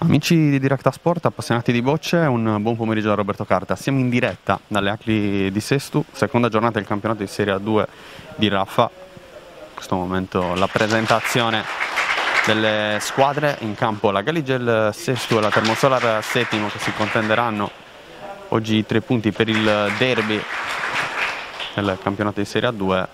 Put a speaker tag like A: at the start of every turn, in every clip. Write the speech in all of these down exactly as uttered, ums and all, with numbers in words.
A: Amici di Directa Sport, appassionati di bocce, un buon pomeriggio da Roberto Carta. Siamo in diretta dalle Acli di Sestu, seconda giornata del campionato di Serie A due di Raffa. In questo momento la presentazione delle squadre in campo, la Galligel Sestu e la Termosolar Settimo, che si contenderanno oggi i tre punti per il derby del campionato di Serie A due.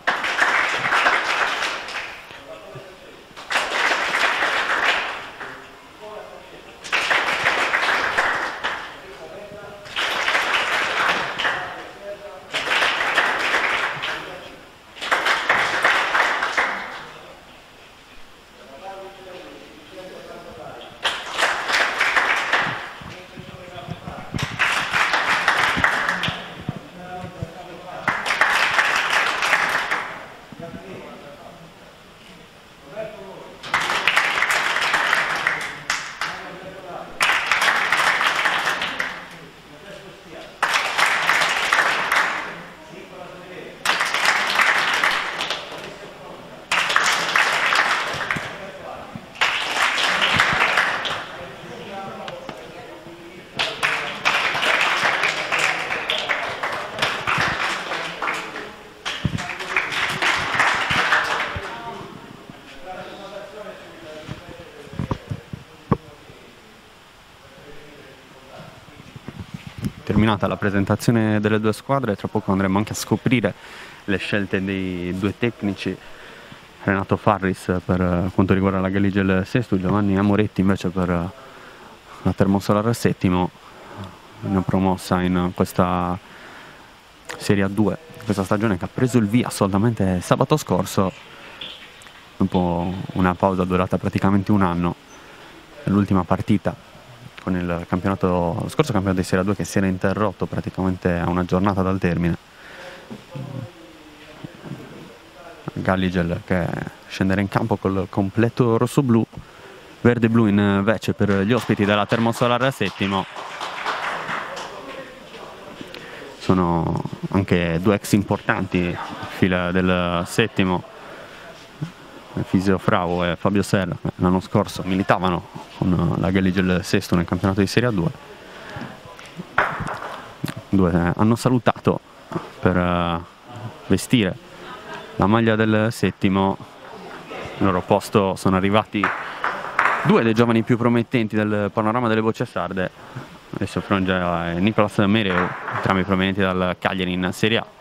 A: Terminata la presentazione delle due squadre, tra poco andremo anche a scoprire le scelte dei due tecnici. Renato Farris per quanto riguarda la Galligel Sestu, Giovanni Amoretti invece per la Termosolar Settimo, promossa in questa Serie A due, questa stagione che ha preso il via solamente sabato scorso, dopo una pausa durata praticamente un anno. L'ultima partita con il campionato, lo scorso campionato di Serie A due che si era interrotto praticamente a una giornata dal termine. Galligel che scenderà in campo col completo rosso-blu, verde-blu invece per gli ospiti della Termosolar Settimo. Sono anche due ex importanti fila del Settimo, Fisio Frau e Fabio Serra, che l'anno scorso militavano con la Galligel Sestu nel campionato di Serie A due. Due hanno salutato per vestire la maglia del Settimo. Al loro posto sono arrivati due dei giovani più promettenti del panorama delle bocce sarde, Alessio Frongia e Nicolas Mereu, entrambi provenienti dal Cagliari in Serie A.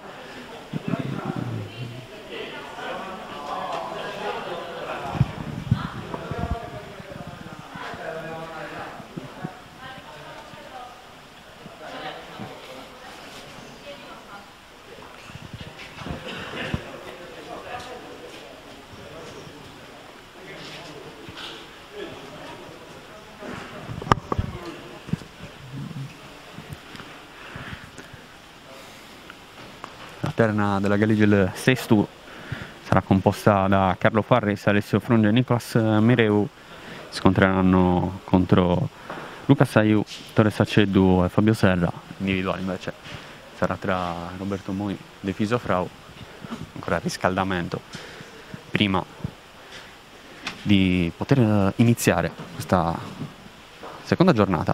A: La terna della Galligel Sestu sarà composta da Carlo Farris, Alessio Frongia e Nicolas Mereu. Si scontreranno contro Luca Saiu, Torre Saccedu e Fabio Serra. Individuale invece sarà tra Roberto Moi e Fisio Frau. Ancora riscaldamento prima di poter iniziare questa seconda giornata.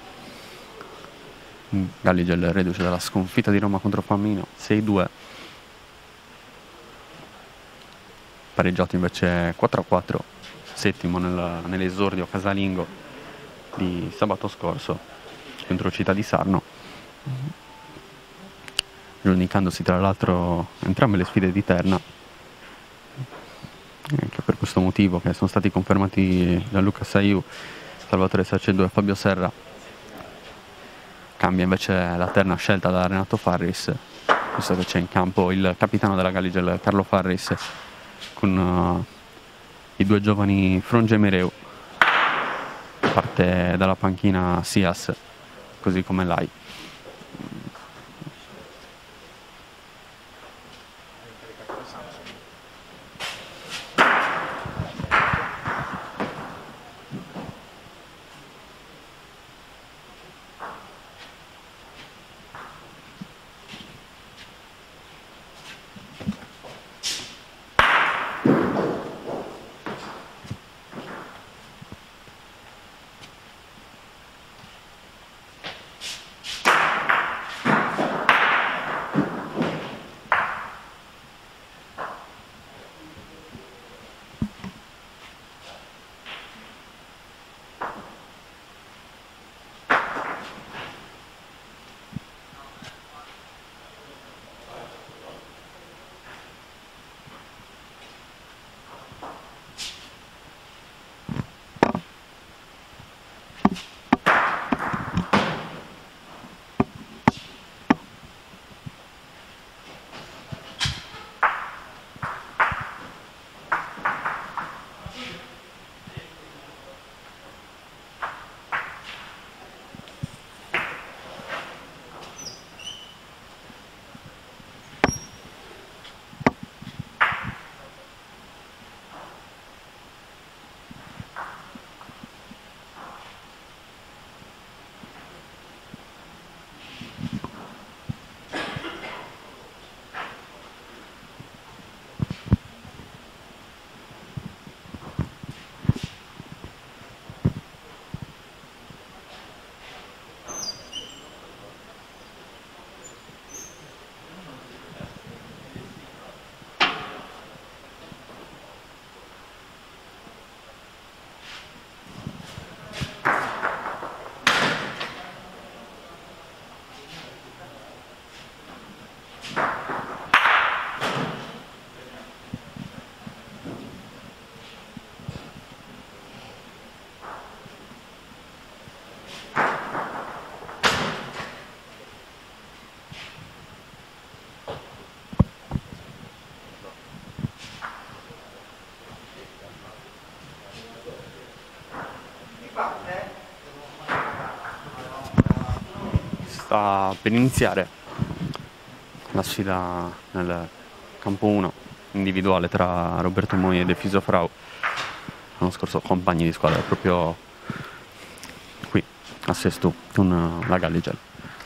A: Galligel reduce dalla sconfitta di Roma contro Pamino sei due, pareggiato invece quattro a quattro Settimo nel, nell'esordio casalingo di sabato scorso contro Città di Sarno, riunicandosi tra l'altro entrambe le sfide di Terna, anche per questo motivo che sono stati confermati da Luca Saiu, Salvatore Saccedo e Fabio Serra. Cambia invece la terna scelta da Renato Farris, visto che c'è in campo il capitano della Galligel, Carlo Farris, con uh, i due giovani Frongia e Mereu. Parte dalla panchina Sias, così come Lai. sta per iniziare la sfida nel campo uno individuale tra Roberto Moi e De Fiso Frau, l'anno scorso compagni di squadra proprio qui a Sesto con la Galligel.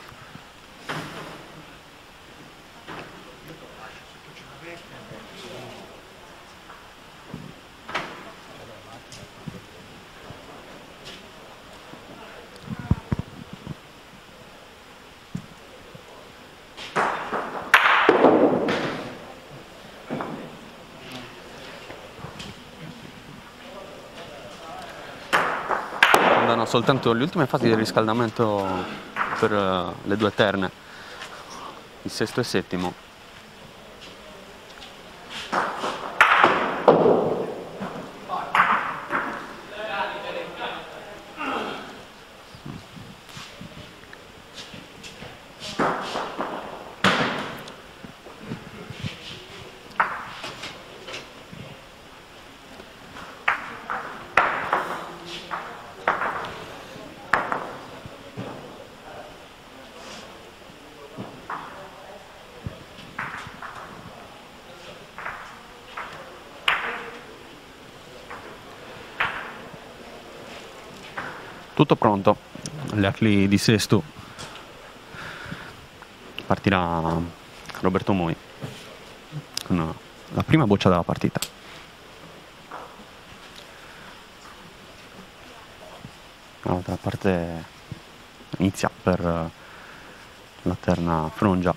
A: Andano soltanto le ultime fasi del riscaldamento per uh, le due terne, il sesto e settimo. Tutto pronto, gli atli di Sesto, partirà Roberto Moi con la prima boccia della partita. Dall'altra parte inizia per la terna Frongia.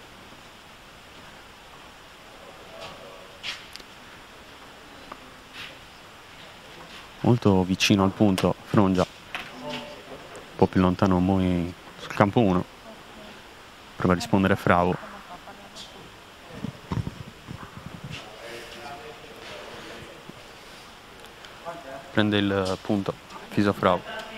A: Molto vicino al punto Frongia, un po' più lontano Moi sul campo uno, prova a rispondere Frau. Prende il punto Fiso Frau.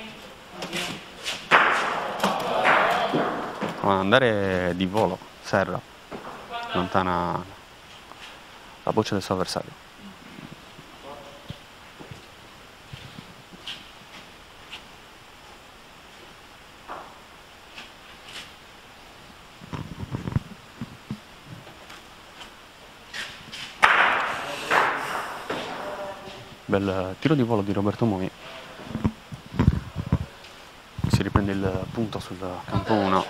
A: Va ad andare di volo Serra, lontana la boccia del suo avversario. Bel tiro di volo di Roberto Moi. Si riprende il punto sul campo uno.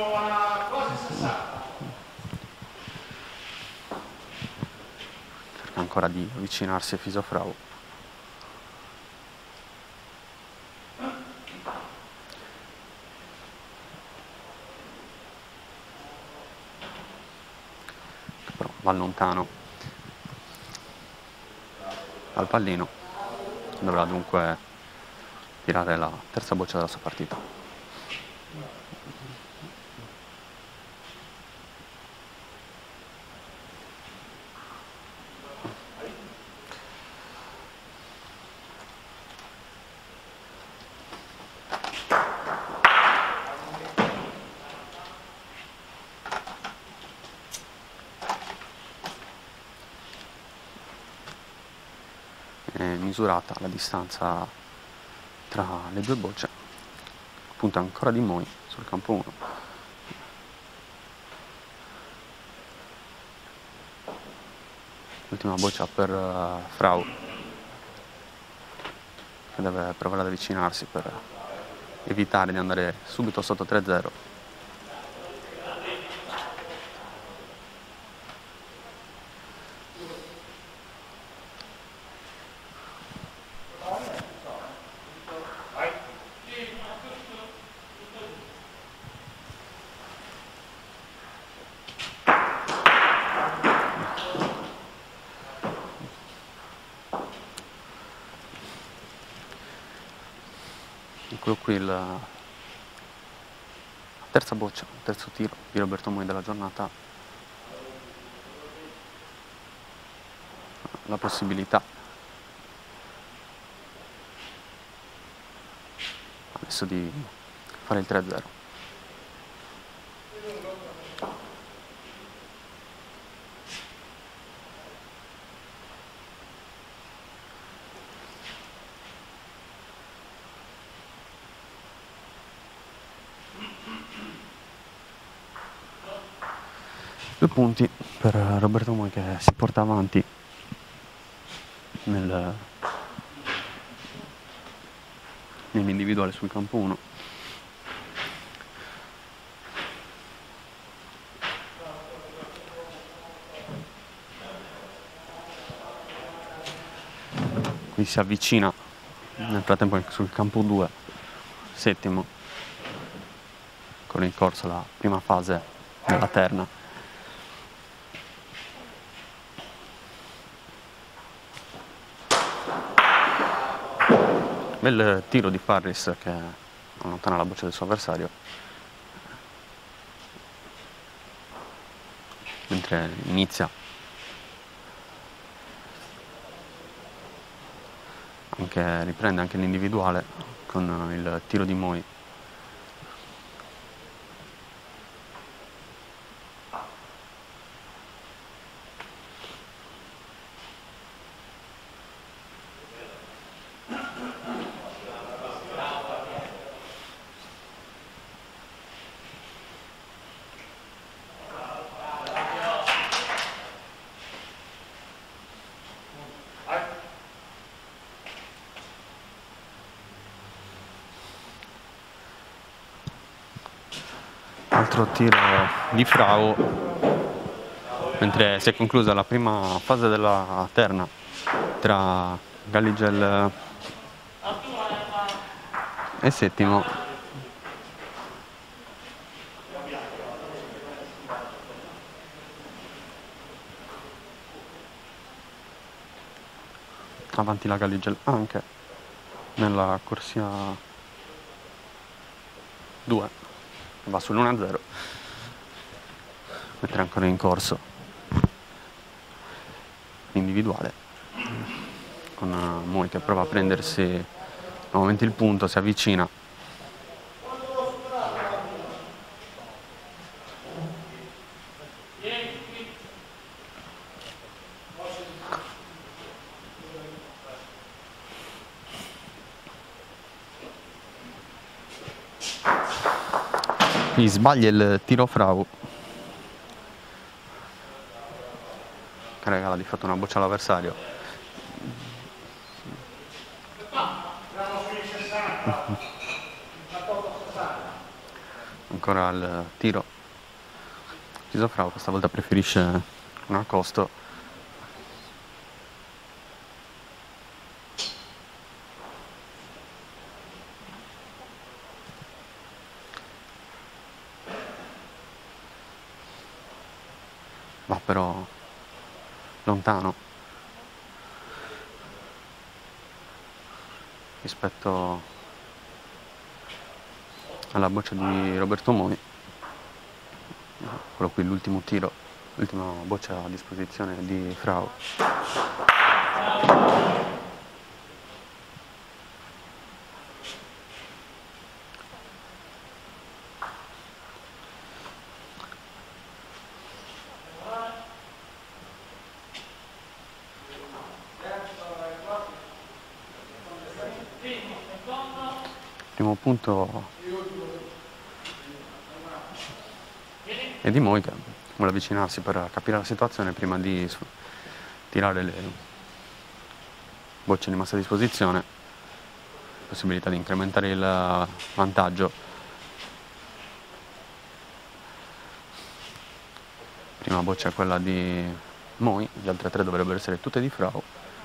A: Cerca ancora di avvicinarsi a Fiso Frau. Però va lontano al pallino, dovrà dunque tirare la terza boccia della sua partita. È misurata la distanza tra le due bocce, punta ancora di Moi sul campo uno. L'ultima boccia per uh, Frau, che deve provare ad avvicinarsi per evitare di andare subito sotto tre zero. Eccolo qui il, la terza boccia, il terzo tiro di Roberto Moi della giornata. La possibilità adesso di fare il tre zero. Due punti per Roberto Moi che si porta avanti nel, nell'individuale sul campo uno. Qui si avvicina nel frattempo sul campo due, settimo, ancora in corso la prima fase della terna. Bel tiro di Farris che allontana la boccia del suo avversario, mentre inizia anche, riprende anche l'individuale con il tiro di Moi. Altro tiro di Frau, mentre si è conclusa la prima fase della terna tra Galligel e settimo. Avanti la Galligel anche nella corsia due. Va sull'uno a zero, mentre ancora in corso l'individuale con Moi che prova a prendersi nuovamente il punto, si avvicina. Qui sbaglia il tiro Frau, che regala di fatto una boccia all'avversario. Ancora il tiro Chiso Frau, questa volta preferisce un accosto. Va però lontano rispetto alla boccia di Roberto Moi. Quello qui l'ultimo tiro, l'ultima boccia a disposizione di Frau. Primo punto è di Moi che vuole avvicinarsi per capire la situazione prima di tirare le bocce rimaste a disposizione, possibilità di incrementare il vantaggio. Prima boccia è quella di Moi, le altre tre dovrebbero essere tutte di Frau.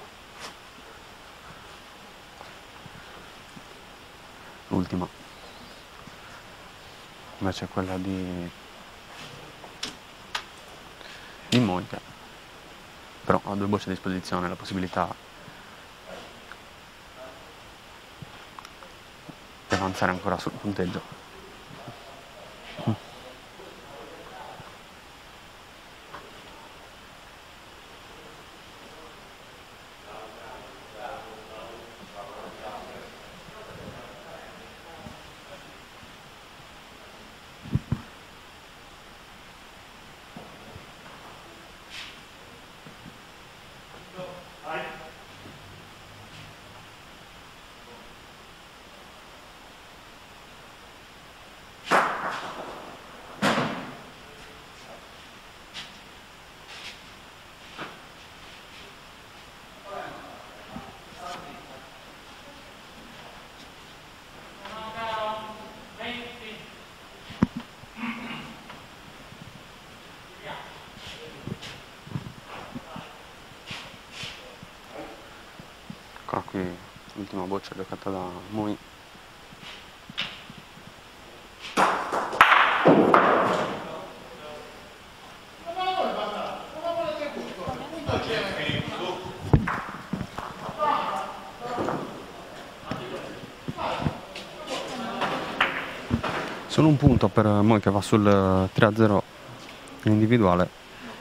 A: L'ultima invece è quella di di Moi, che però ha due bocce a disposizione, la possibilità di avanzare ancora sul punteggio. l'ultima boccia giocata da Mui. Solo un punto per Mui che va sul tre a zero individuale.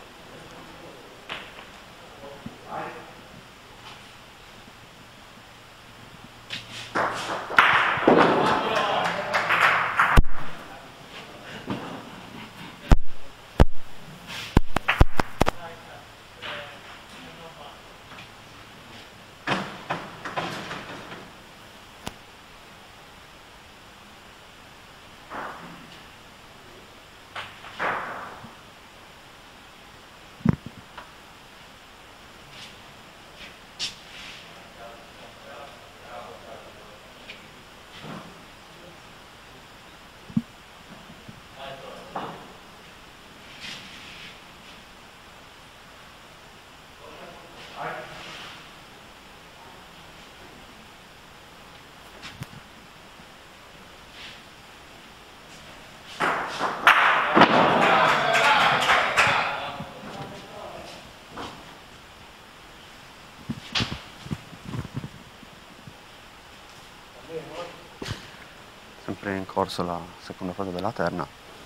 A: Sempre in corso la seconda fase della terna,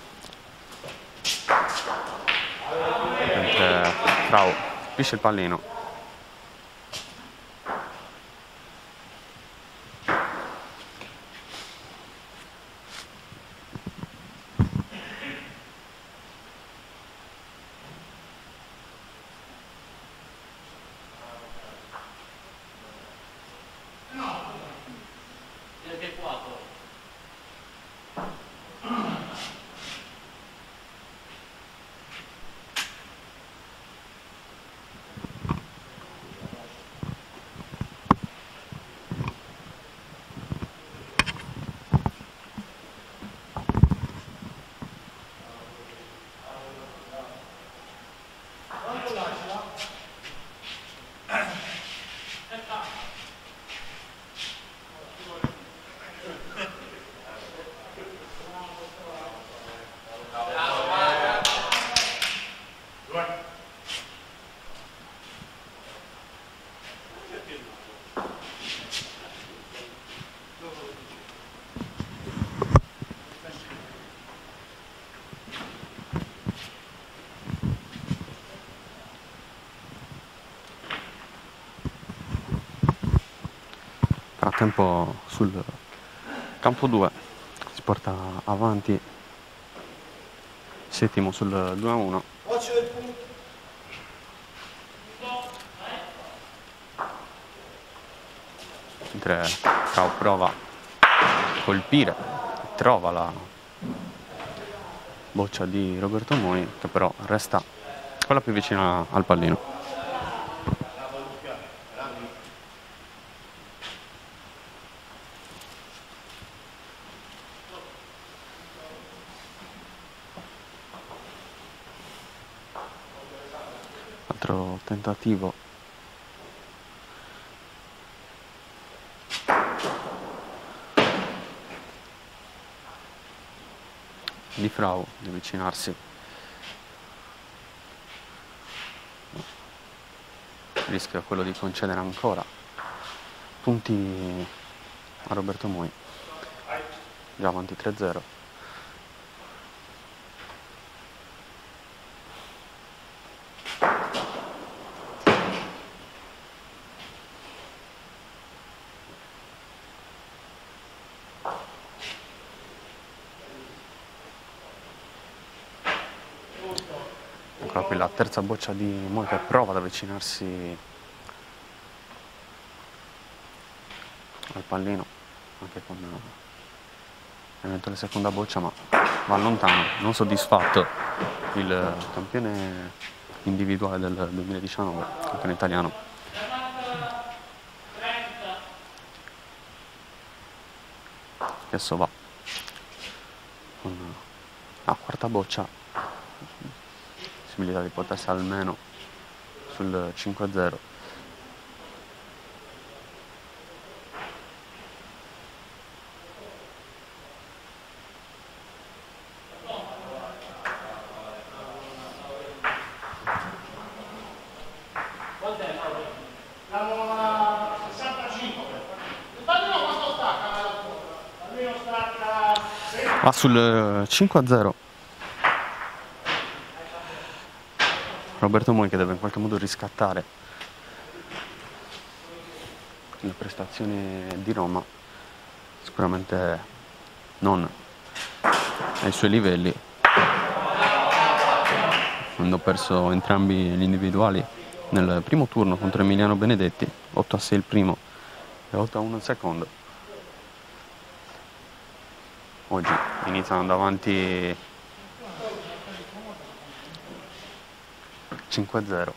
A: mentre Frau pisce il pallino. Frattempo sul campo due si porta avanti Settimo sul due a uno. Mentre Frau prova a colpire, trova la boccia di Roberto Mui, che però resta quella più vicina al pallino. Altro tentativo di Frau di avvicinarsi. Il rischio è quello di concedere ancora punti a Roberto Mui, già avanti tre a zero. Eccola qui la terza boccia di Mui che prova ad avvicinarsi al pallino, anche con l'eventuale seconda boccia, ma va lontano, non soddisfatto il campione individuale del duemiladiciannove, campione italiano. Adesso va con la quarta boccia, possibilità di potersi almeno sul cinque a zero. Va sul cinque a zero. Roberto Moi che deve in qualche modo riscattare le prestazioni di Roma, sicuramente non ai suoi livelli, avendo perso entrambi gli individuali nel primo turno contro Emiliano Benedetti, otto a sei il primo e otto a uno il secondo. Oggi iniziano andando avanti cinque a zero.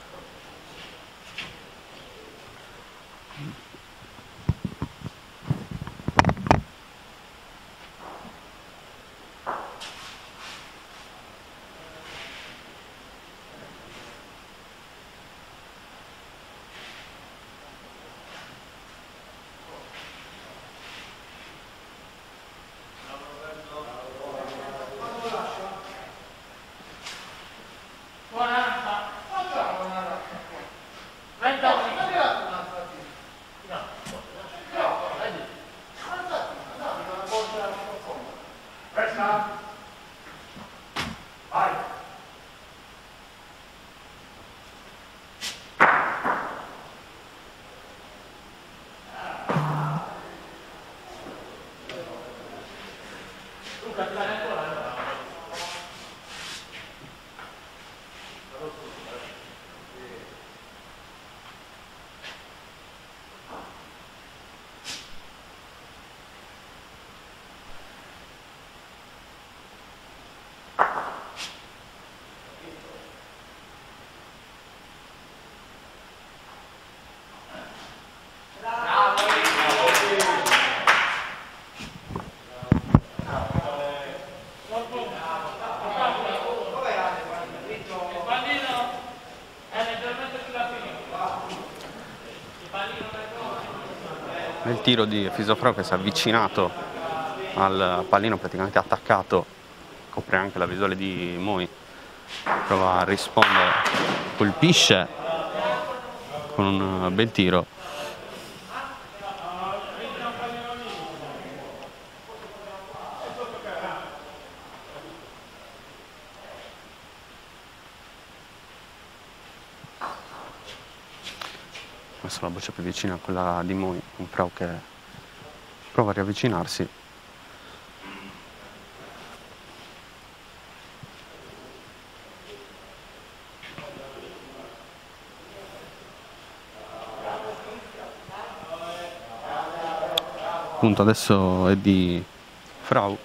A: Nel tiro di Fisofro che si è avvicinato al pallino, praticamente attaccato, copre anche la visuale di Moi, prova a rispondere, colpisce con un bel tiro. Adesso la boccia più vicina a quella di Moi, un Frau che prova a riavvicinarsi. Il punto adesso è di Frau.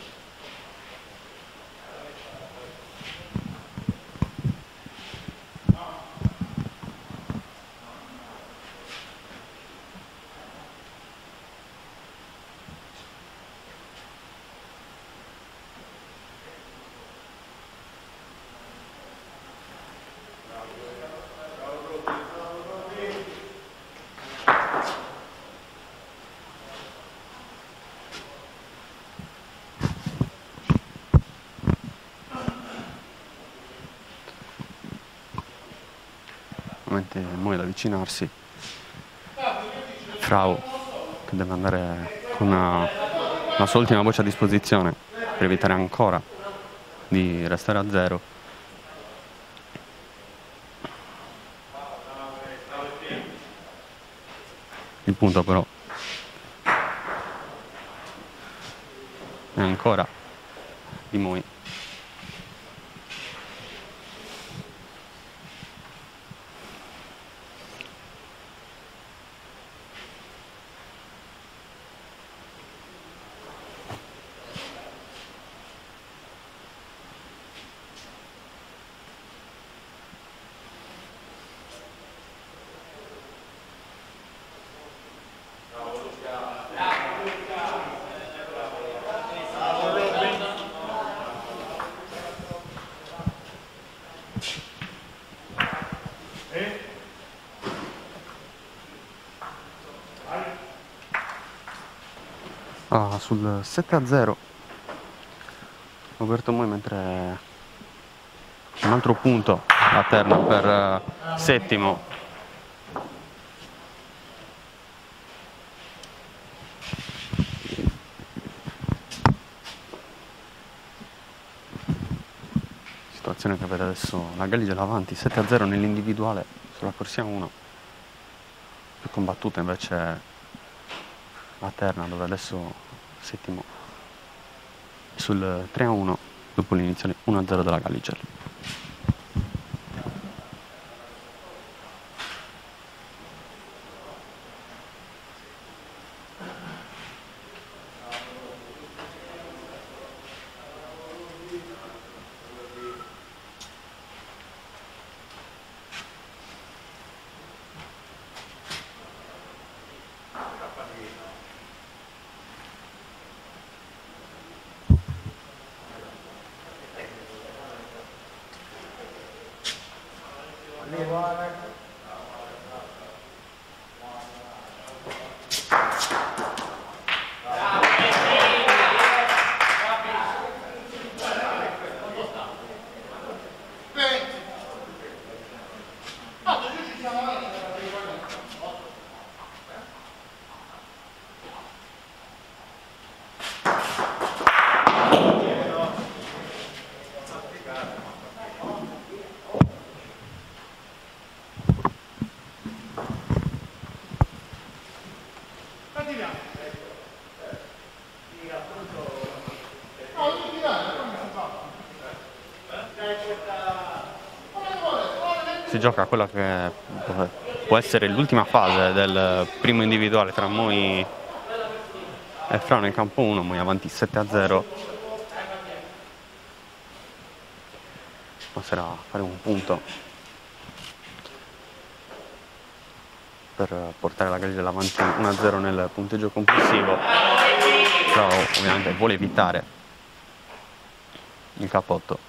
A: Moi ad avvicinarsi, Frau che deve andare con una, la sua ultima boccia a disposizione per evitare ancora di restare a zero. Il punto però è ancora di Moi. Ah, sul sette a zero Roberto Moi, mentre un altro punto a terra per uh, Settimo. situazione che vede adesso la Galligel avanti sette a zero nell'individuale sulla corsia uno, più combattuta invece la terna, dove adesso settimo sul tre a uno dopo l'iniziale uno a zero della Galligel. Si gioca quella che può essere l'ultima fase del primo individuale tra Moi e Frano in campo uno. Moi avanti sette a zero, passerà a fare un punto per portare la Galligel avanti uno a zero nel punteggio complessivo, però ovviamente vuole evitare il capotto.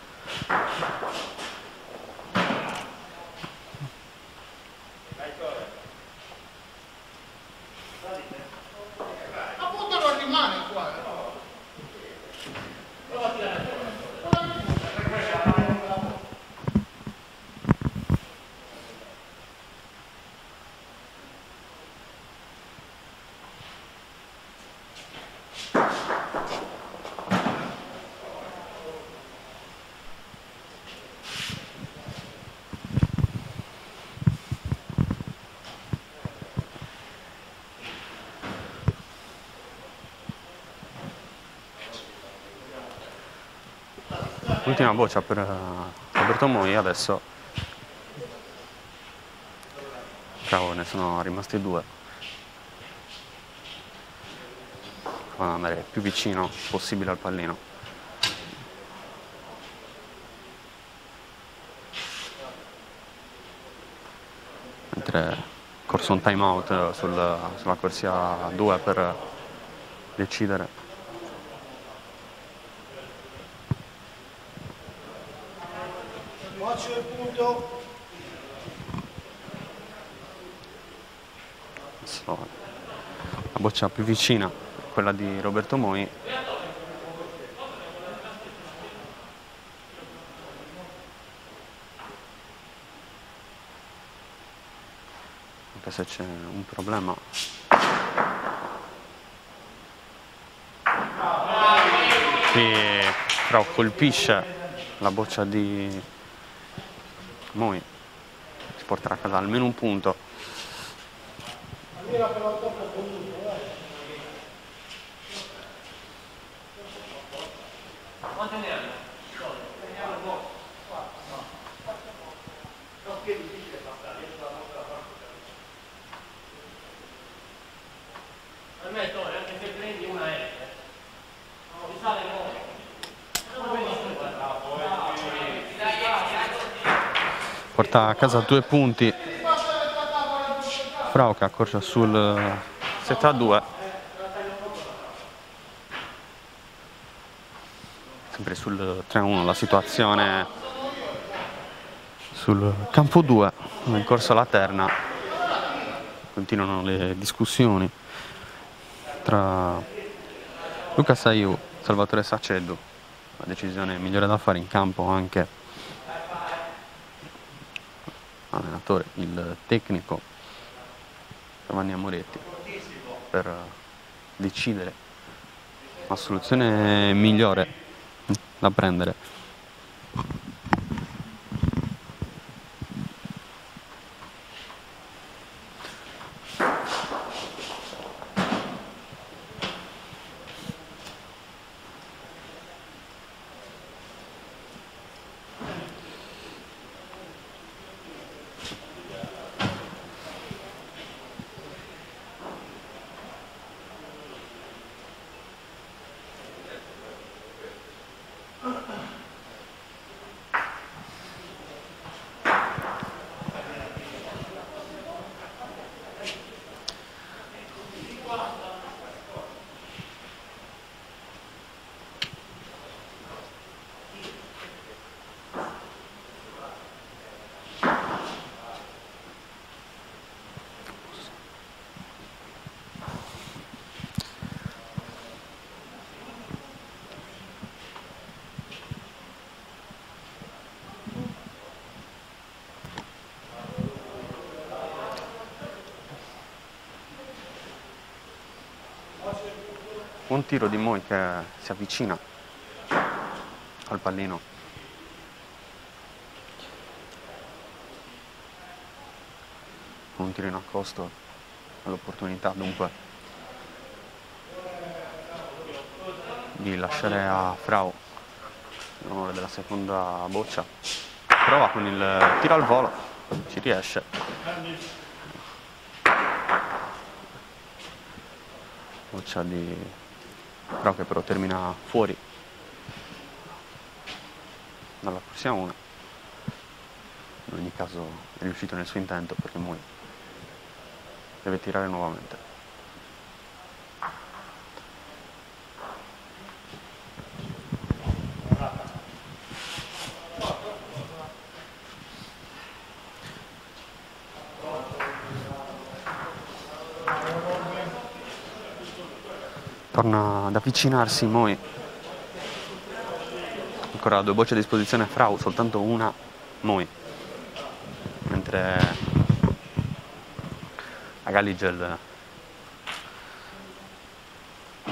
A: Ultima boccia per Roberto Moi, adesso cavolo, ne sono rimasti due, vanno ad andare più vicino possibile al pallino. Mentre corso un time out sul, sulla corsia due per decidere.
B: Faccio il punto.
A: La boccia più vicina, quella di Roberto Moi. Anche se c'è un problema. Qui però colpisce la boccia di Moi, si porterà a casa almeno un punto. Porta a casa due punti Frau, che accorcia sul sette a due. Sempre sul tre a uno la situazione sul campo due, in corso alla terna. Continuano le discussioni tra Luca Saiu e Salvatore Saceddu. La decisione migliore da fare in campo anche allenatore, il tecnico Giovanni Amoretti, per decidere la soluzione migliore da prendere. un tiro di Moi che si avvicina al pallino. Un tiro in accosto all'opportunità dunque di lasciare a Frau l'onore della seconda boccia. Prova con il tiro al volo, ci riesce. Boccia di Frau che però termina fuori dalla corsia uno. In ogni caso è riuscito nel suo intento perché Moi deve tirare nuovamente. Torna ad avvicinarsi Moi. Ancora due bocce a disposizione Frau, soltanto una Moi. Mentre la Galligel è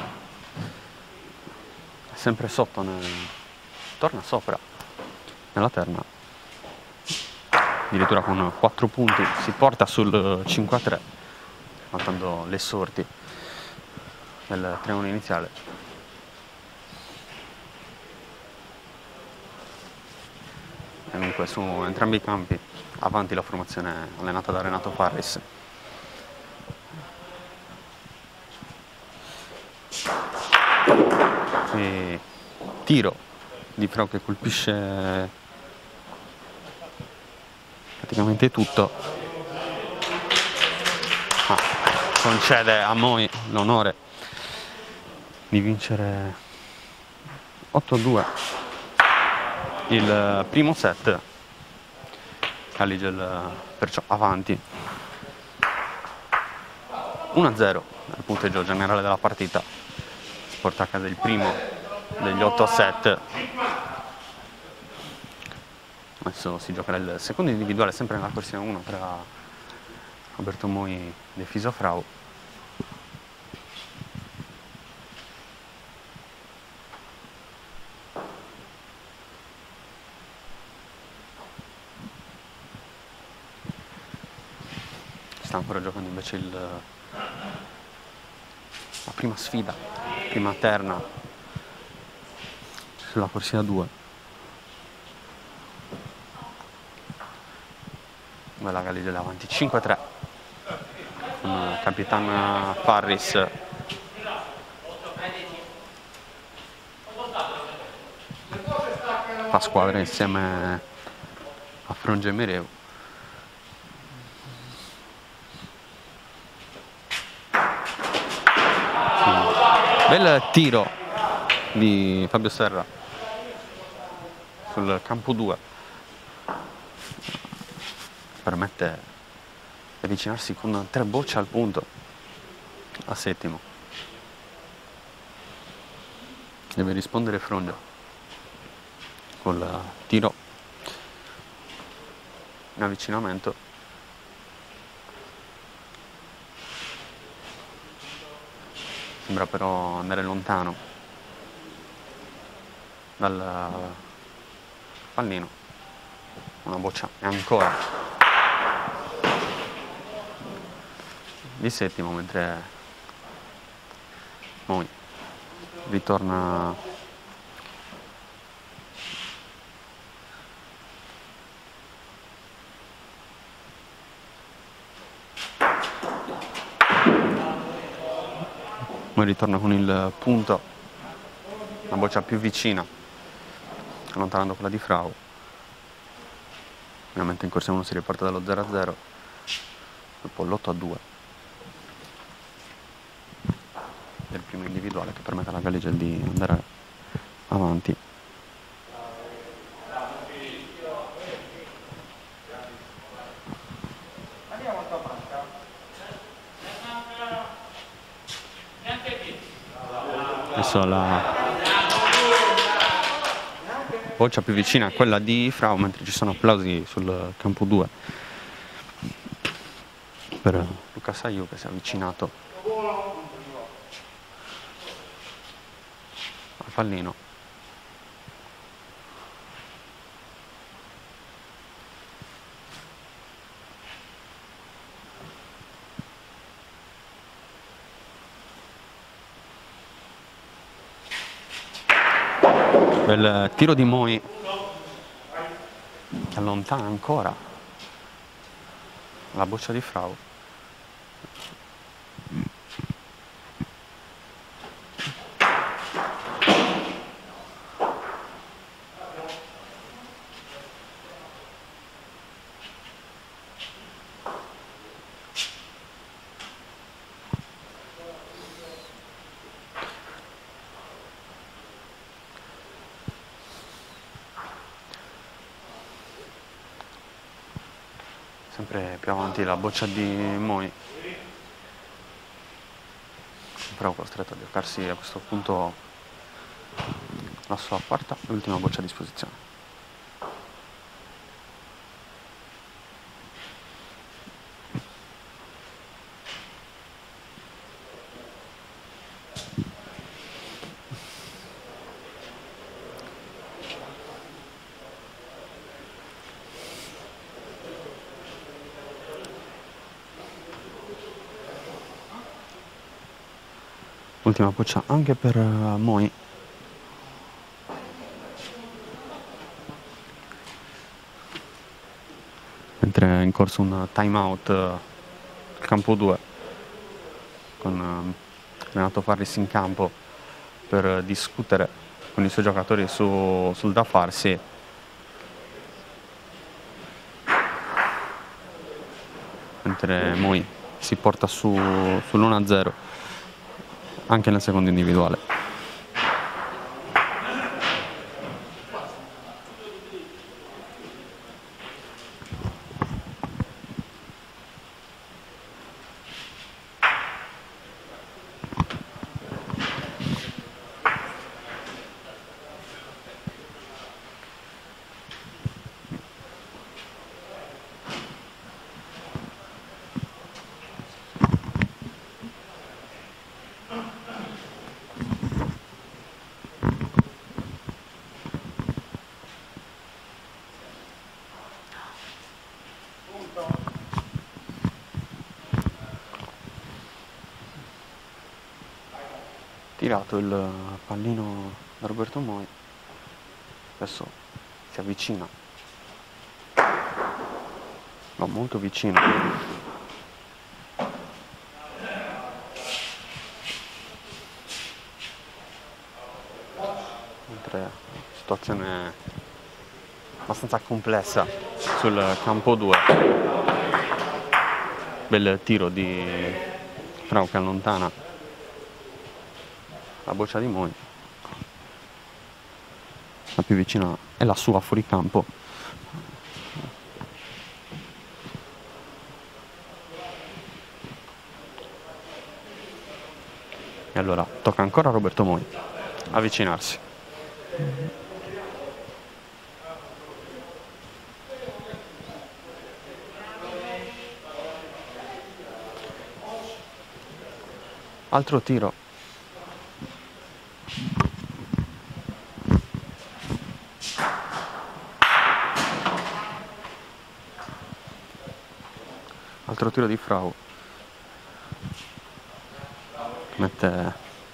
A: sempre sotto, nel... torna sopra nella terna. Addirittura con quattro punti si porta sul cinque a tre, notando le sorti del tre uno iniziale. E dunque su entrambi i campi avanti la formazione allenata da Renato Farris. E tiro di Frau che colpisce praticamente tutto. Ah, concede a Moi l'onore di vincere otto a due il primo set. Galligel perciò avanti uno a zero nel punteggio generale della partita, si porta a casa il primo degli otto set. Adesso si giocherà il secondo individuale sempre nella corsia uno tra Roberto Moi e De Fiso Frau. Sta ancora giocando invece il, la prima sfida, prima terna sulla corsia due. La Galligel avanti cinque a tre con il capitano Farris fa squadra insieme a Fronge Mereu. Bel tiro di Fabio Serra sul campo due, permette di avvicinarsi con tre bocce al punto a settimo. Deve rispondere Frongia col tiro in avvicinamento. Sembra però andare lontano dal pallino. Una boccia e ancora di settimo, mentre Moi ritorna Moi ritorna con il punto, una boccia più vicina, allontanando quella di Frau. Ovviamente in corsia uno si riporta dallo zero a zero, dopo l'otto a due del primo individuale che permette alla Galligel di andare avanti. Adesso la boccia più vicina a quella di Frau, mentre ci sono applausi sul campo due per Luca Saiu che si è avvicinato pallino. Bel tiro di Moi che allontana ancora la boccia di Frau. Sempre più avanti la boccia di Moi, però costretto a giocarsi a questo punto la sua quarta e ultima boccia a disposizione. Ultima boccia anche per uh, Moi. Mentre è in corso un time out uh, campo due con uh, Renato Farris in campo per uh, discutere con i suoi giocatori su, sul da farsi. Mentre Moi si porta su, sull'uno a zero anche nel secondo individuale. Tirato il pallino da Roberto Moi, adesso si avvicina, no, molto vicino, mentre situazione abbastanza complessa sul campo due. Bel tiro di Frau che allontana la boccia di Moi. La più vicina è la sua fuori campo. E allora tocca ancora a Roberto Moi avvicinarsi. Altro tiro. Altro tiro di Frau. Mette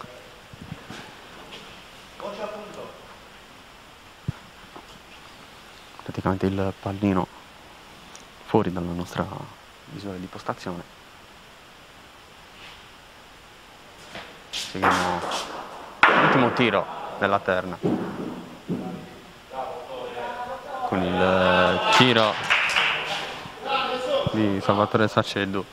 A: praticamente il pallino fuori dalla nostra misura di postazione. Seguiamo l'ultimo tiro della terna con il tiro di Salvatore Saceddu.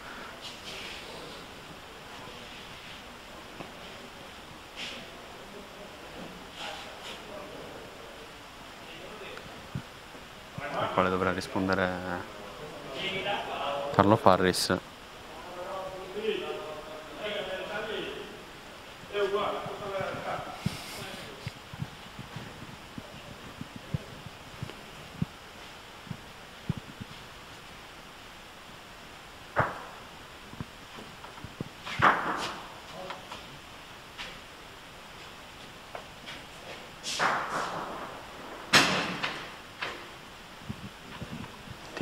A: Al quale dovrà rispondere Carlo Farris.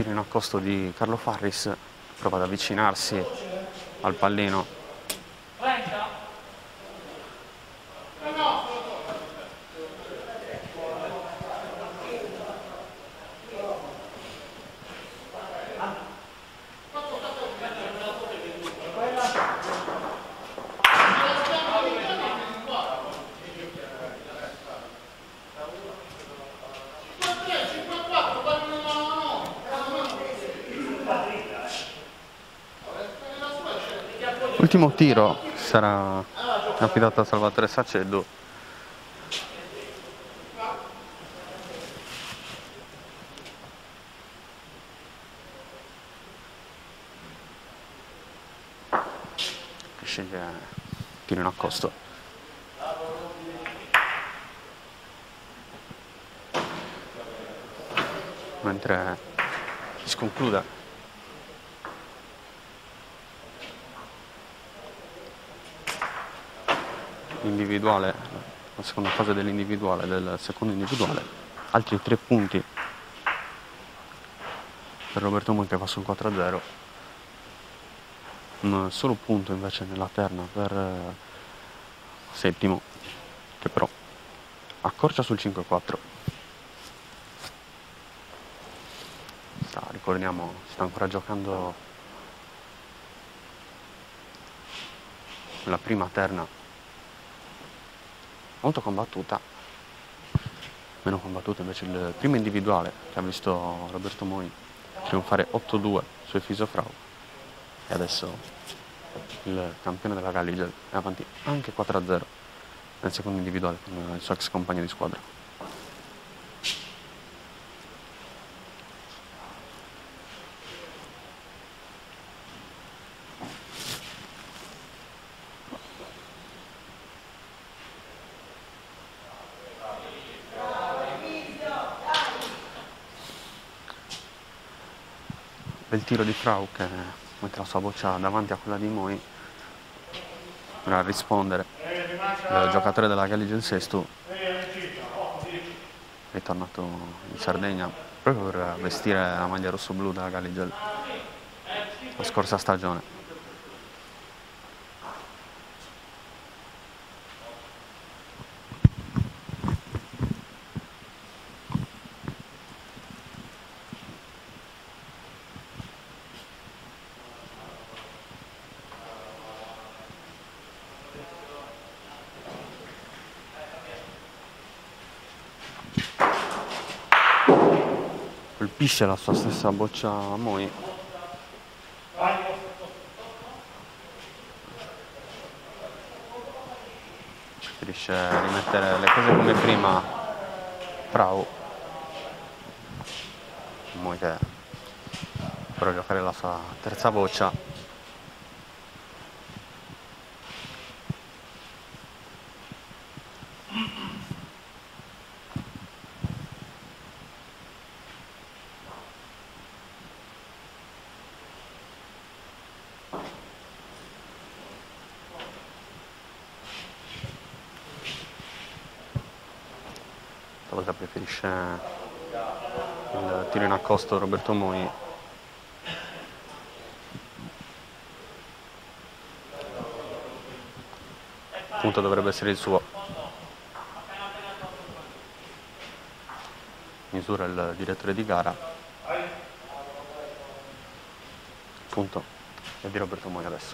A: tiro in accosto di Carlo Farris, prova ad avvicinarsi al pallino. L'ultimo tiro sarà affidato a Salvatore Saceddu. Che sceglie tiro in accosto. Mentre si conclude l'individuale, la seconda fase dell'individuale, del secondo individuale, altri tre punti per Roberto Moi che va sul quattro a zero, un solo punto invece nella terna per eh, Settimo, che però accorcia sul cinque a quattro. Sta, ricordiamo, sta ancora giocando la prima terna, molto combattuta, meno combattuta invece il primo individuale che ha visto Roberto Moi trionfare otto due su Efiso Frau, e adesso il campione della Galligel è avanti anche quattro a zero nel secondo individuale con il suo ex compagno di squadra. Bel tiro di Frau che mette la sua boccia davanti a quella di Moi per a rispondere. Il giocatore della Galligel Sestu è tornato in Sardegna proprio per vestire la maglia rosso-blu della Galligel la scorsa stagione. Colpisce la sua stessa boccia a Moi. Preferisce rimettere le cose come prima Frau. Moi che vorrà giocare la sua terza boccia. Stavolta preferisce il tiro in accosto Roberto Moi. Il punto dovrebbe essere il suo. Misura il direttore di gara. Il punto è di Roberto Moi adesso.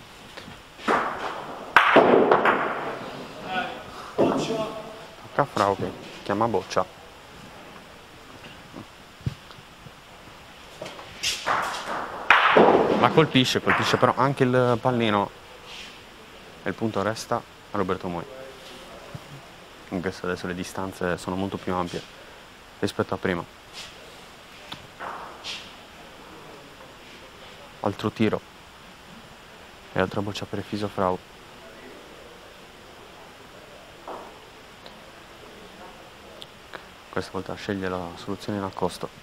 A: Tocca a Frau che chiama boccia. La colpisce, colpisce però anche il pallino e il punto resta a Roberto Moi. In questo adesso le distanze sono molto più ampie rispetto a prima. Altro tiro e altra boccia per Efiso Frau. Questa volta sceglie la soluzione in accosto.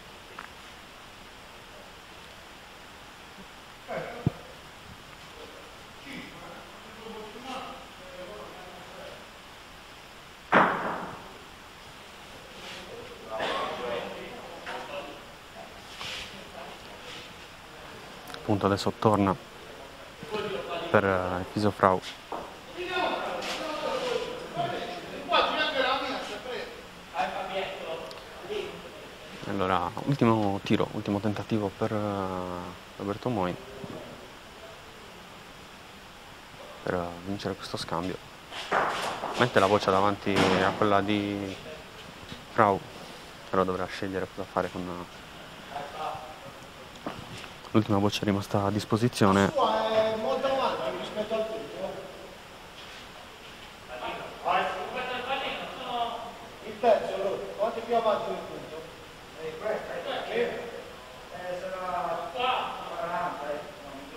A: punto adesso torna per il Fisofrau. Allora, ultimo tiro, ultimo tentativo per Roberto Moi per vincere questo scambio. Mette la voce davanti a quella di Frau, però dovrà scegliere cosa fare con l'ultima voce rimasta a disposizione.
B: È molto avanti rispetto al punto. Il terzo, allora, quanto più avanti del punto? Eh, questo, eh, sarà quaranta, eh.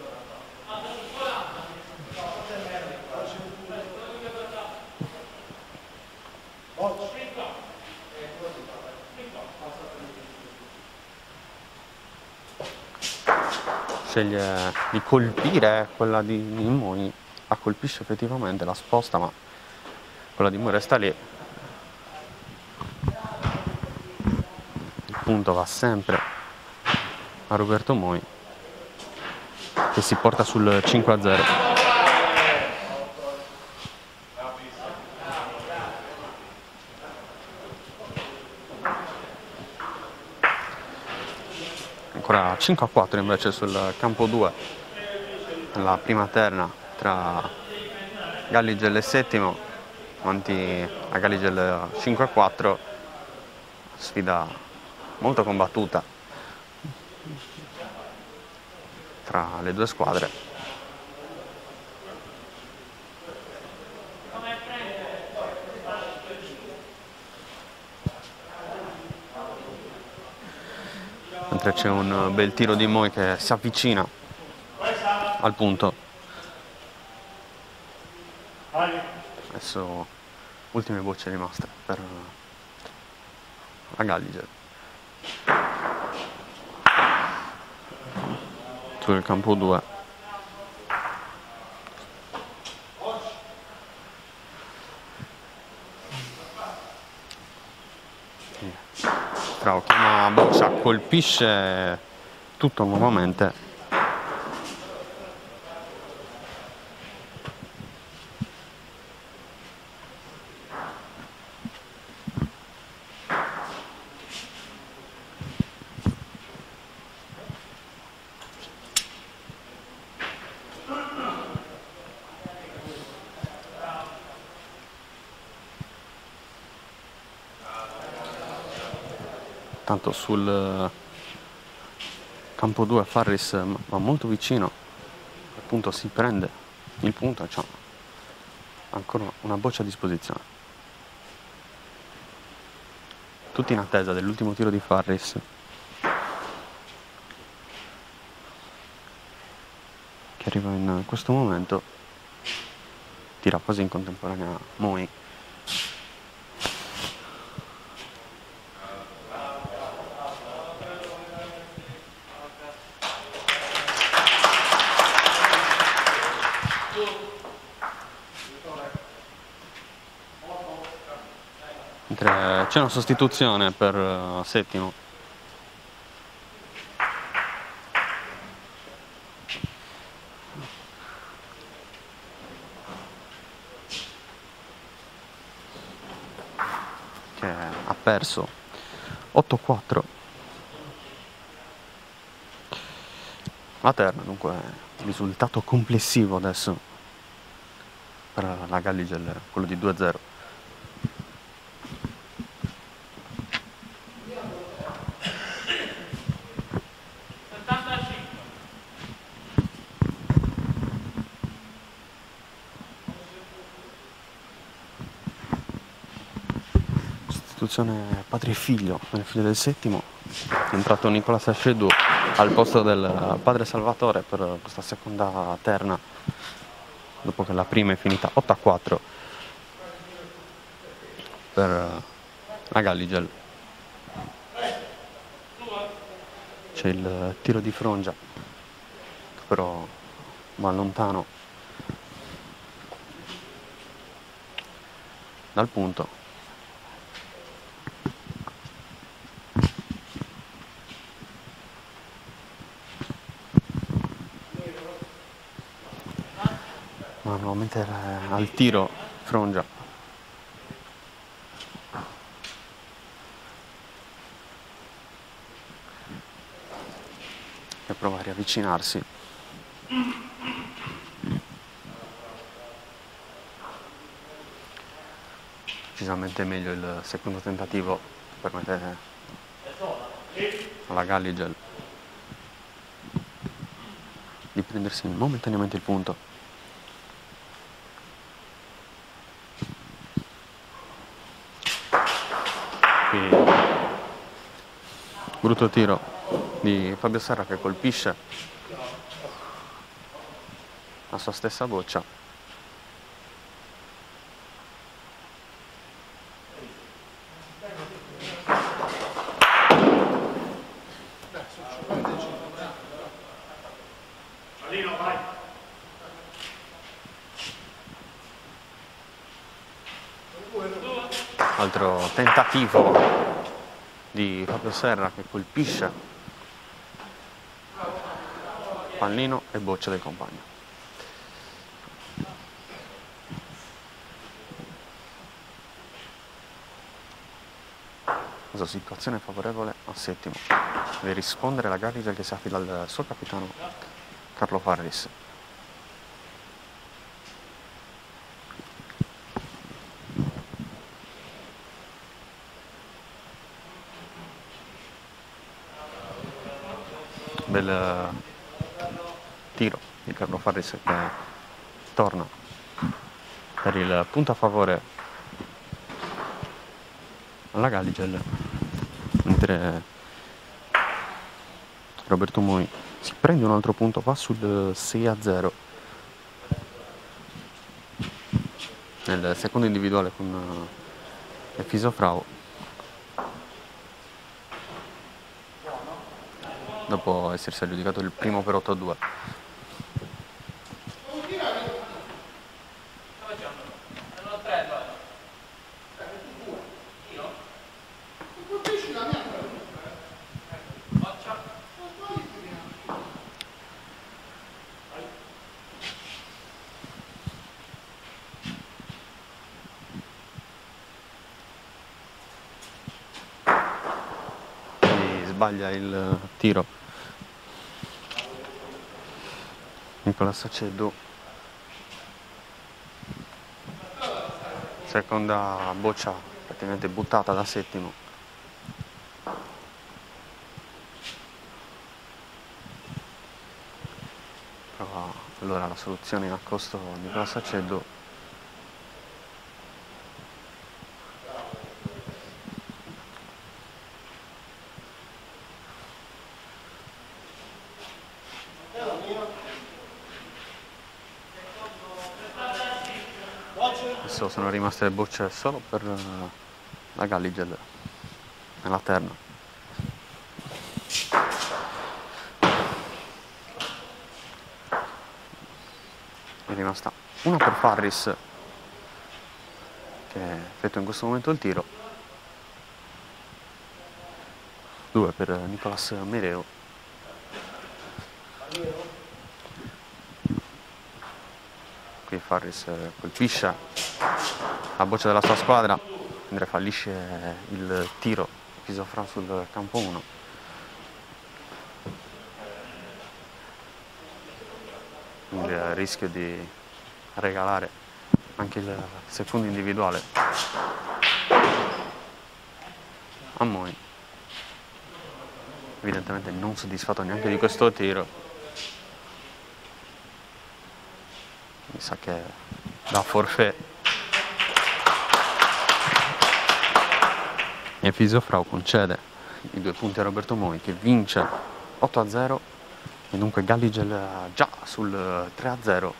A: Sceglie di colpire quella di Moi, la colpisce effettivamente, la sposta, ma quella di Moi resta lì. Il punto va sempre a Roberto Moi, che si porta sul cinque a zero. Ancora cinque a quattro invece sul campo due, nella prima terna tra Galligel e Settimo, avanti a Galligel cinque a quattro, sfida molto combattuta tra le due squadre. Mentre c'è un bel tiro di Moi che si avvicina al punto. Adesso ultime voci rimaste per la Galligel. Sul campo due. Bravo, chiama Boccia, colpisce tutto nuovamente. Tanto sul campo due Farris va molto vicino, appunto si prende il punto e c'ha ancora una boccia a disposizione. Tutti in attesa dell'ultimo tiro di Farris, che arriva in questo momento. Tira quasi in contemporanea Moi. C'è una sostituzione per uh, Settimo. Che ha perso otto a quattro. La terna, dunque, risultato complessivo adesso per la Galligel, quello di due a zero. Padre e figlio, nel figlio del Settimo, è entrato Nicola Sascedu al posto del padre Salvatore per questa seconda terna, dopo che la prima è finita otto a quattro per la Galligel. C'è il tiro di Frongia, che però va lontano dal punto. Inter al tiro, Frongia. E prova a riavvicinarsi. Decisamente meglio il secondo tentativo, permette alla Galligel di prendersi momentaneamente il punto. Qui brutto tiro di Fabio Serra che colpisce la sua stessa boccia. Altro tentativo di Fabio Serra che colpisce pallino e boccia del compagno. Questa situazione favorevole al settimo. Deve rispondere la Galligel che si affida al suo capitano Carlo Farris. Bel tiro di Carlo Farris che torna per il punto a favore alla Galligel, mentre Roberto Moi si prende un altro punto, va sul sei a zero nel secondo individuale con Efiso Frau, dopo essersi aggiudicato il primo per otto a due. Sbaglia il tiro Nicola Sacedo, seconda boccia praticamente buttata da settimo. Prova allora la soluzione in accosto Nicola Sacedo. Adesso sono rimaste le bocce solo per la Galligel nella terna. È rimasta una per Farris che effettua in questo momento il tiro, due per Nicolas Mereo. Qui Farris colpisce la boccia della sua squadra, mentre fallisce il tiro Pisofran sul campo uno. Il rischio di regalare anche il secondo individuale a Moi. Evidentemente non soddisfatto neanche di questo tiro. Mi sa che da forfait. E Pisofrau concede i due punti a Roberto Moi che vince otto a zero e dunque Galligel già sul tre a zero.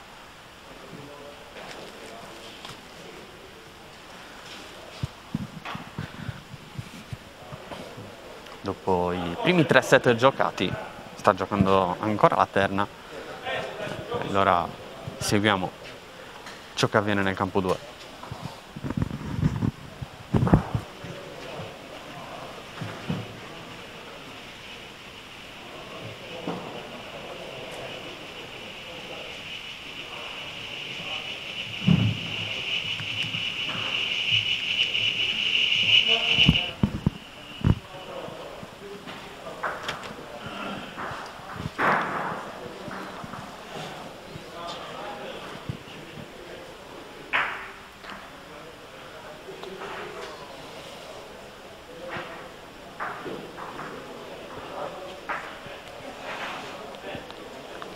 A: Dopo i primi tre set giocati sta giocando ancora la terna. Allora seguiamo ciò che avviene nel campo due.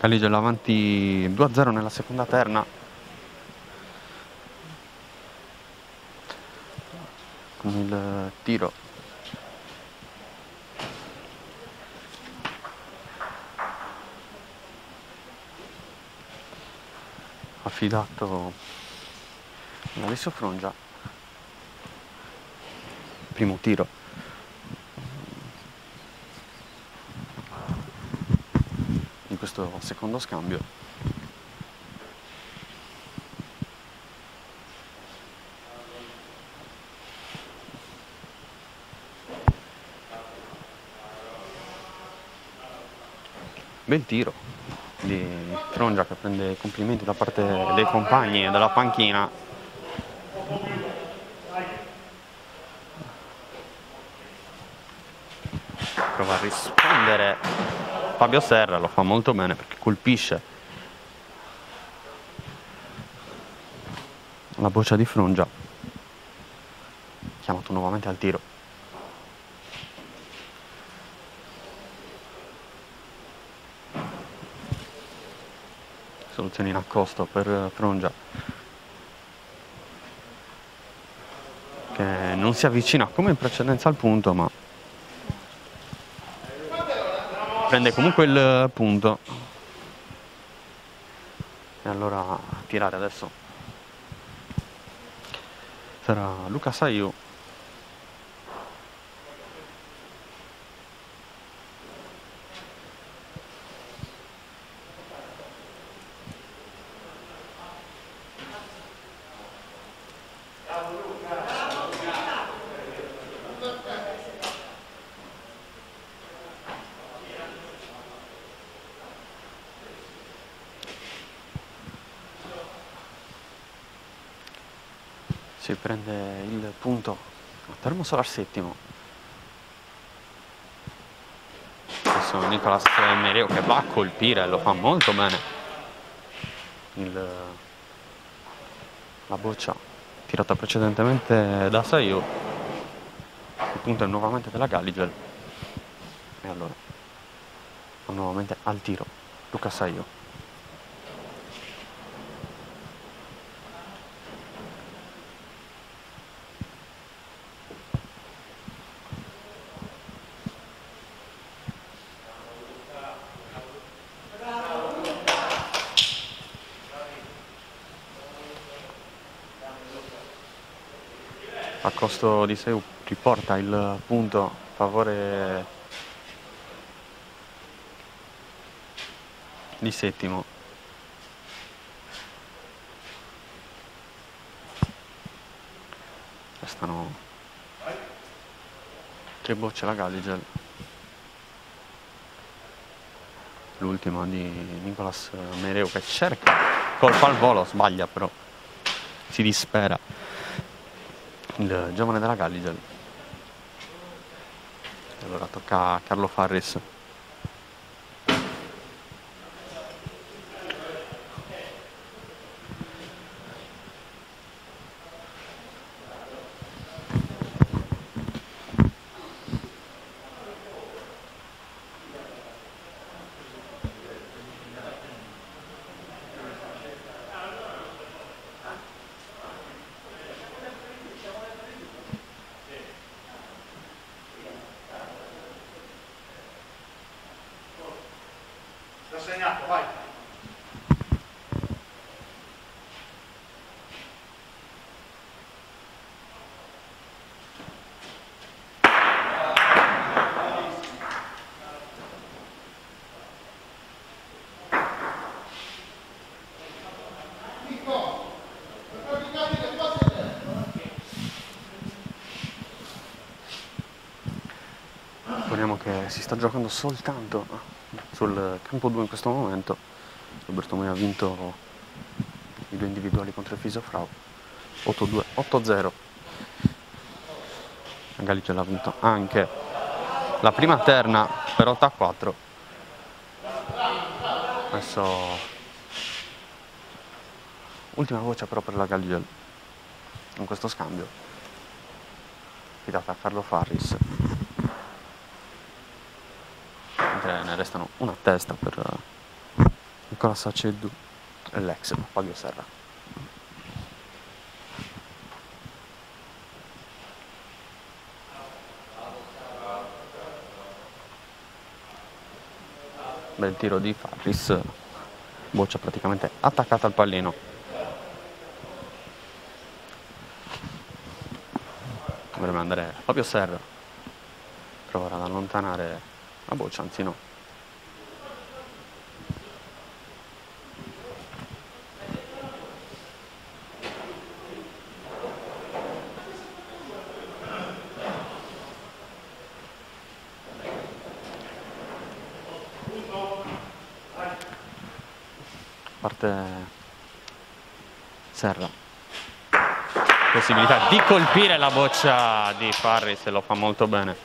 A: Galligel avanti due a zero nella seconda terna. Con il tiro affidato ad Alessio Frongia. Primo tiro di questo secondo scambio. Bel tiro di Frongia, che prende i complimenti da parte dei compagni e della panchina. Prova a rispondere Fabio Serra, lo fa molto bene perché colpisce la boccia di Frongia. Chiamato nuovamente al tiro. Soluzione in accosto per Frongia, che non si avvicina come in precedenza al punto, ma prende comunque il punto. E allora a tirare adesso sarà Luca Saiu. Si prende il punto a Termosolar settimo. Adesso Nicolas Mereo che va a colpire e lo fa molto bene. Il, la boccia tirata precedentemente da Saiu. Il punto è nuovamente della Galligel. E allora va nuovamente al tiro Luca Saiu. A costo di Saiu riporta il punto a favore di settimo. Restano tre bocce alla Galligel. L'ultima di Nicolas Mereu che cerca colpa al volo, sbaglia però, si dispera il giovane della Galligel. Allora tocca a Carlo Farris.
B: L'ho segnato, vai.
A: Supponiamo che si sta giocando soltanto sul campo due in questo momento. Roberto Moi ha vinto i due individuali contro il Fisofrau otto due, otto zero. La Galligel ha vinto anche la prima terna per otto a quattro. Adesso ultima voce però per la Galligel in questo scambio, affidata a Carlo Farris, mentre ne restano una a testa per Nicola Saceddu e l'ex Fabio Serra. Bel tiro di Farris, boccia praticamente attaccata al pallino. Dovrebbe andare Fabio Serra, provare ad allontanare la boccia, anzi no. Parte Serra, possibilità di colpire la boccia di Farris e lo fa molto bene.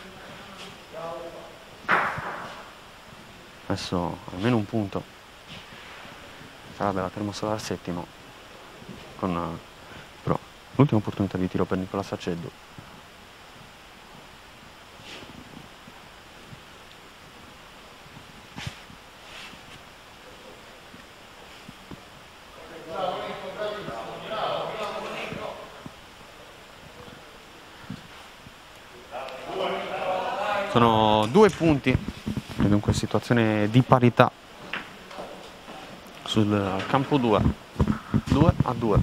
A: Adesso almeno un punto sarà della Termosolar al settimo, con però l'ultima opportunità di tiro per Nicola Saceddu. Sono due punti e dunque situazione di parità sul campo due, due a due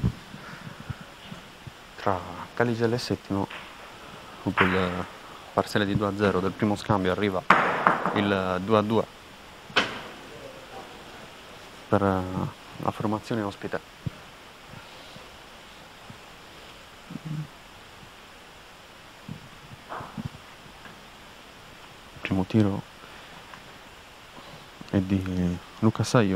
A: tra Caligele e settimo. Dopo il parziale di due a zero del primo scambio arriva il due a due per la formazione ospite. Primo tiro è di Luca Saio.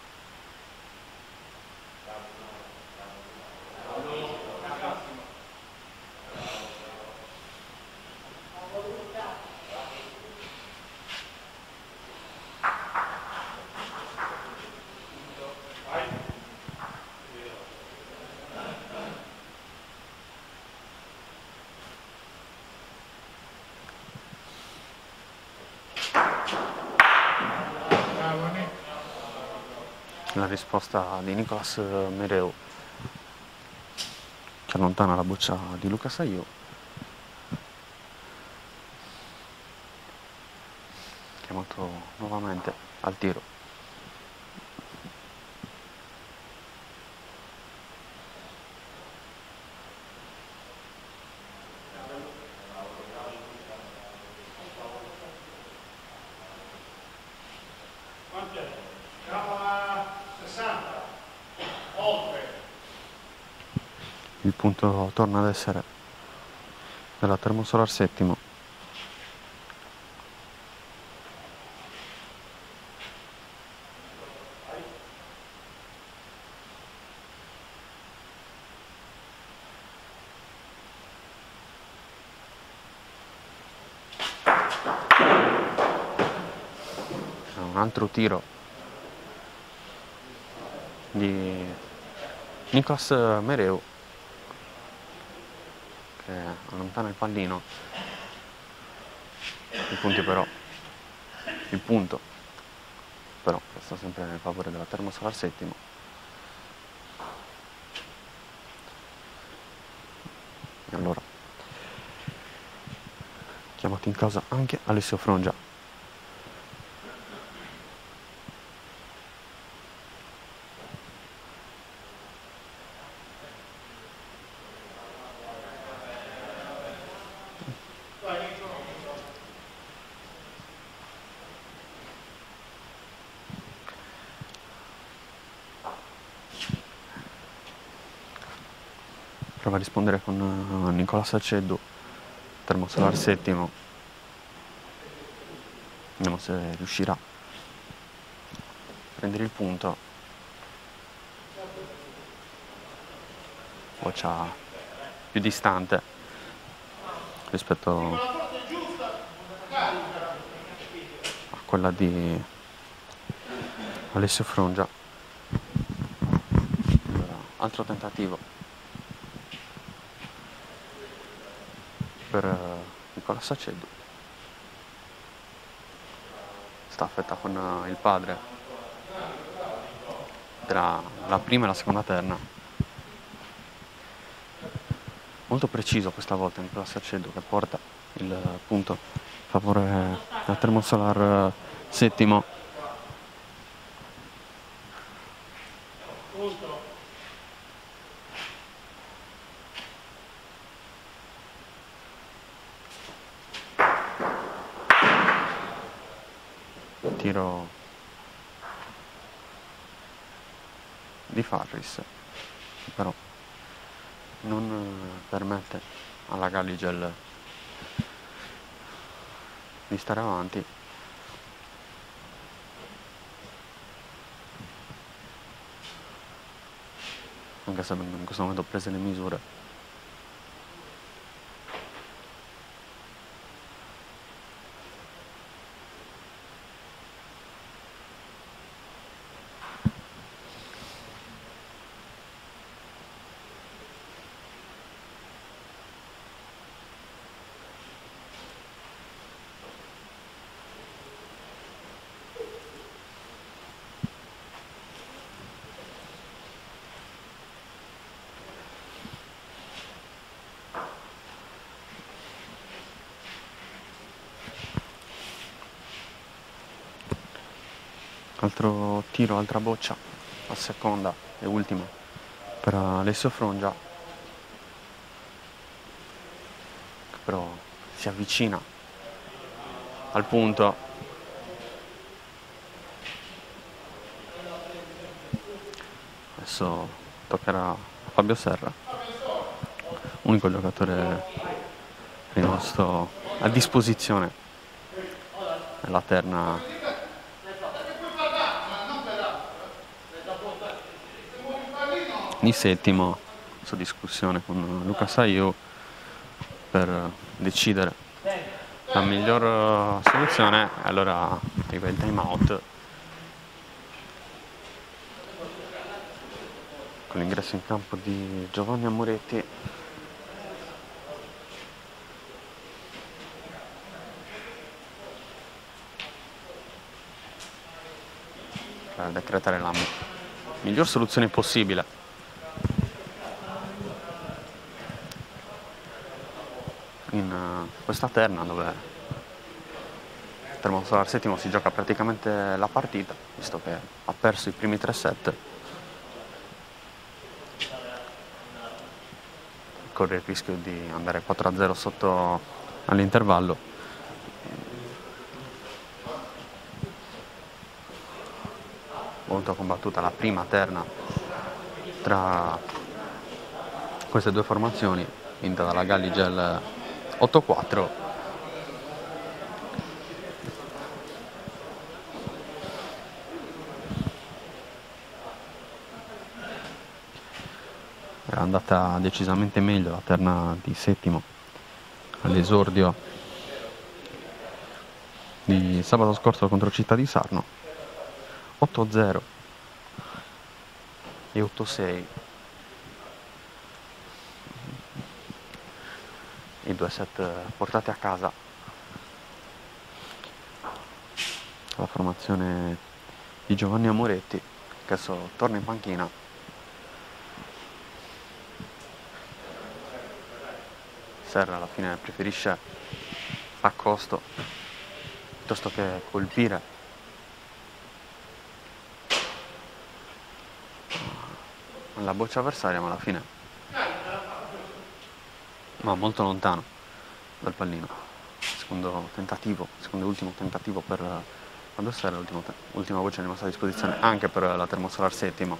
A: La risposta di Nicolas Mereu che allontana la boccia di Luca Saio, chiamato nuovamente al tiro. Il punto torna ad essere della Termosolar settimo. Un altro tiro di Nicolas Mereu che allontana il pallino. Il punto però, il punto però sta sempre nel favore della Termosolar settimo. E allora chiamato in causa anche Alessio Frongia. Prova a rispondere con uh, Nicola Saceddu, Termosolar settimo. Vediamo se riuscirà a prendere il punto. Boccia più distante rispetto a quella di Alessio Frongia. Allora, altro tentativo per Nicola Saceddu. Staffetta con il padre tra la prima e la seconda terna. Molto preciso questa volta in classe Acedo, che porta il punto a favore del Termosolar settimo. Tiro di Farris, però non permette alla Galligel di stare avanti. Anche se in questo momento ho preso le misure. Altro tiro, altra boccia, a seconda e ultima per Alessio Frongia, che però si avvicina al punto. Adesso toccherà a Fabio Serra, unico giocatore rimasto a disposizione nella terna di settimo, su discussione con Luca Saiu per decidere la miglior soluzione. Allora arriva il time out con l'ingresso in campo di Giovanni Amoretti. Per decretare la miglior soluzione possibile. In questa terna, dove il Termosolar settimo si gioca praticamente la partita, visto che ha perso i primi tre set, corre il rischio di andare quattro a zero sotto all'intervallo. Molto combattuta la prima terna tra queste due formazioni, vinta dalla Galligel otto quattro. Era andata decisamente meglio la terna di settimo all'esordio di sabato scorso contro Città di Sarno, otto a zero e otto a sei. I due set portati a casa. La formazione di Giovanni Amoretti, che adesso torna in panchina. Serra alla fine preferisce l'accosto piuttosto che colpire la boccia avversaria, ma alla fine ma molto lontano dal pallino. Secondo tentativo, secondo e ultimo tentativo per Fabio Serra, l'ultima voce è rimasta a disposizione anche per la Termosolar settimo.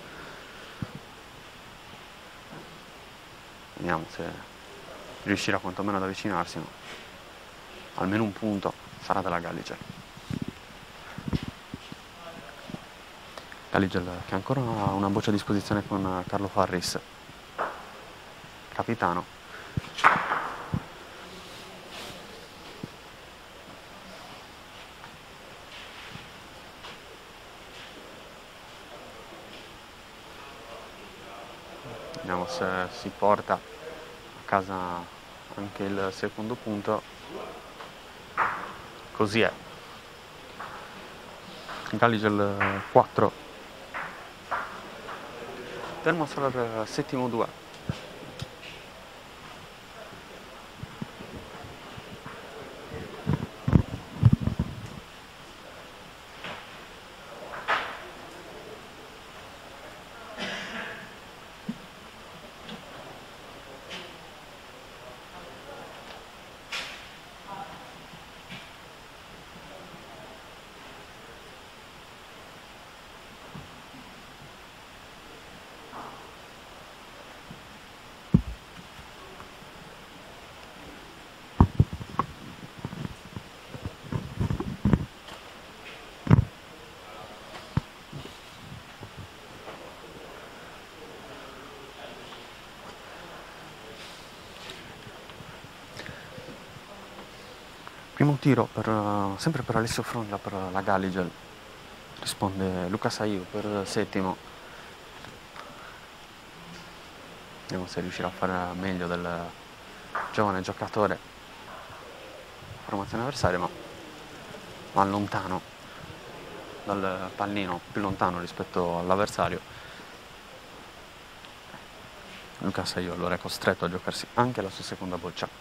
A: Vediamo se riuscirà quantomeno ad avvicinarsi, ma almeno un punto sarà della Galligel. Galligel che ancora ha una voce a disposizione con Carlo Farris, capitano. Vediamo se si porta a casa anche il secondo punto. Così è. Galligel quattro, Termosolar settimo due. Primo tiro per, uh, sempre per Alessio Frongia per la Galligel, risponde Luca Saiu per settimo. Vediamo se riuscirà a fare meglio del giovane giocatore, formazione avversaria, ma va lontano dal pallino, più lontano rispetto all'avversario. Luca Saiu allora è costretto a giocarsi anche la sua seconda boccia.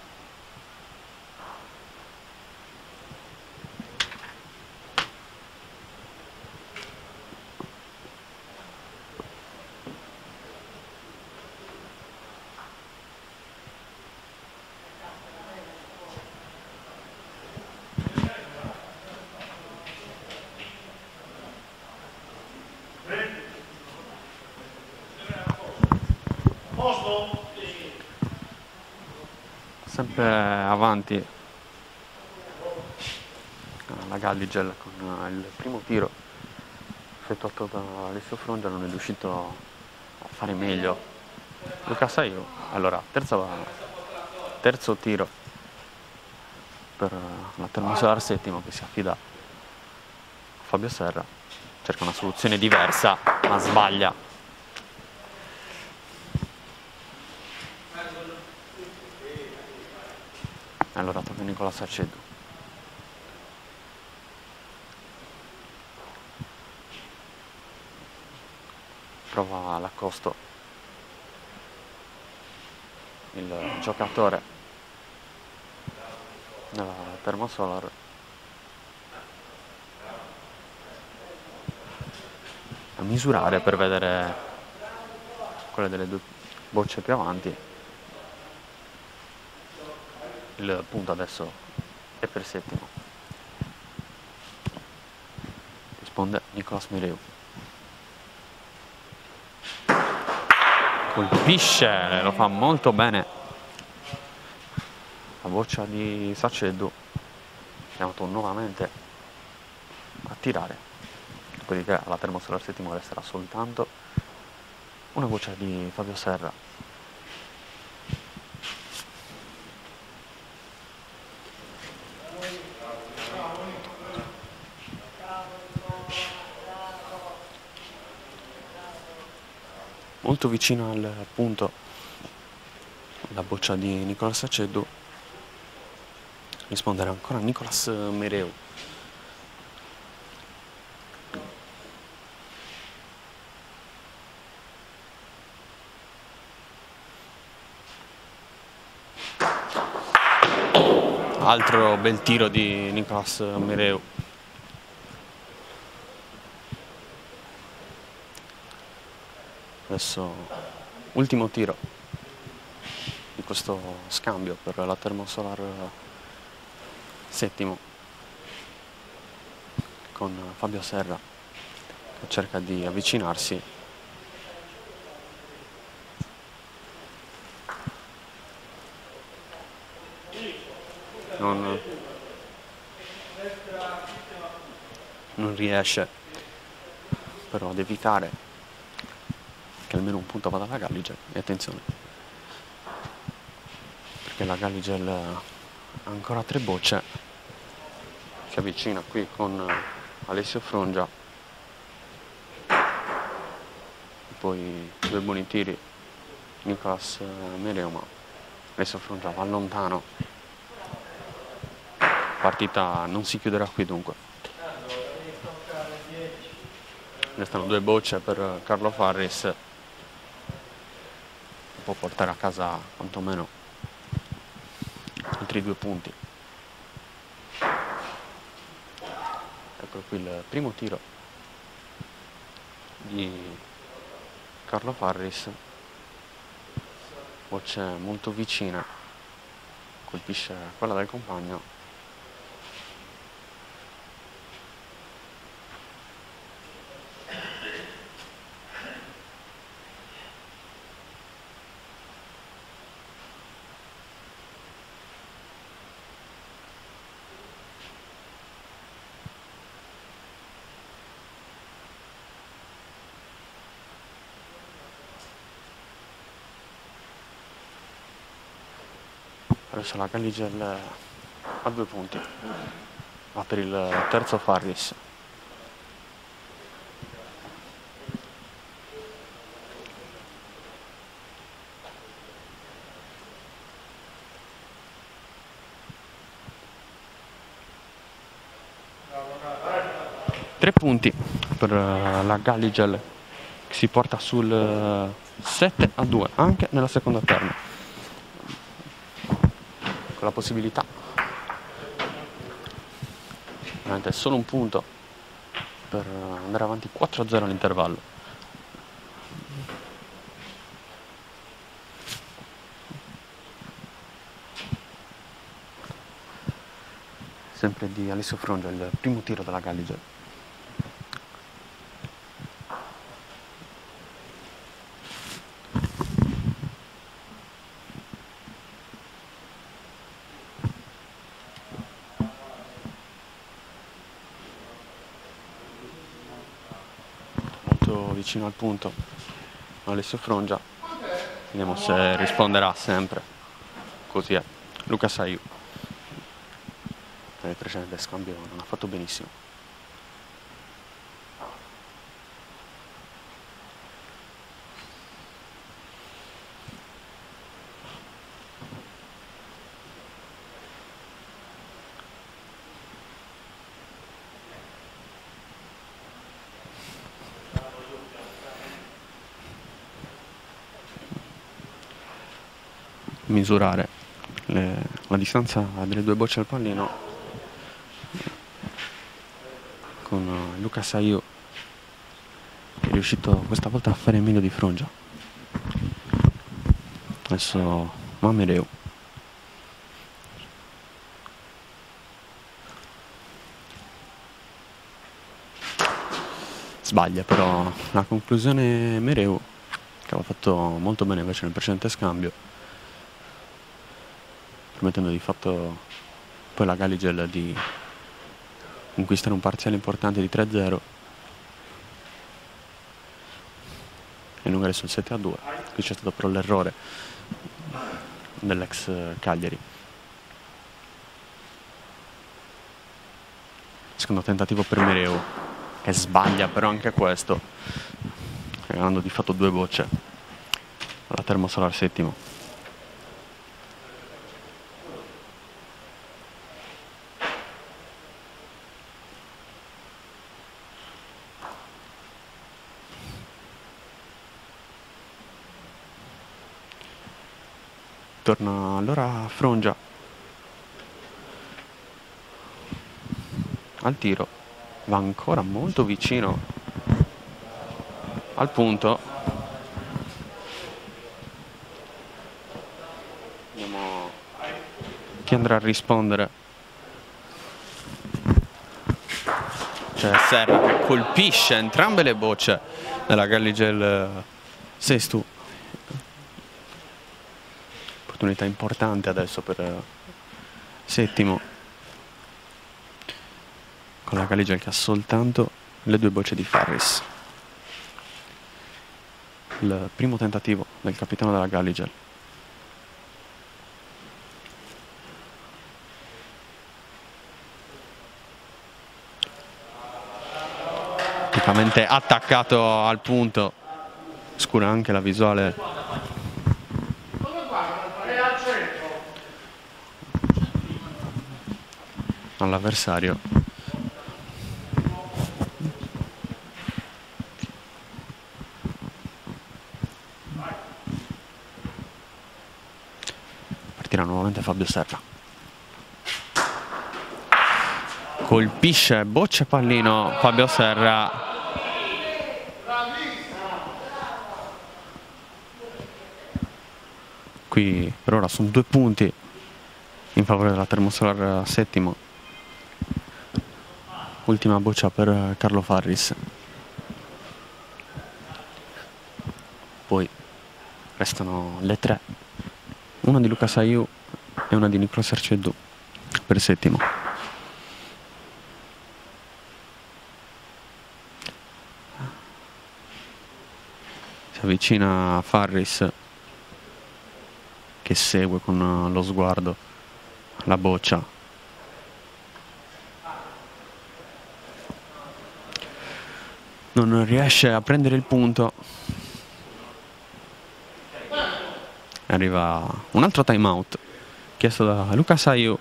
A: Sempre avanti la Galligel con il primo tiro effettuato da Alessio Frongia, non è riuscito a fare meglio Luca Saiu. Allora terzo, terzo tiro per la Termosolar settimo che si affida a Fabio Serra, cerca una soluzione diversa ma sbaglia. Allora tocca a Nicola Saccedo. Prova l'accosto il giocatore della Termosolar. A misurare per vedere quelle delle due bocce più avanti. Il punto adesso è per settimo. Risponde Nicolas Mireu. Colpisce, lo fa molto bene. La boccia di Saccedo, chiamato nuovamente a tirare. Dopodiché alla Termosolar settimo resterà soltanto una boccia di Fabio Serra. Molto vicino al punto la boccia di Nicolas Saccedo. Risponderà ancora Nicolas Mireu. Altro bel tiro di Nicolas Mireu. Adesso ultimo tiro di questo scambio per la Termosolar settimo con Fabio Serra che cerca di avvicinarsi. Non, non riesce però ad evitare che almeno un punto vada alla Galligel. E attenzione, perché la Galligel ha ancora tre bocce. Si avvicina qui con Alessio Frongia, poi due buoni tiri Nicolas Mireu, ma Alessio Frongia va lontano. Partita non si chiuderà qui dunque. Restano due bocce per Carlo Farris. può portare a casa quantomeno altri due punti. Ecco qui il primo tiro di Carlo Farris, voce molto vicina, colpisce quella del compagno. Adesso la Galligel a due punti, va per il terzo Farris. Tre punti per la Galligel, che si porta sul sette a due anche nella seconda terna, con la possibilità veramente solo un punto per andare avanti quattro a zero all'intervallo. Sempre di Alessio Frongia il primo tiro della Galligel. Vicino al punto Alessio Frongia, vediamo se risponderà sempre. Così è. Luca Saiu nel precedente scambio non ha fatto benissimo. Misurare le, la distanza delle due bocce al pallino con Luca Saiu, che è riuscito questa volta a fare meglio di Frongia. Adesso Mamereu, sbaglia però la conclusione Mereu, che aveva fatto molto bene invece nel precedente scambio, permettendo di fatto poi la Galligel di conquistare un parziale importante di tre a zero e allungare sul sette a due. Qui c'è stato però l'errore dell'ex Cagliari. Secondo tentativo per Mereu, che sbaglia però anche questo, regalando di fatto due bocce alla Termosolar settimo. Torna allora Frongia al tiro, va ancora molto vicino al punto. Vediamo chi andrà a rispondere. C'è Serra che colpisce entrambe le bocce della Galligel Sestu. Opportunità importante adesso per settimo, con la Galligel che ha soltanto le due bocce di Farris. Il primo tentativo del capitano della Galligel. Praticamente attaccato al punto, scura anche la visuale all'avversario. Fabio Serra. Colpisce, bocce pallino Fabio Serra. Qui per ora sono due punti in favore della Termosolar Settimo. Ultima boccia per Carlo Farris. Poi restano le tre, una di Luca Saiu e una di Nicola Sarceddu per il Settimo. Si avvicina Farris che segue con lo sguardo la boccia. Non riesce a prendere il punto. Arriva un altro time out chiesto da Luca Saiu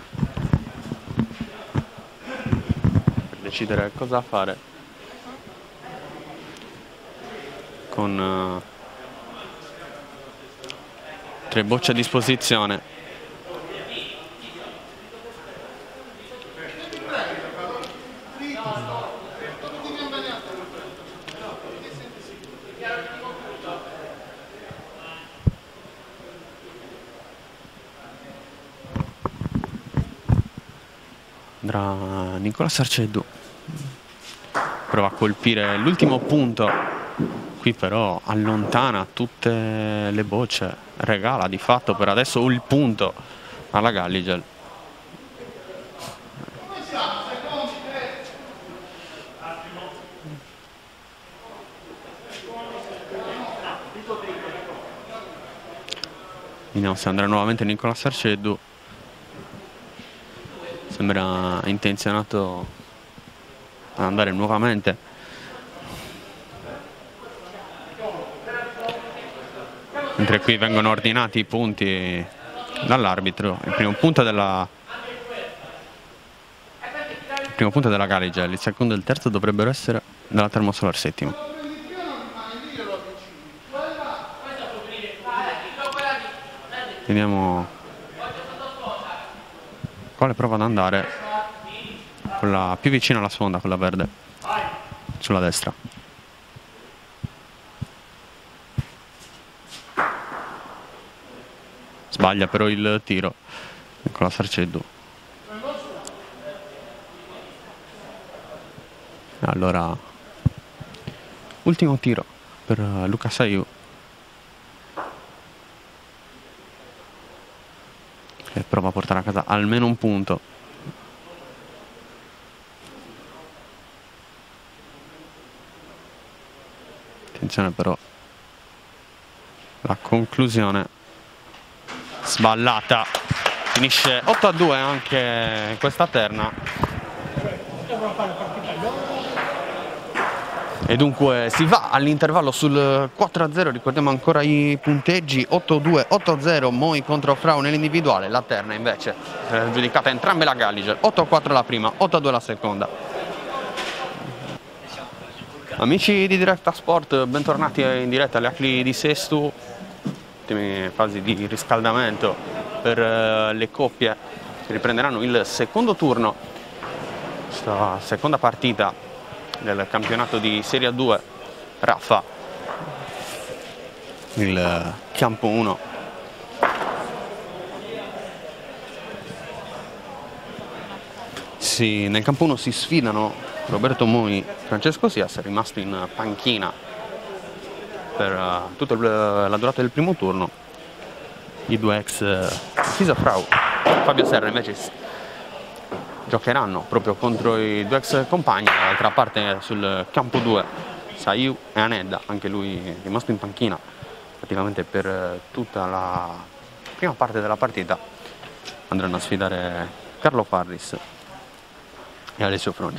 A: per decidere cosa fare con uh, tre bocce a disposizione. Andrà Nicola Sarceddu, prova a colpire l'ultimo punto, qui però allontana tutte le bocce, regala di fatto per adesso il punto alla Galligel. Vediamo se andrà nuovamente Nicola Sarceddu. Sembra intenzionato ad andare nuovamente. Mentre qui vengono ordinati i punti dall'arbitro. Il primo punto della il primo punto della Galligel, il secondo e il terzo dovrebbero essere della Termosolar Settimo. Vediamo quale prova ad andare, quella più vicina alla sponda, quella verde sulla destra. Sbaglia però il tiro Nicola Sarceddu. Allora ultimo tiro per Luca Saiu, che prova a portare a casa almeno un punto. Attenzione però, la conclusione sballata, finisce otto a due anche questa terna. E dunque si va all'intervallo sul quattro a zero, ricordiamo ancora i punteggi: otto a due, otto a zero Moi contro Frau nell'individuale, la terna invece eh, giudicata entrambe la Galligel, otto a quattro la prima, otto a due la seconda. Amici di Directa Sport, bentornati in diretta alle Acli di Sestu, ultime fasi di riscaldamento per eh, le coppie che riprenderanno il secondo turno, questa seconda partita del campionato di Serie A due. Raffa, il campo uno. Sì, nel campo uno si sfidano Roberto Moi e Francesco Sias, rimasto in panchina per uh, tutta la durata del primo turno. I due ex uh, Fisa Frau, Fabio Serra invece giocheranno proprio contro i due ex compagni. Dall'altra parte sul campo due Saiu e Anedda, anche lui rimasto in panchina praticamente per tutta la prima parte della partita. Andranno a sfidare Carlo Farris e Alessio Frongia.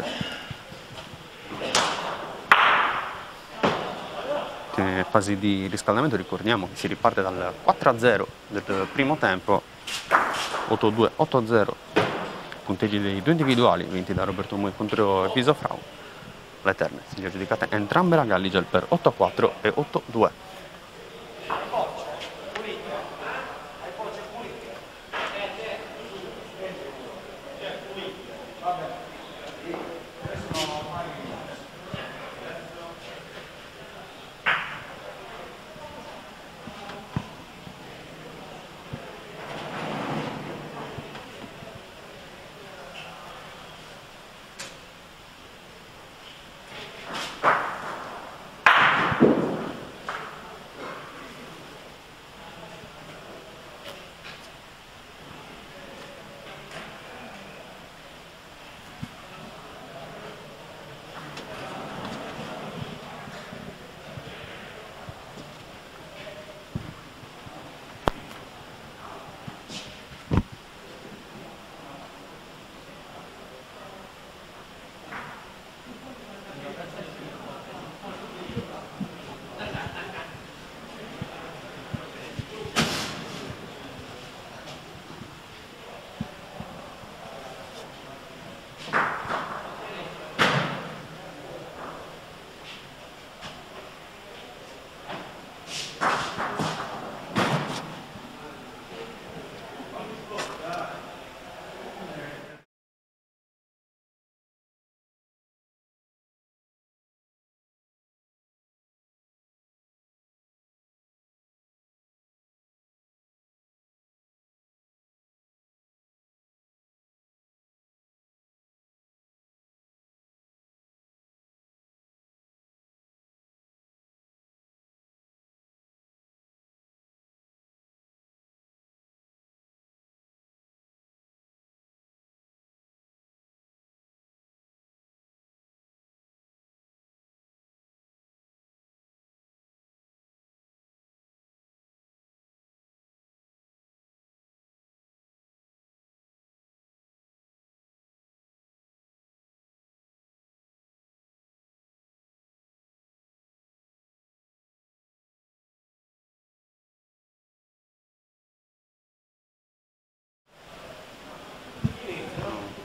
A: In fasi di riscaldamento ricordiamo che si riparte dal quattro a zero del primo tempo, otto a due, otto a zero punteggi dei due individuali vinti da Roberto Moi contro Pisa Frau. Le terne si sono giudicate entrambe la Galligel per otto a quattro e otto a due.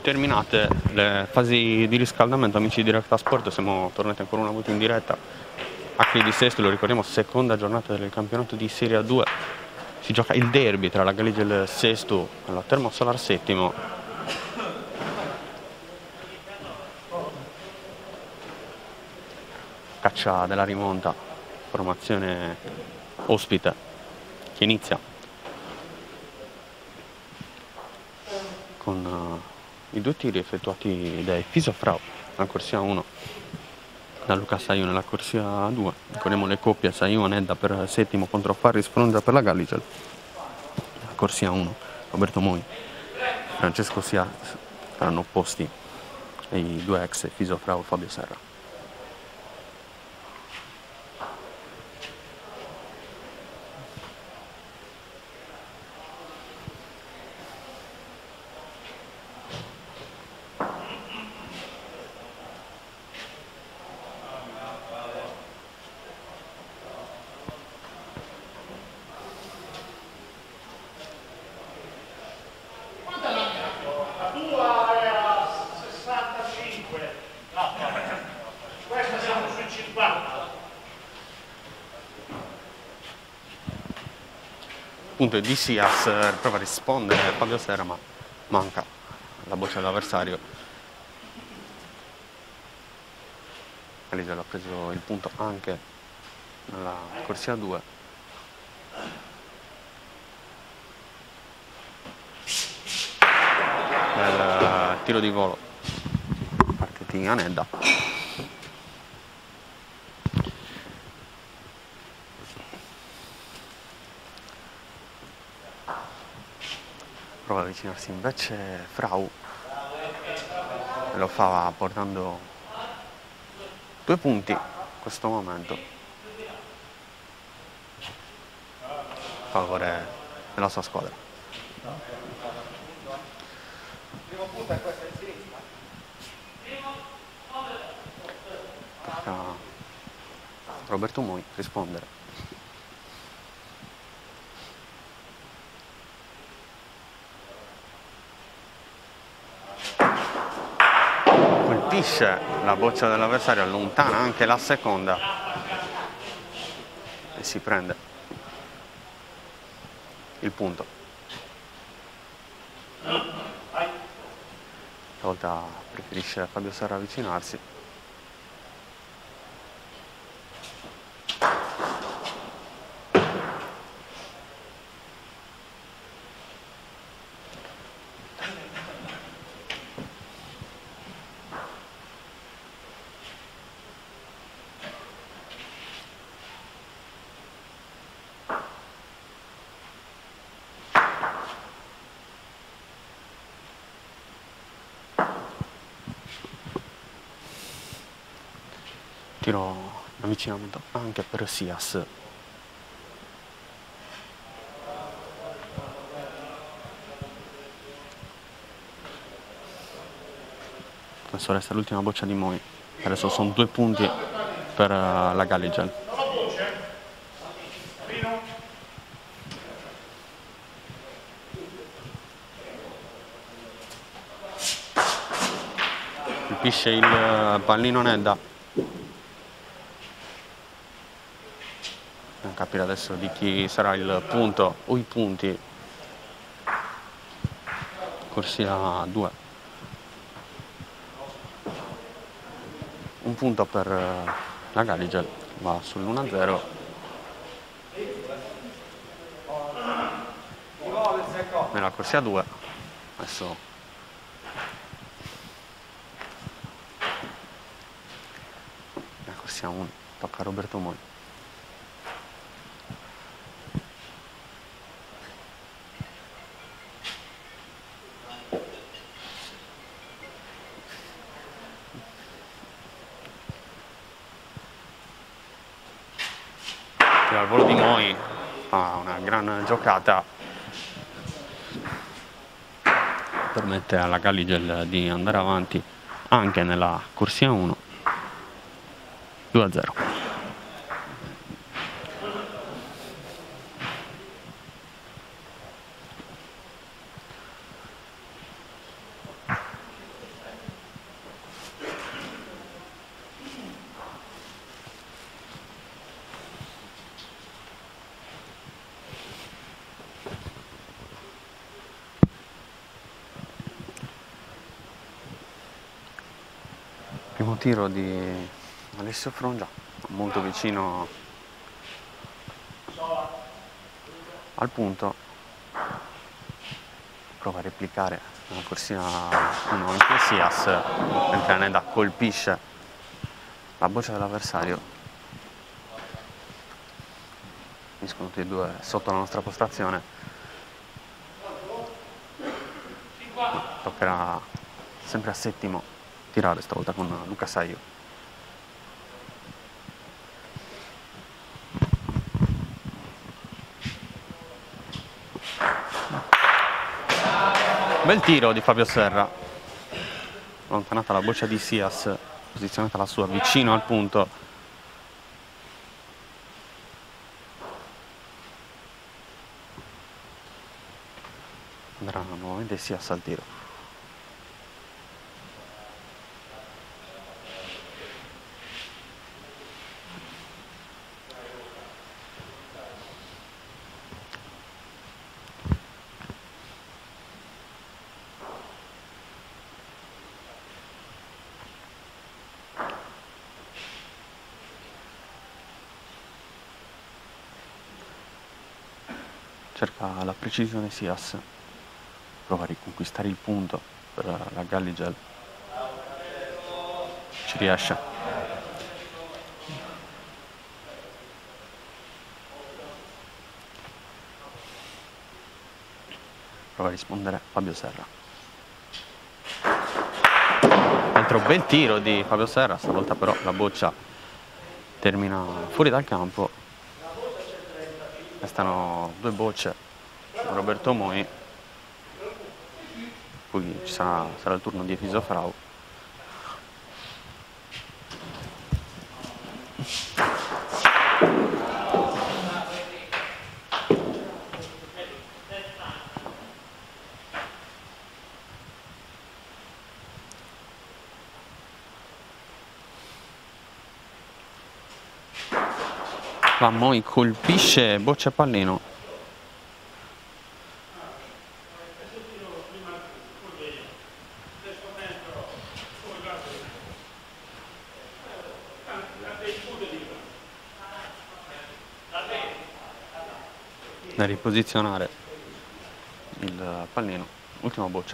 A: terminate le fasi di riscaldamento, amici di Directa Sport, siamo tornati ancora una volta in diretta a Chiedi Sesto, lo ricordiamo, seconda giornata del campionato di Serie A due, si gioca il derby tra la Galigia e il Sesto alla Termosolar Settimo. Caccia della rimonta, formazione ospite che inizia con uh, i due tiri effettuati dai Fisofrau alla corsia uno, da Luca Saiu nella corsia due. Ricordiamo le coppie Saiu Nedda per settimo contro Farris Frongia per la Galligel. La corsia uno, Roberto Moi, Francesco Sia saranno opposti ai due ex Fisofrau Fabio Serra. Punto di Sias, prova a rispondere Fabio Serra, ma manca la boccia dell'avversario. Galligel ha preso il punto anche nella corsia due. Bel tiro di volo, partiti a Nedda. Prova ad avvicinarsi invece Frau e lo fa portando due punti in questo momento a favore della sua squadra.
B: Primo punto è questo, in sinistra.
A: Tocca a Roberto Moi rispondere. Colpisce la boccia dell'avversario, allontana anche la seconda e si prende il punto. Stavolta preferisce Fabio Serra avvicinarsi. Tiro avvicinamento anche per Sias. Adesso resta l'ultima boccia di Moi. Adesso sono due punti per la Galligel. Colpisce il pallino Nedda. Non capire adesso di chi sarà il punto o i punti. Corsia due. Un punto per la Galligel, va sull'uno a zero. Nella corsia due. Adesso la corsia uno, tocca a Roberto Moi. Al volo di Moi fa una gran giocata, permette alla Galligel di andare avanti anche nella corsia uno, due a zero. Primo tiro di Alessio Frongia, molto vicino al punto, prova a replicare una corsia uno anche Sias, mentre Aneda colpisce la boccia dell'avversario. Finiscono tutti e due sotto la nostra postazione. Toccherà sempre a Settimo tirare, stavolta con Luca Saio. Bel tiro di Fabio Serra, allontanata la boccia di Sias, posizionata la sua vicino al punto. Andrà nuovamente Sias al tiro. Cerca la precisione Sias, prova a riconquistare il punto per la Galligel, ci riesce. Prova a rispondere Fabio Serra. Altro bel tiro di Fabio Serra, stavolta però la boccia termina fuori dal campo. Restano due bocce, Roberto Moi, poi ci sarà, sarà il turno di Efiso Frau. La Moi colpisce boccia e pallino. Da riposizionare il pallino, ultima boccia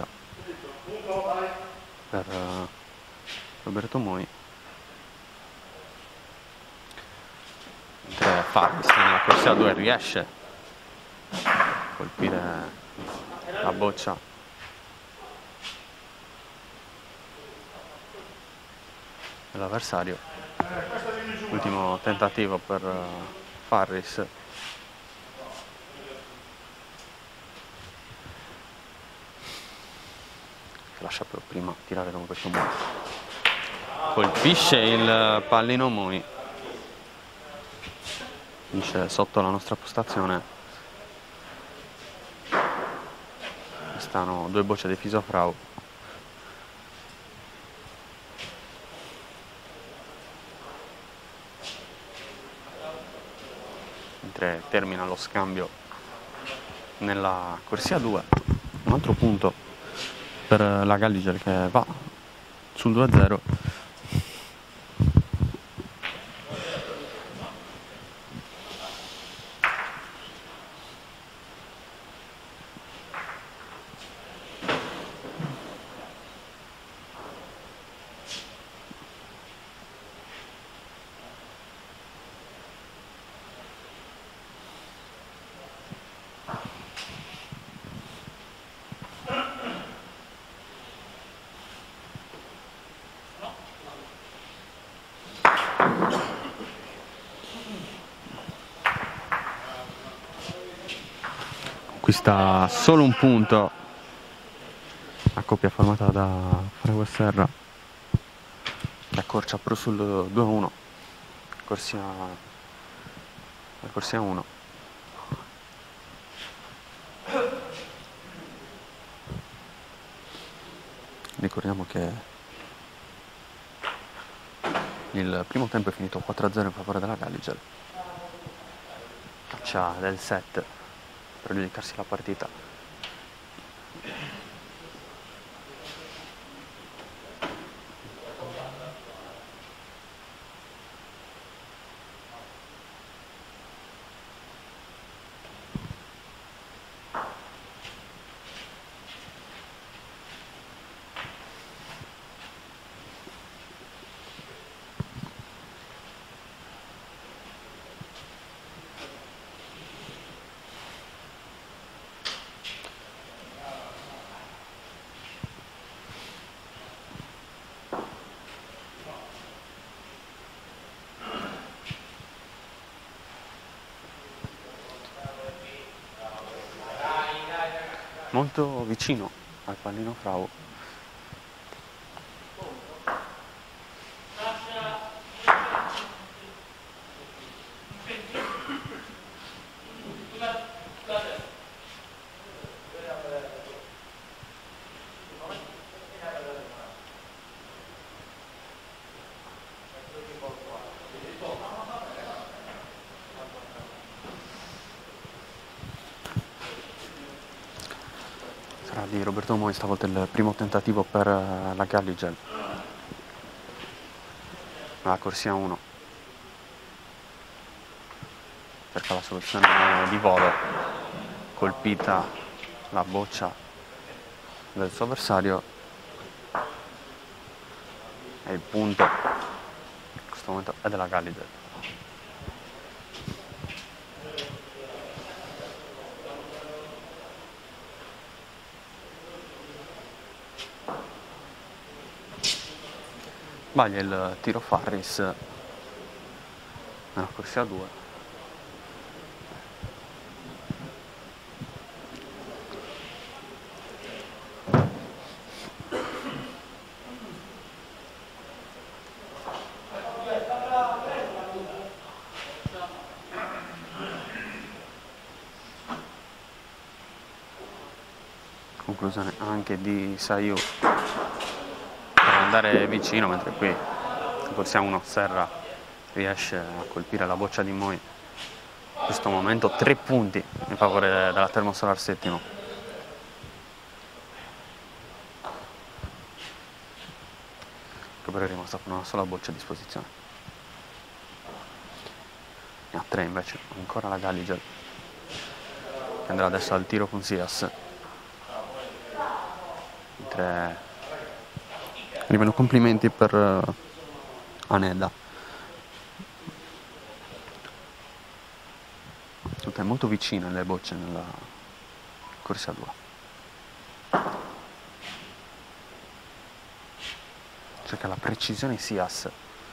A: per Roberto Moi. Mentre Farris nella corsia due riesce a colpire la boccia dell'avversario. Ultimo tentativo per Farris. Che lascia però prima tirare con questo Moi. Colpisce il pallino Moi. Finisce sotto la nostra postazione. Stanno due bocce di Efiso Frau. Mentre termina lo scambio nella corsia due. Un altro punto per la Galligel che va sul due a zero. Conquista solo un punto la coppia formata da Frau e Serra, che accorcia però sul due a uno, corsia, la corsia uno. Ricordiamo che il primo tempo è finito quattro a zero in favore della Galligel. Caccia del set per dedicarsi alla partita. molto vicino al pallino Frau. Sarà di Roberto Moi stavolta il primo tentativo per la Galligel. La corsia uno. Cerca la soluzione di volo, colpita la boccia del suo avversario e il punto in questo momento è della Galligel. Sbaglia il tiro Farris nella corsia due. Conclusione anche di Sayu per andare vicino, mentre qui corsia uno Serra riesce a colpire la boccia di Moi. In questo momento tre punti in favore della Termosolar Settimo. Che però è rimasta con una sola boccia a disposizione. Ne ha tre invece ancora la Galligel, che andrà adesso al tiro con Sias. Mentre arrivano complimenti per uh, Aneda. Tutte molto vicine le bocce nella corsia due. Cerca la precisione Sias.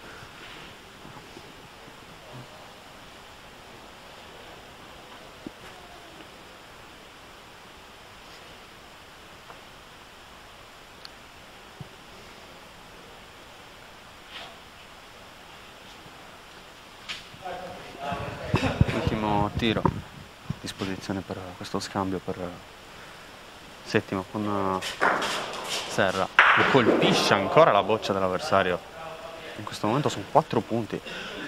A: Ultimo tiro a disposizione per questo scambio per Settimo con Serra, che colpisce ancora la boccia dell'avversario. In questo momento sono quattro punti.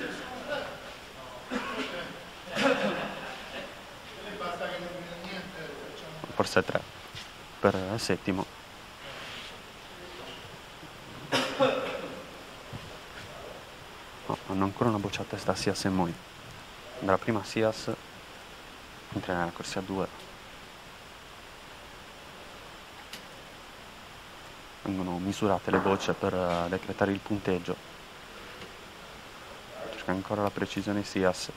A: Forse tre per Settimo. No, hanno ancora una boccia a testa Sias e Moi. Andrà prima Sias, mentre nella corsia due vengono misurate le bocce per uh, decretare il punteggio. Cerca ancora la precisione Sias.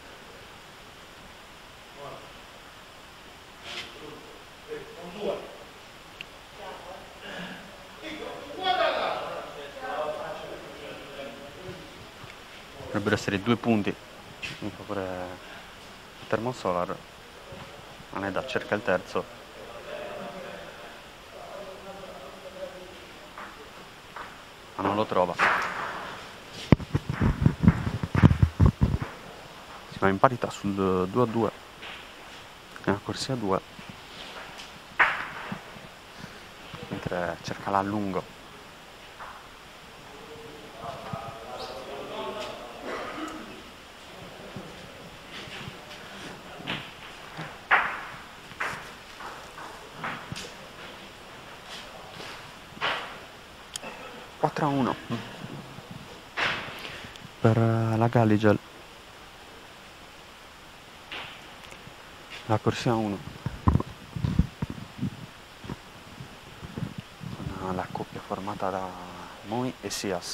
A: Dovrebbero essere due punti in favore Termosolar. Aneda cerca il terzo. Ma non lo trova. Si va in parità sul due a due nella corsia due, mentre cerca l'allungo. quattro a uno per la Galligel. La corsia uno con la coppia formata da Moi e Sias.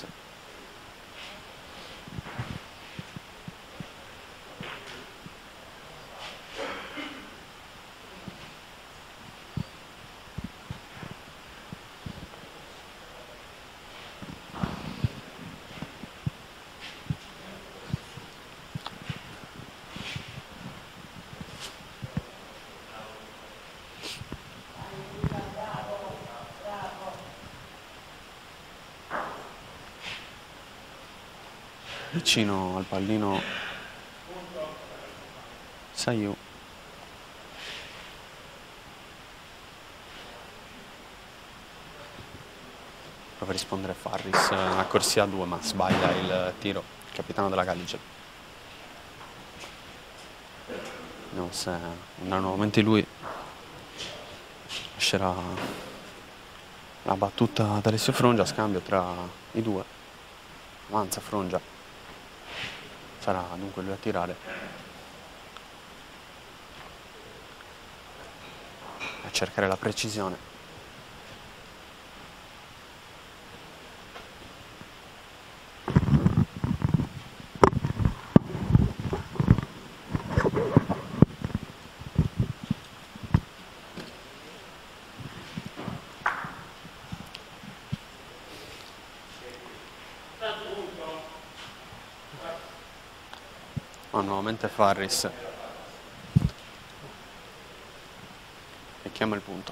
A: vicino al pallino Saiu. Prova a rispondere Farris a corsia due, ma sbaglia il tiro, il capitano della Galligel. Vediamo se andrà nuovamente lui. Escerà la battuta da Alessio Frongia, scambio tra i due. Avanza Frongia. Sarà dunque lui a tirare. A cercare la precisione. Oh, nuovamente Farris e chiama il punto.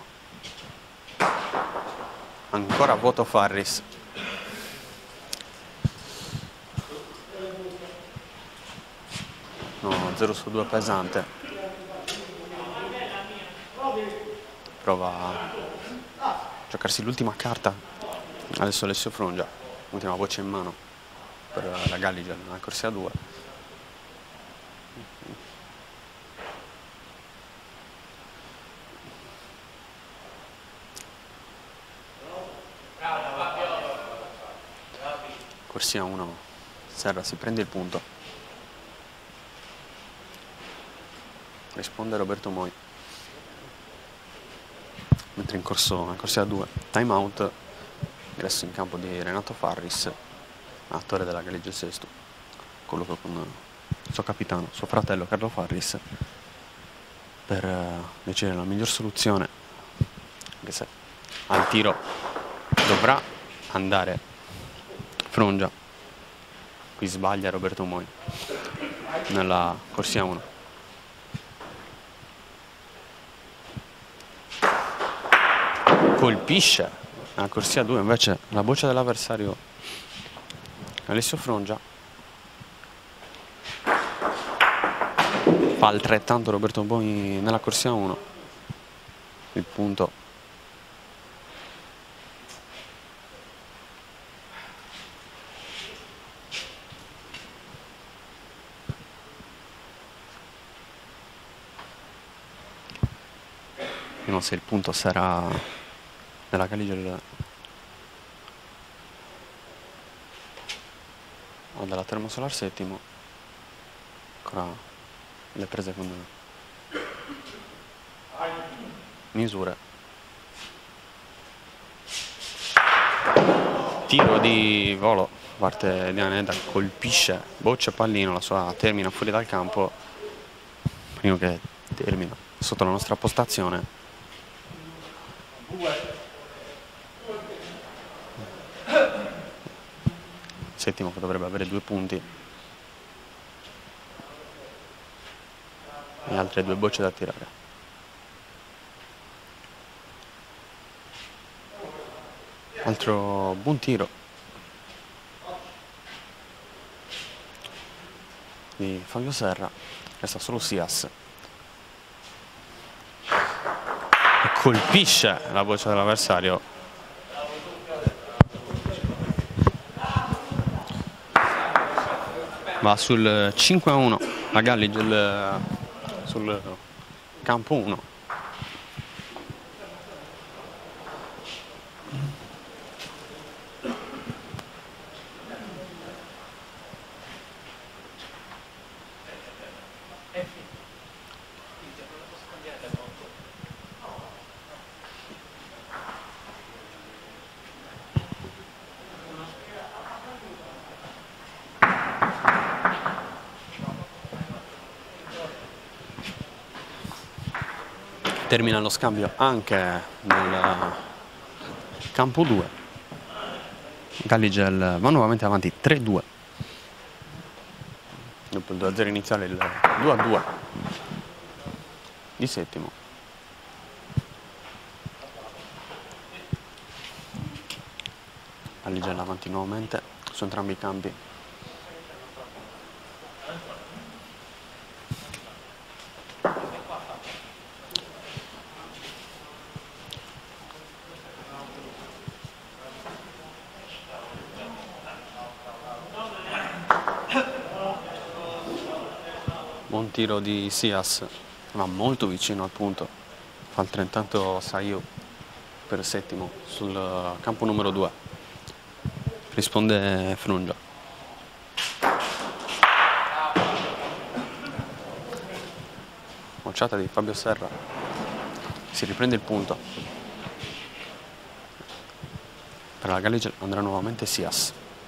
A: Ancora vuoto Farris. No, zero su due pesante. Prova a giocarsi l'ultima carta. Adesso Alessio Frongia, ultima voce in mano per la Galligel nella corsia due. Corsia uno, Serra si prende il punto. Risponde Roberto Moi. Mentre in corso, in corsia due, time out, ingresso in campo di Renato Farris, attore della Galligel Sesto, colloquio con il suo capitano, suo fratello Carlo Farris, per decidere la miglior soluzione, anche se al tiro dovrà andare Frongia. Qui sbaglia Roberto Moi nella corsia uno. Colpisce nella corsia due invece la boccia dell'avversario Alessio Frongia. Fa altrettanto Roberto Moi nella corsia uno. Il punto vediamo se il punto sarà della Galligel o della Termosolar Settimo. Ancora le prese con misure. Tiro di volo parte di Aneda, colpisce boccia e pallino, la sua termina fuori dal campo, primo che termina sotto la nostra postazione. Settimo che dovrebbe avere due punti e altre due bocce da tirare. Altro buon tiro di Fabio Serra, resta solo Sias e colpisce la boccia dell'avversario. Va sul cinque a uno la Galligel sul campo uno. Termina lo scambio anche nel campo due. Galligel va nuovamente avanti tre due. Dopo il due a zero iniziale, il due a due di Settimo. Galligel avanti nuovamente su entrambi i campi. buon tiro di Sias, ma molto vicino al punto. Falta intanto Saiu per il settimo sul campo numero due. Risponde Frungia. Bocciata di Fabio Serra. Si riprende il punto. Per la Galligel andrà nuovamente Sias.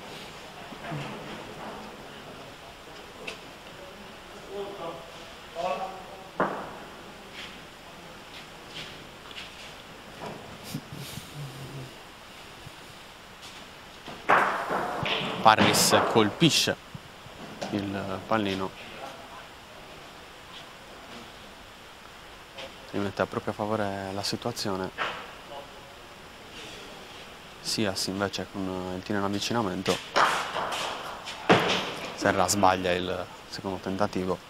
A: Farris colpisce il pallino, rimette a proprio favore la situazione. Sias invece con il tiro in avvicinamento. Serra sbaglia il secondo tentativo.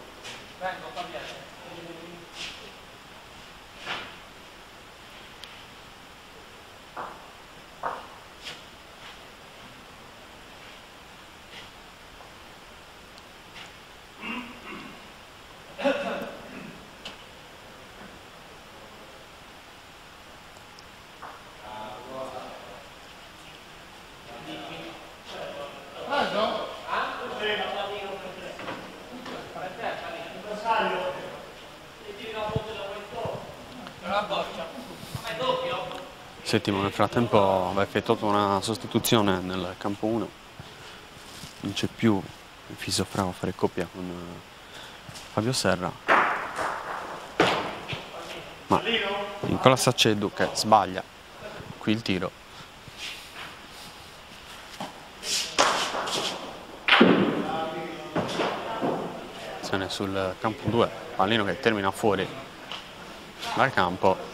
A: Settimo nel frattempo aveva effettuato una sostituzione nel campo uno, non c'è più il Fisofrao a fare coppia con Fabio Serra, ma Nicola Saccedu che sbaglia qui il tiro. Azione sul campo due, pallino che termina fuori dal campo.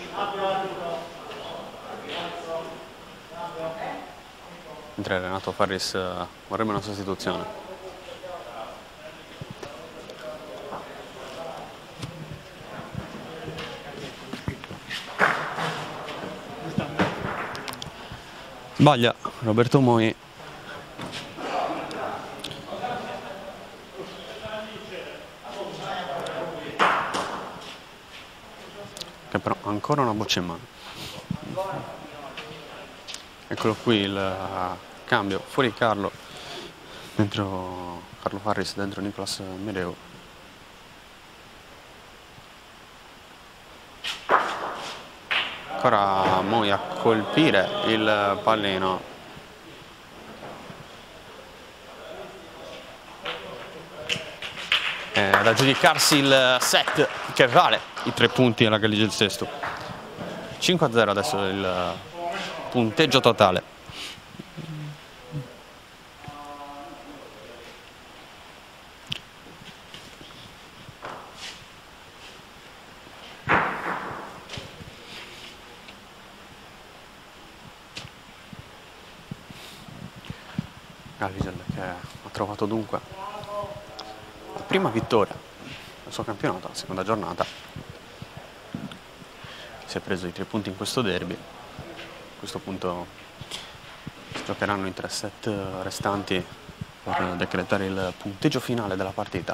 A: Mentre Renato Farris vorrebbe una sostituzione. Sbaglia Roberto Moi. Che però ha ancora una boccia in mano. Eccolo qui il cambio, fuori Carlo, dentro Carlo Farris, dentro Nicolas Mereu. Ancora Moi a colpire il pallino. È da giudicarsi il set che vale i tre punti alla Galligel Sesto. cinque a zero adesso il punteggio totale. Galligel che ha trovato dunque la prima vittoria del suo campionato, la seconda giornata. Si è preso i tre punti in questo derby. A questo punto si giocheranno i tre set restanti per decretare il punteggio finale della partita.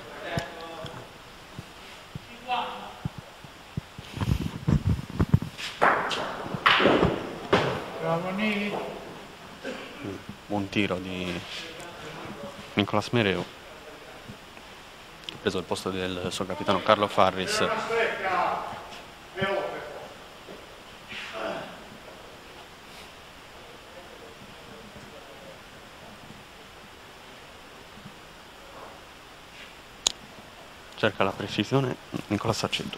A: Buon tiro di Nicolas Mereu, che ha preso il posto del suo capitano Carlo Farris. Cerca la precisione Nicola Saccedu.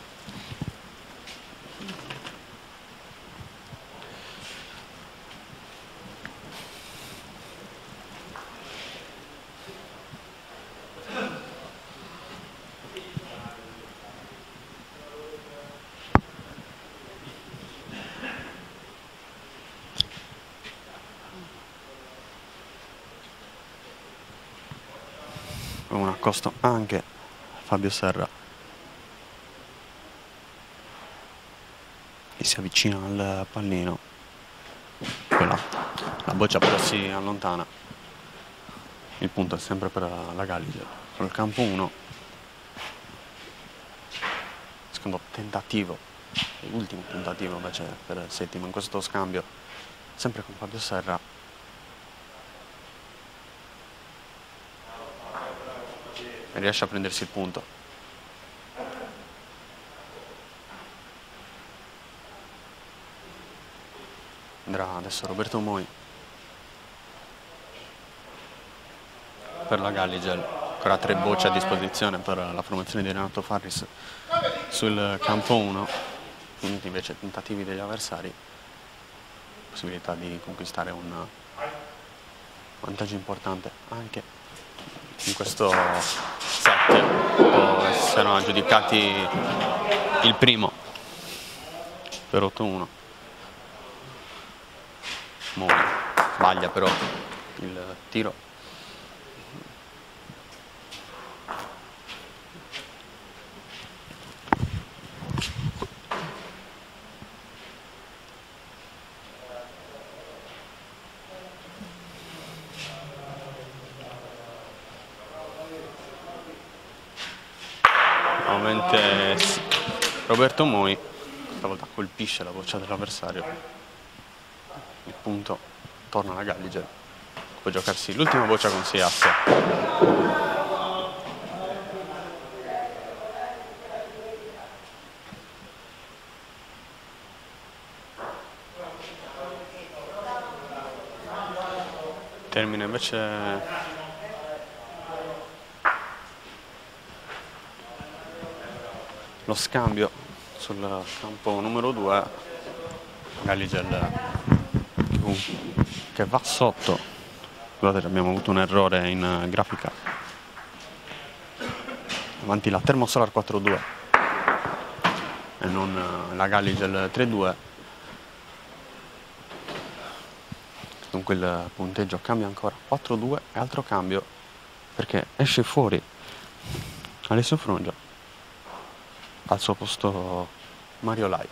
A: Un accosto anche Fabio Serra, che si avvicina al pallino. Quella, la boccia però si allontana. Il punto è sempre per la Galligel sul campo uno. secondo tentativo, l'ultimo tentativo invece per il Settimo in questo scambio, sempre con Fabio Serra. E riesce a prendersi il punto. Andrà adesso Roberto Moi per la Galligel, ancora tre bocce a disposizione per la formazione di Renato Farris sul campo uno, quindi invece tentativi degli avversari, possibilità di conquistare un vantaggio importante anche in questo set. Poi si erano aggiudicati il primo per otto uno. Moi sbaglia però il tiro. Nuovamente Roberto Moi, stavolta colpisce la boccia dell'avversario. Il punto torna alla Galligel, può giocarsi l'ultima boccia con sei asse. Termina invece lo scambio sul campo numero due. Galligel che va sotto. Guardate, abbiamo avuto un errore in grafica. Avanti la Thermosolar quattro due e non la Galligel tre due. Dunque il punteggio cambia ancora quattro due e altro cambio perché esce fuori Alessio Frongia, al suo posto Mario Lai.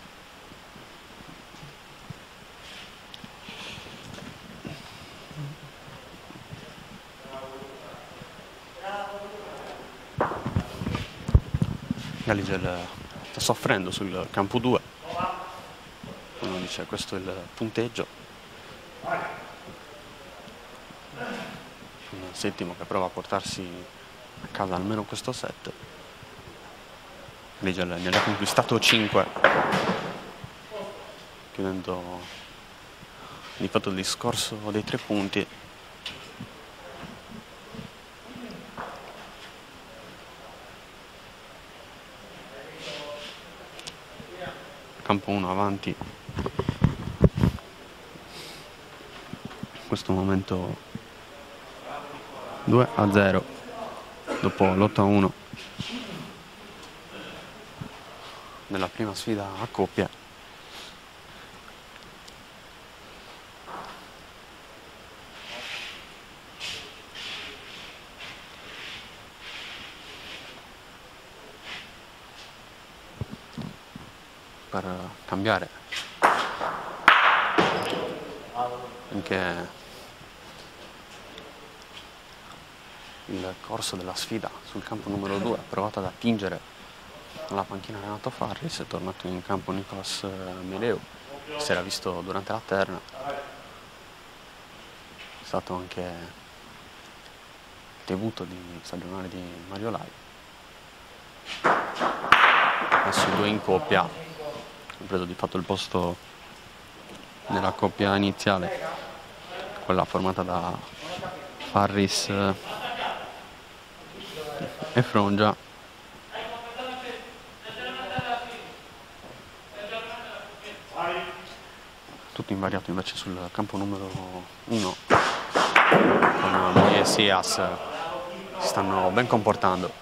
A: Galligel sta soffrendo sul campo due, uno dice questo è il punteggio. Un Settimo che prova a portarsi a casa almeno questo set. Galligel ne ha conquistato cinque, chiudendo di fatto il discorso dei tre punti. Campo uno avanti in questo momento due a zero dopo l'otto a uno nella prima sfida a coppia. Per cambiare anche il corso della sfida sul campo numero due, ha provato ad attingere alla panchina Renato Farris, è tornato in campo Nicolas Meleu, che si era visto durante la terna, è stato anche il debutto di stagionale di Mario Lai. Adesso due in coppia, ha preso di fatto il posto nella coppia iniziale, quella formata da Farris e Frongia. Tutto invariato invece sul campo numero uno, con Moi e Sias si stanno ben comportando.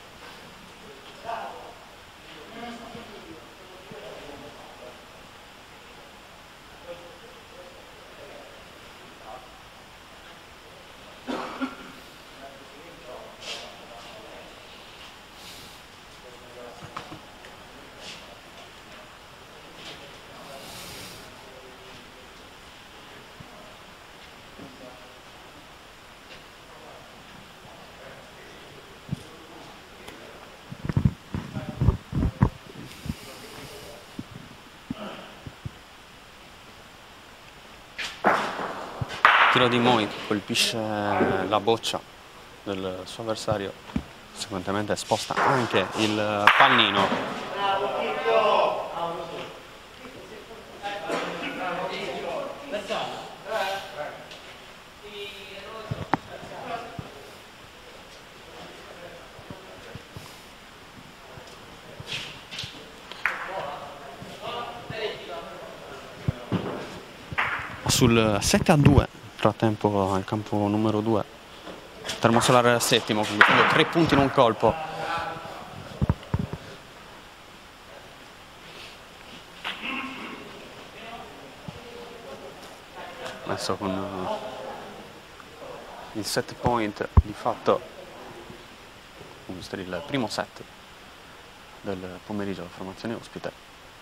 A: tiro di Moi colpisce la boccia del suo avversario, conseguentemente sposta anche il pallino. Sul sette a due, frattempo al campo numero due, Termosolare al settimo, quindi tre punti in un colpo. Adesso con il set point di fatto il primo set del pomeriggio, la formazione ospite.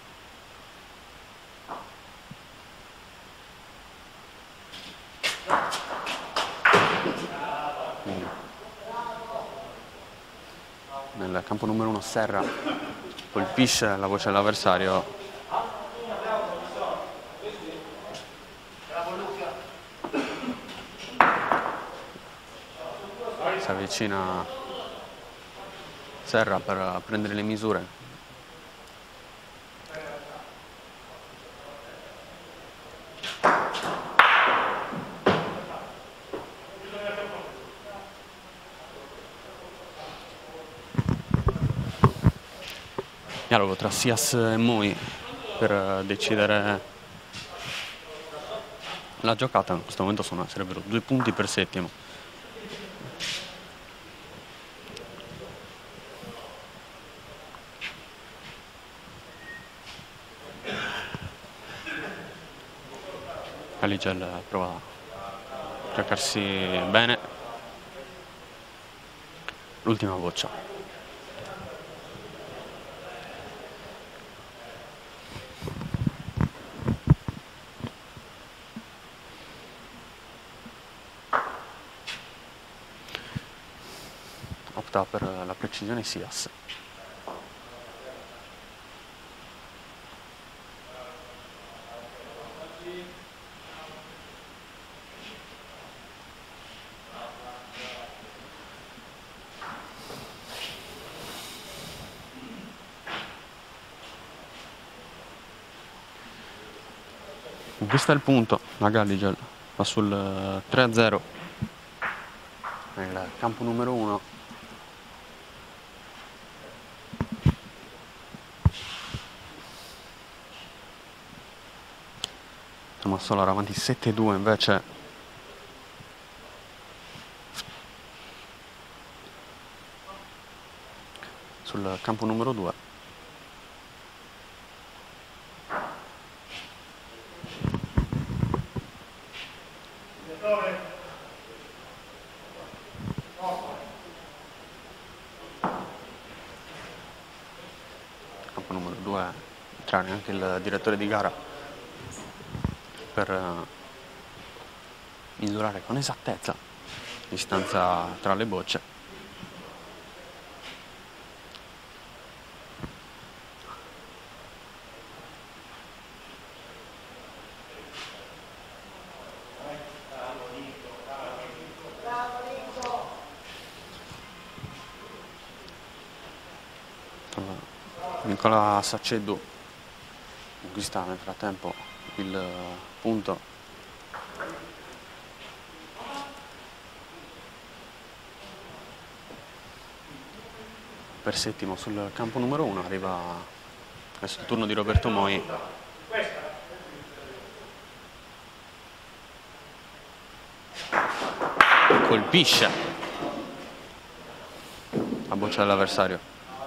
A: Nel campo numero uno Serra colpisce la voce dell'avversario. Si avvicina Serra per prendere le misure. Dialogo tra Sias e Moi per decidere la giocata. In questo momento sono, sarebbero due punti per settimo. Caligel prova a giocarsi bene. L'ultima boccia. Opta per la precisione Sias. Questo è il punto, la Galligel va sul tre a zero nel campo numero uno. Termosolare avanti sette a due invece sul campo numero due. Campo numero due, entrare anche il direttore di gara per misurare con esattezza la distanza tra le bocce. Nicola Sacceddu conquista nel frattempo il punto per settimo sul campo numero uno. Arriva adesso il turno di Roberto Moi. Colpisce la boccia dell'avversario.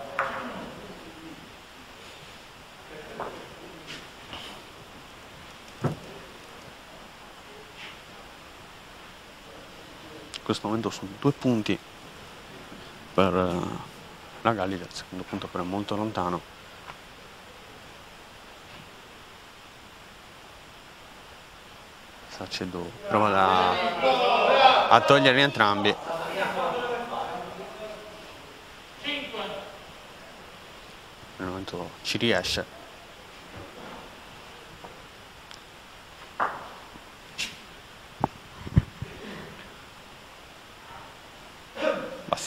A: In questo momento sono due punti per la Galligel, il secondo punto però è molto lontano. Sacceddu prova da, a toglierli entrambi. Nel momento ci riesce.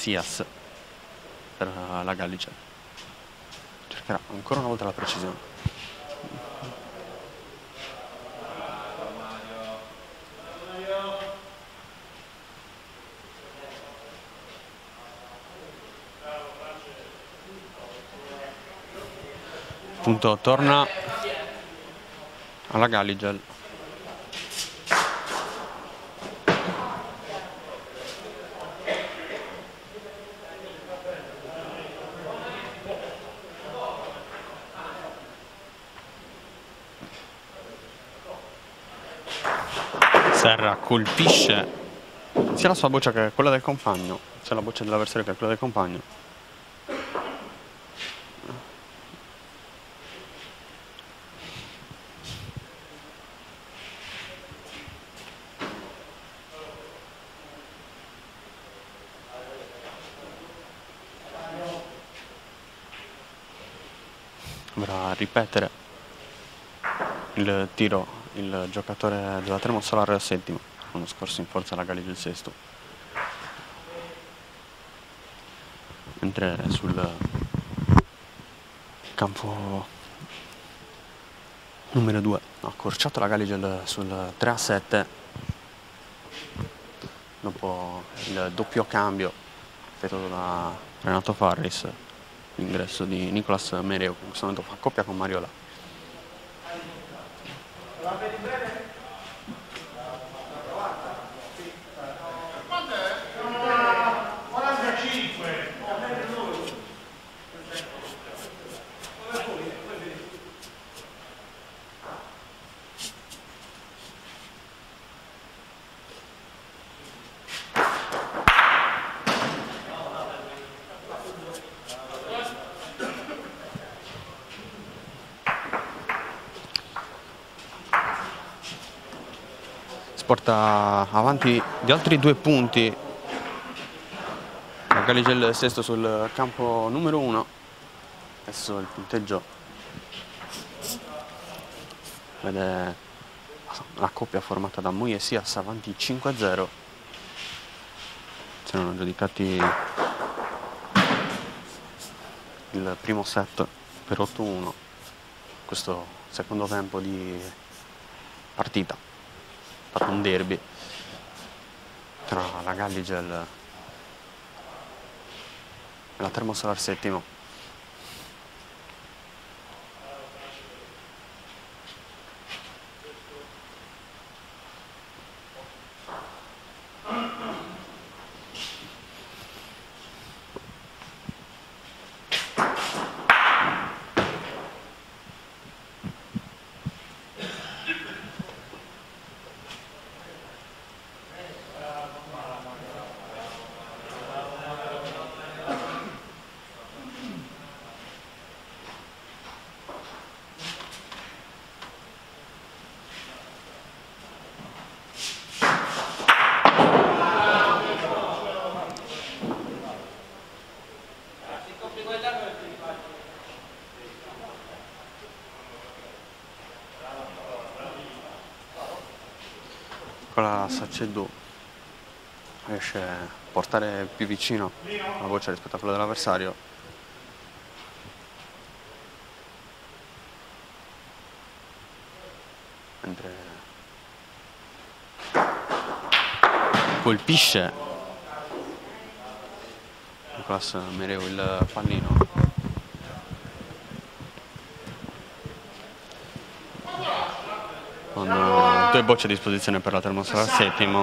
A: Sias per la Gallice. Cercherà ancora una volta la precisione. Punto torna alla Galligel. Serra colpisce sia la sua boccia che quella del compagno, sia la boccia dell'avversario che quella del compagno. Dovrà ripetere il tiro il giocatore della Termosolare al settimo, l'anno scorso in forza alla Galligel sesto, mentre sul campo numero due ha accorciato la Galligel sul tre a sette dopo il doppio cambio effettuato da Renato Farris, l'ingresso di Nicolas Mereu, che in questo momento fa coppia con Mariola. Porta avanti di altri due punti la Galligel sesto sul campo numero uno. Adesso il punteggio vede la coppia formata da Mui e Sias avanti cinque a zero. Si erano giudicati il primo set per otto a uno, questo secondo tempo di partita. Fatto un derby tra la Galligel e la Termosolar settimo. La Saccedu riesce a portare più vicino la boccia rispetto a quella dell'avversario. Mentre colpisce Nicolas Mereu il pallino. Con due bocce a disposizione per la Termosolar settimo.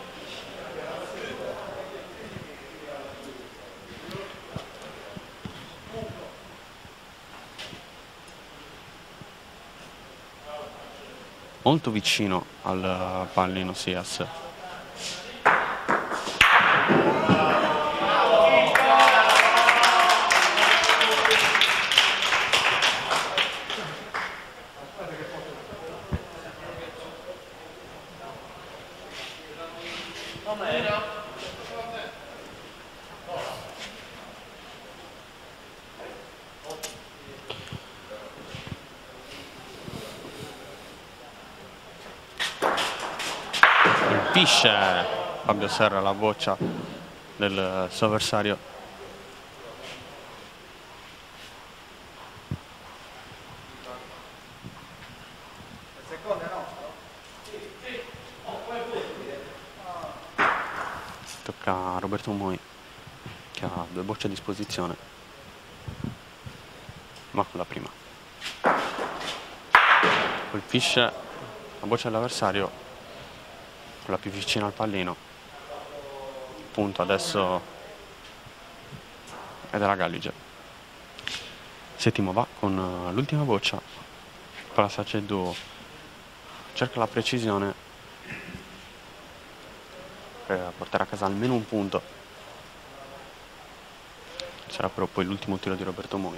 A: Molto vicino al pallino Sias. Colpisce Fabio Serra la boccia del suo avversario.
B: Il secondo è nostro?
A: Tocca a Roberto Moi, che ha due bocce a disposizione, ma con la prima colpisce la boccia dell'avversario, quella più vicina al pallino. Punto adesso è della Galliger. Settimo va con l'ultima boccia, con la Saceddu cerca la precisione per portare a casa almeno un punto. Sarà però poi l'ultimo tiro di Roberto Moi.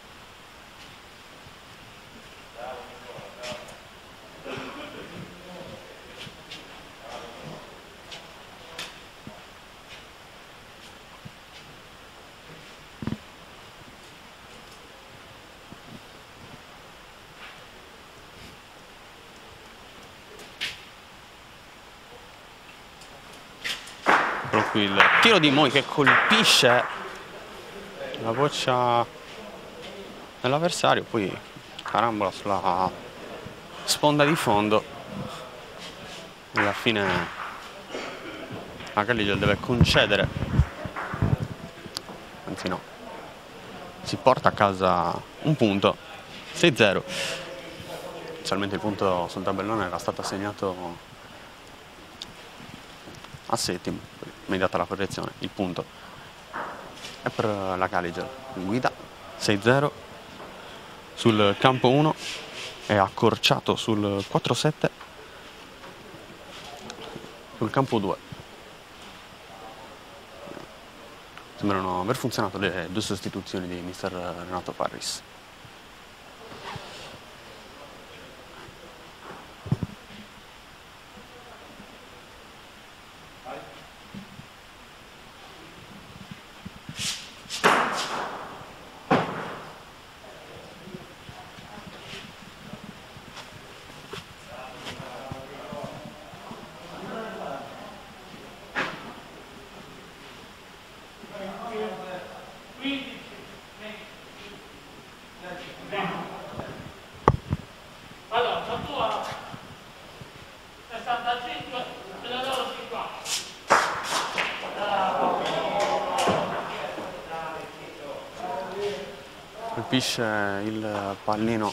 A: Qui il tiro di Moi che colpisce la boccia dell'avversario, poi carambola sulla sponda di fondo e alla fine la Galliger deve concedere, anzi no, si porta a casa un punto, sei zero. Inizialmente il punto sul tabellone era stato assegnato a settimo, immediata la correzione, il punto è per la Galliger, in guida sei zero sul campo uno, è accorciato sul quattro sette sul campo due. Sembrano aver funzionato le due sostituzioni di mister Renato Farris. Colpisce il pallino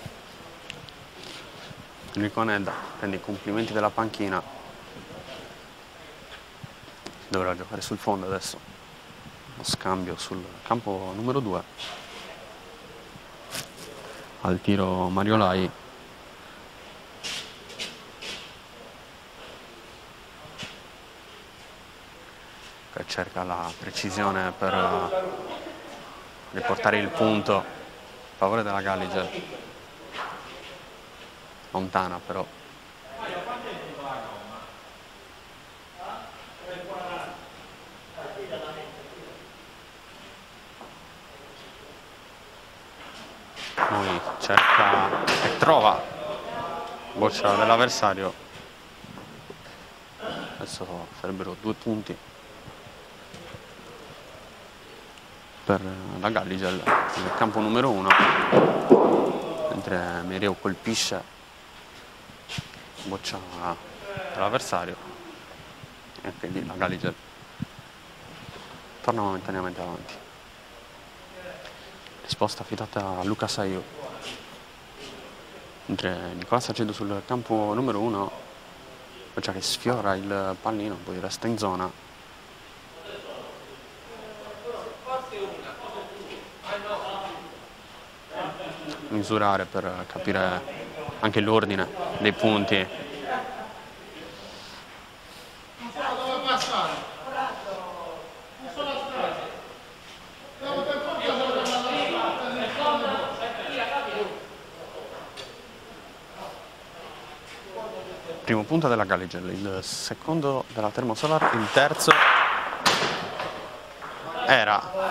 A: Enrico Nedda, prende i complimenti della panchina, si dovrà giocare sul fondo adesso, lo scambio sul campo numero due, al tiro Mariolai, che cerca la precisione per riportare il punto a favore della Galliger, lontana però. Noi cerca e trova boccia dell'avversario, adesso sarebbero due punti per la Galliger nel campo numero uno, mentre Mereu colpisce boccia dell'avversario e anche lì la Galliger torna momentaneamente avanti. Risposta affidata a Luca Saiu, mentre Nicola Saceddu sul campo numero uno, boccia che sfiora il pallino, poi resta in zona. Misurare per capire anche l'ordine dei punti. Primo punto della Galliger, il secondo della Termosolar, il terzo era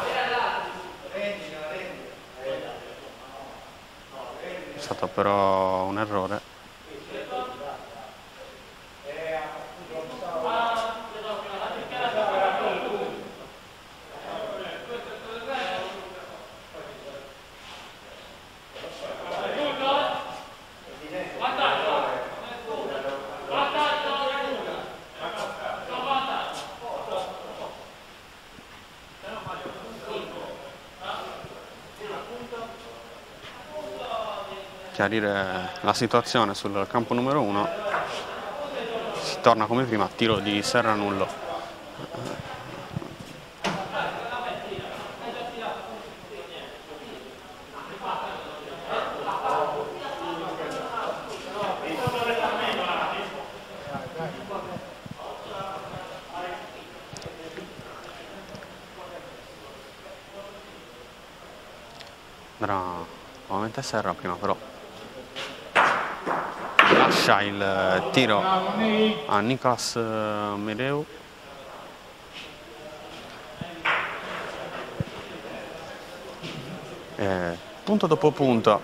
A: è stato però un errore. chiarire la situazione sul campo numero uno. Si torna come prima, tiro di Serranullo. Andrà nuovamente Serra prima, però lascia il tiro a Nicolas Mereu. E punto dopo punto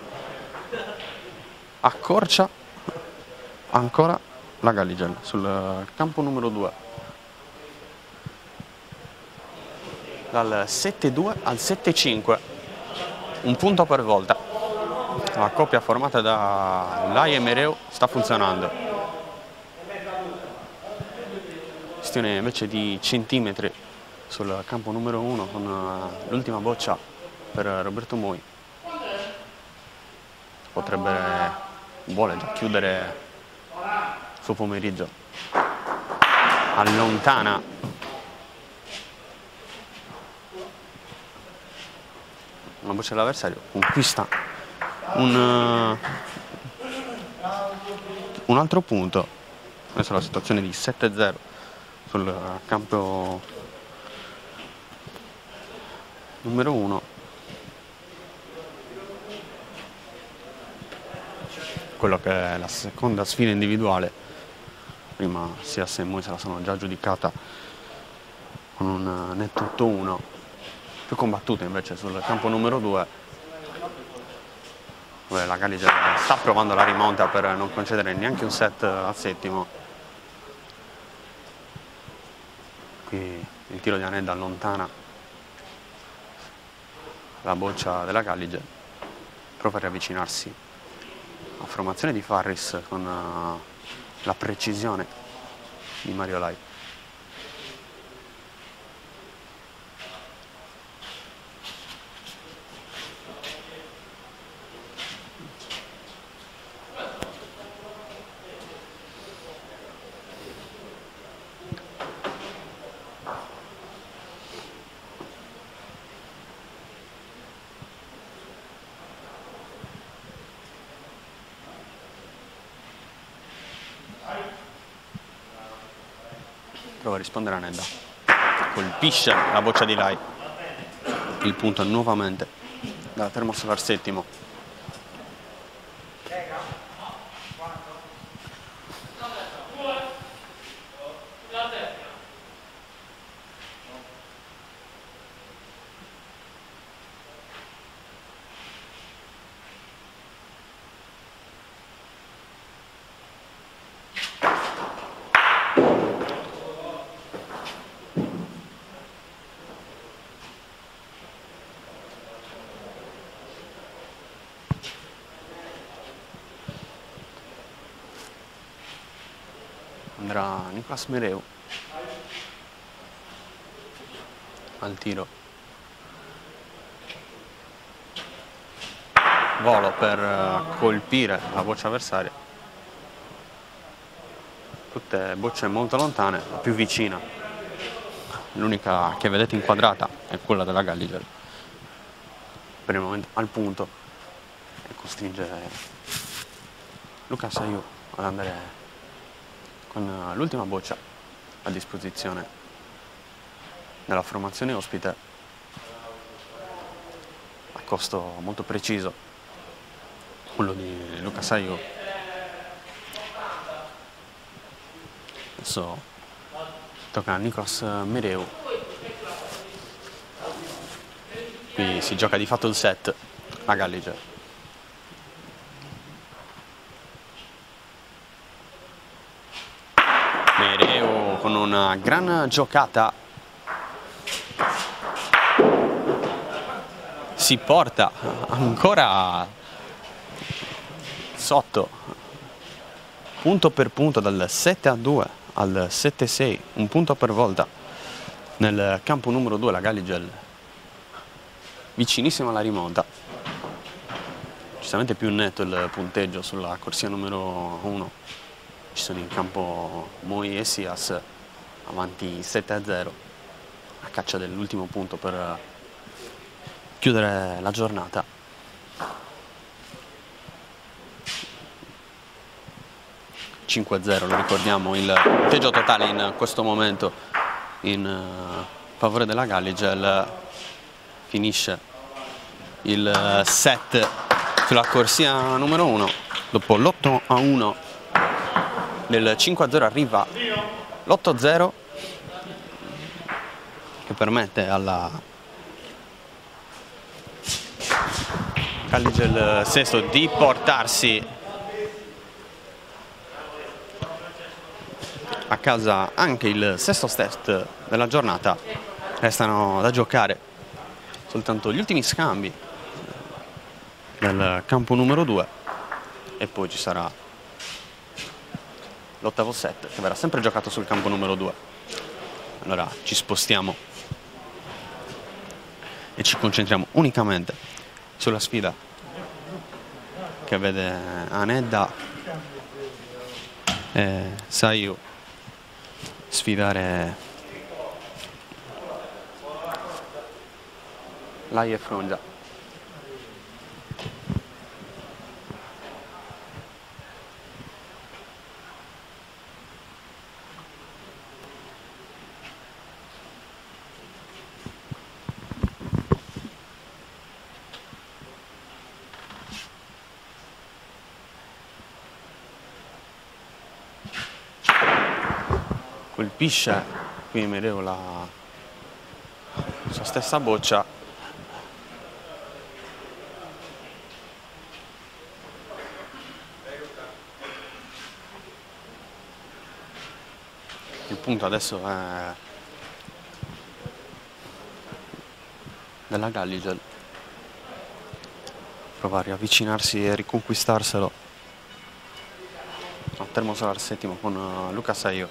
A: accorcia ancora la Galligel sul campo numero due, dal sette due al sette cinque, un punto per volta. La coppia formata da Lai e Mereu sta funzionando. Questione invece di centimetri sul campo numero uno, con l'ultima boccia per Roberto Moi. Potrebbe, vuole già chiudere il suo pomeriggio. Allontana una boccia dell'avversario, conquista un, uh, un altro punto. Adesso la situazione di sette zero sul campo numero uno. Quello che è la seconda sfida individuale. Prima sia se Moi se la sono già giudicata con un netto otto uno, più combattuta invece sul campo numero due, dove la Galligel sta provando la rimonta per non concedere neanche un set al settimo. Qui il tiro di Anedda allontana la boccia della Galligel, prova a riavvicinarsi alla formazione di Farris con uh, la precisione di Mario Lai. Prova a rispondere a Anedda, colpisce la boccia di Lai, il punto nuovamente da Termossola al settimo. Andrà Nicolas Mereu al tiro, volo per colpire la boccia avversaria. Tutte bocce molto lontane, la più vicina, l'unica che vedete inquadrata è quella della Galligel, per il momento al punto, e costringe Lucas Ayu ad andare con l'ultima boccia a disposizione della formazione ospite, a costo molto preciso, quello di Lucas Ayu. Adesso tocca a Nicolas Mereu. Qui si gioca di fatto il set a Galligel. Mereu con una gran giocata si porta ancora sotto, punto per punto, dal sette a due al sette sei, un punto per volta nel campo numero due. La Galligel vicinissima alla rimonta. Ci decisamente più netto il punteggio sulla corsia numero uno. Ci sono in campo Moi e Sias avanti sette a zero a caccia dell'ultimo punto per chiudere la giornata. cinque a zero, lo ricordiamo, il punteggio totale in questo momento in uh, favore della Galligel. Finisce il set sulla corsia numero uno. Dopo l'otto a uno del cinque a zero arriva l'otto a zero, che permette alla Galligel Sesto di portarsi a casa anche il sesto set della giornata. Restano da giocare soltanto gli ultimi scambi del campo numero due e poi ci sarà l'ottavo set che verrà sempre giocato sul campo numero due. Allora ci spostiamo e ci concentriamo unicamente sulla sfida che vede Anedda e Saiu sfidare Lai e Frongia. Colpisce qui Medeo la sua stessa boccia. Il punto adesso è della Galligel, provare a riavvicinarsi e riconquistarselo al termosolar settimo con Luca Saiu.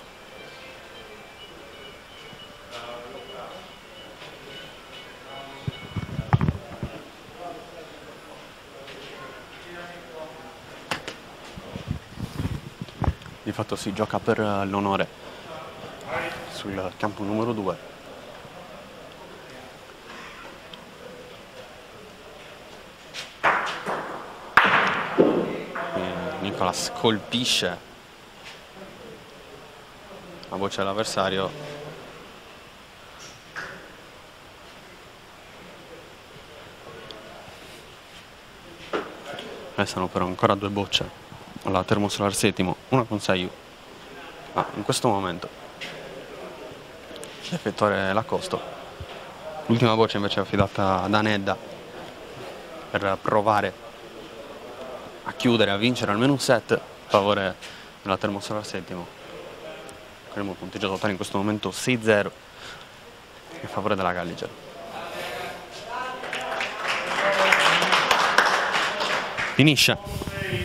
A: Di fatto si gioca per l'onore sul campo numero due. Nicolas colpisce la boccia dell'avversario. Restano però ancora due bocce alla termosolar settimo, una con Saiu. Ah, in questo momento l'effettuare l'accosto. L'ultima boccia invece è affidata ad Anedda per provare a chiudere, a vincere almeno un set a favore della termosolar settimo. Avremo il punteggio totale in questo momento sei a zero in favore della Galligel. Finisce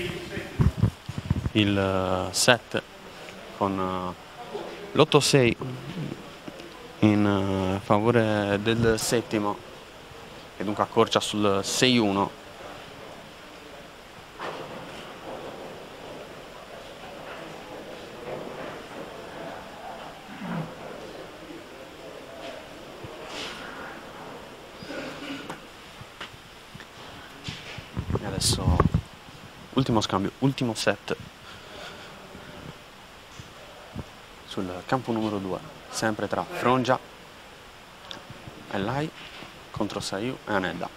A: il set con l'otto a sei in favore del settimo, che dunque accorcia sul sei a uno. E adesso ultimo scambio, ultimo set sul campo numero due, sempre tra Frongia e Lai contro Saiu e Anedda.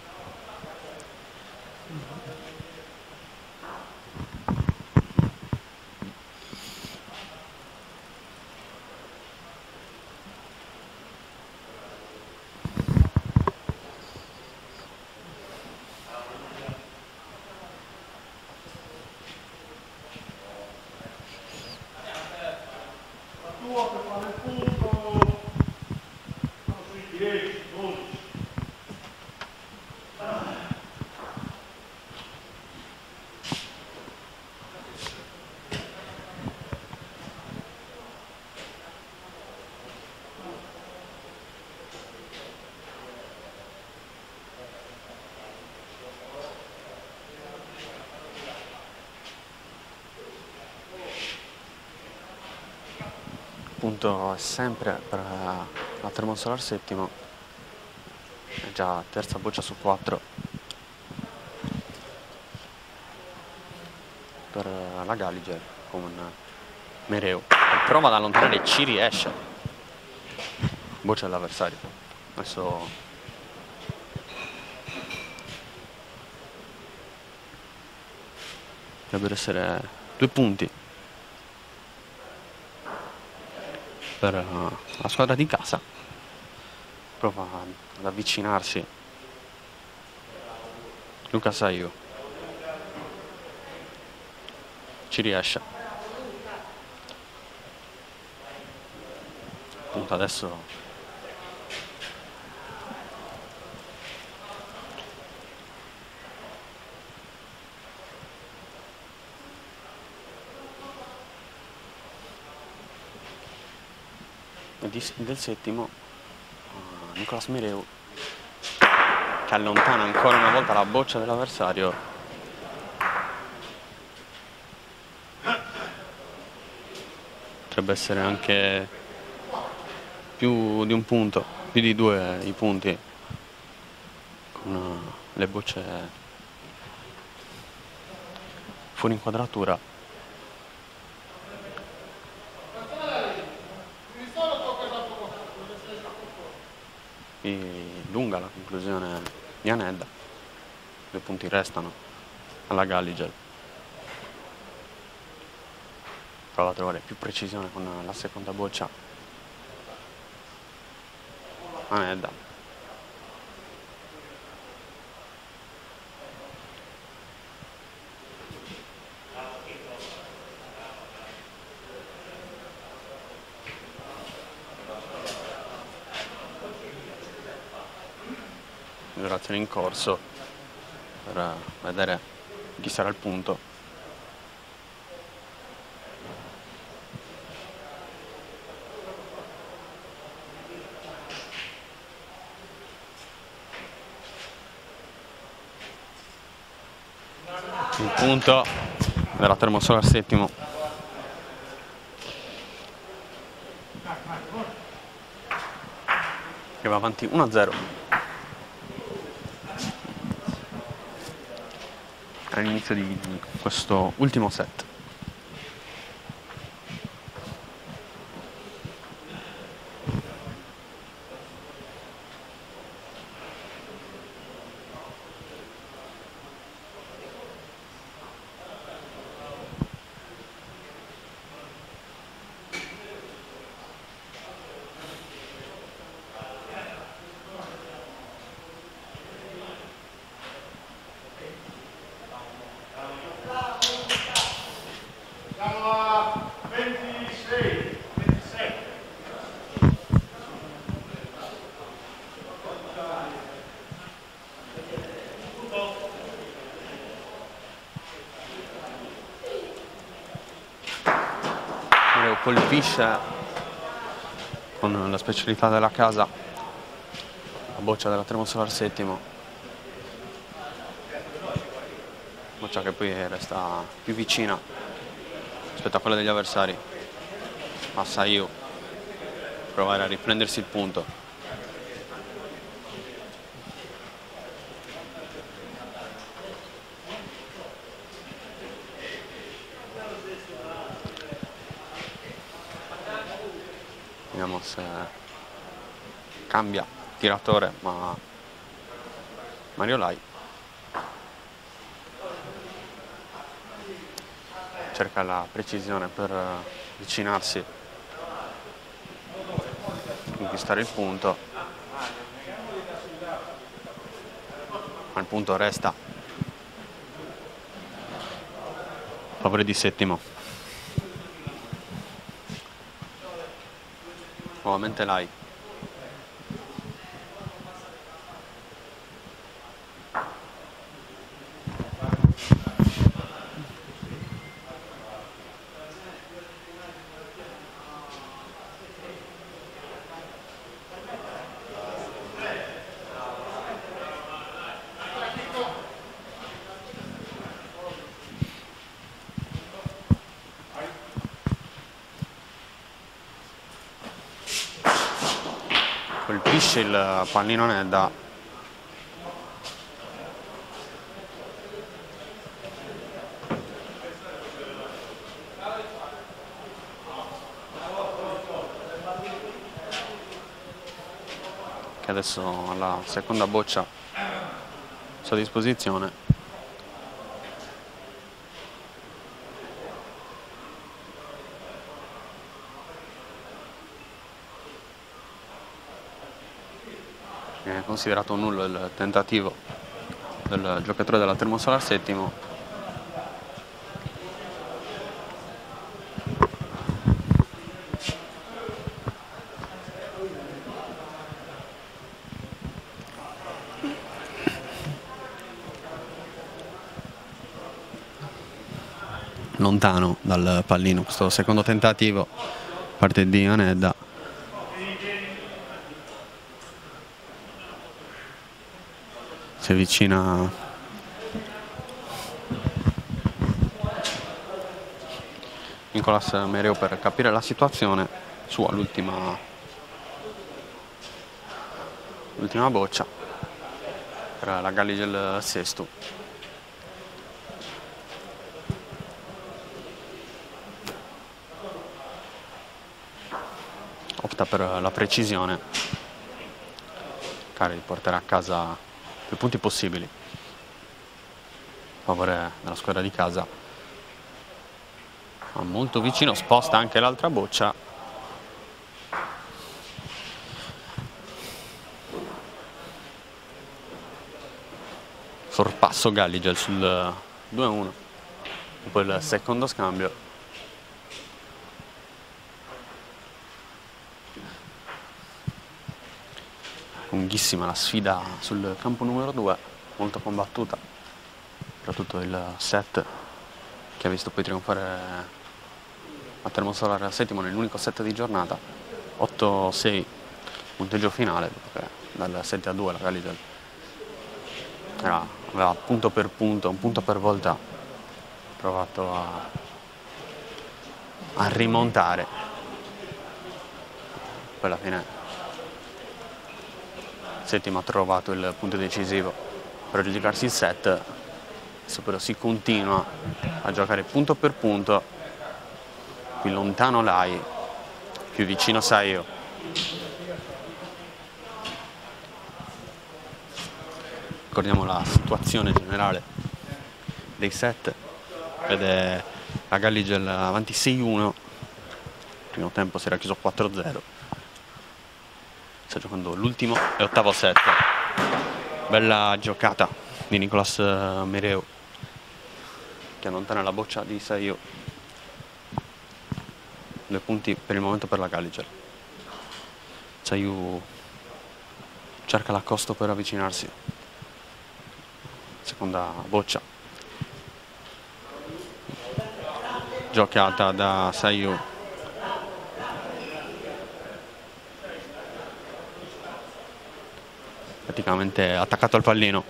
A: punto è sempre per la Termosolar Settimo, è già terza boccia su quattro per la Galiger con Mereu, prova ad allontanare, ci riesce, boccia dell'avversario. Adesso dovrebbero essere due punti per la squadra di casa. Prova ad avvicinarsi Luca Saiu, ci riesce. Appunto adesso del settimo uh, Nicolas Mereu, che allontana ancora una volta la boccia dell'avversario. Potrebbe essere anche più di un punto, più di due i punti con uh, le bocce fuori inquadratura. E lunga la conclusione di Anedda, due punti restano alla Galiger. Prova a trovare più precisione con la seconda boccia Anedda. Misurazione in corso per vedere chi sarà il punto. Il punto della Termosolar Settimo, che va avanti uno a zero all'inizio di questo ultimo set. Colpisce con la specialità della casa la boccia della Termosolar Settimo, boccia che poi resta più vicina rispetto a quella degli avversari. Ma Saiu provare a riprendersi il punto. Vediamo se cambia tiratore, ma Mario Lai cerca la precisione per avvicinarsi, conquistare il punto, ma il punto resta a favore di Settimo. Nuovamente Lai. colpisce il pallino Nedda. Che adesso ha la seconda boccia a sua disposizione. È considerato nullo il tentativo del giocatore della Termosolar Settimo. Lontano dal pallino questo secondo tentativo, parte di Anedda. Si avvicina Nicolas Mereu per capire la situazione. Sua l'ultima l'ultima boccia per la Galligel Sestu. Opta per la precisione, cercare di portare a casa più punti possibili a favore della squadra di casa. Ma molto vicino, sposta anche l'altra boccia. Sorpasso Galligel sul due a uno dopo il secondo scambio. Lunghissima la sfida sul campo numero due, molto combattuta, soprattutto il set che ha visto poi trionfare a Termosolar Settimo nell'unico set di giornata, otto a sei punteggio finale, perché dal sette a due la Galligel era, aveva punto per punto, un punto per volta provato a, a rimontare. Poi alla fine Settimo ha trovato il punto decisivo per aggiudicarsi il set. Adesso però si continua a giocare punto per punto. Più lontano Lai, più vicino Saio. Ricordiamo la situazione generale dei set. Vede la Galligel avanti sei a uno. Il primo tempo si era chiuso quattro a zero. Sta giocando l'ultimo e ottavo set. Bella giocata di Nicolas Mereu che allontana la boccia di Saio. Due punti per il momento per la Galligel. Saio cerca l'accosto per avvicinarsi. Seconda boccia giocata da Saio. Praticamente attaccato al pallino.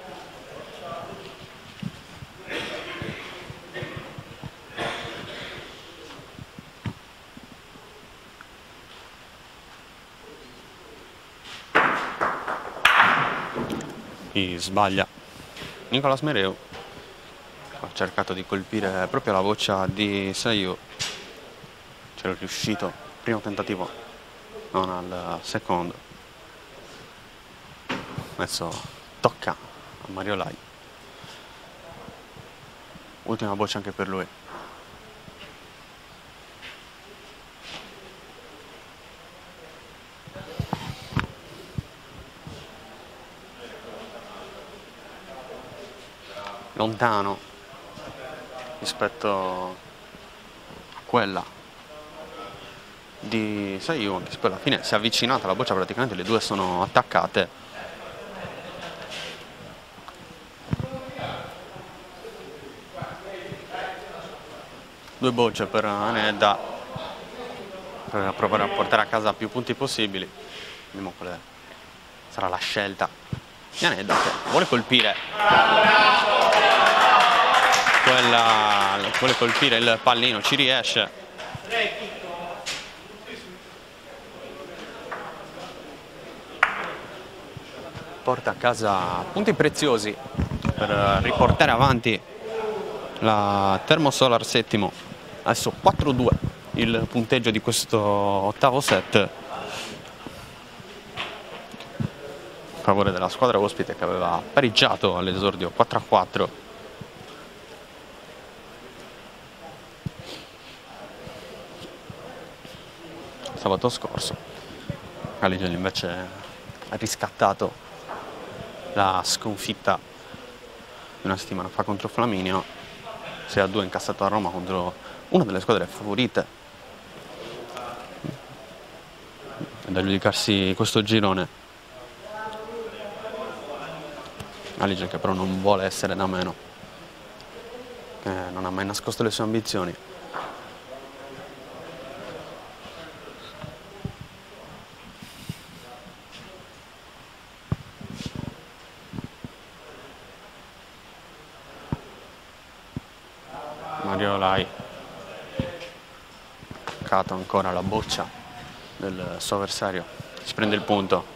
A: E sbaglia Nicolas Mereu. Ha cercato di colpire proprio la boccia di Saio. C'era riuscito. Primo tentativo, non al secondo. Adesso tocca a Mario Lai. Ultima boccia anche per lui. Lontano rispetto a quella di Saio, anche se poi alla fine si è avvicinata la boccia, praticamente le due sono attaccate. Due bocce per Anedda per provare a portare a casa più punti possibili. Vediamo quale sarà la scelta di Anedda, che vuole colpire quella, vuole colpire il pallino, ci riesce. porta a casa punti preziosi per riportare avanti la Thermosolar settimo. Adesso quattro due il punteggio di questo ottavo set a favore della squadra ospite, che aveva pareggiato all'esordio quattro a quattro. Sabato scorso. Galigel invece ha riscattato la sconfitta di una settimana fa contro Flaminio, sei a due incassato a Roma contro una delle squadre favorite. È da giudicarsi questo girone. Galigel che però non vuole essere da meno, che non ha mai nascosto le sue ambizioni. Mario Lai, cato ancora la boccia del suo avversario, si prende il punto.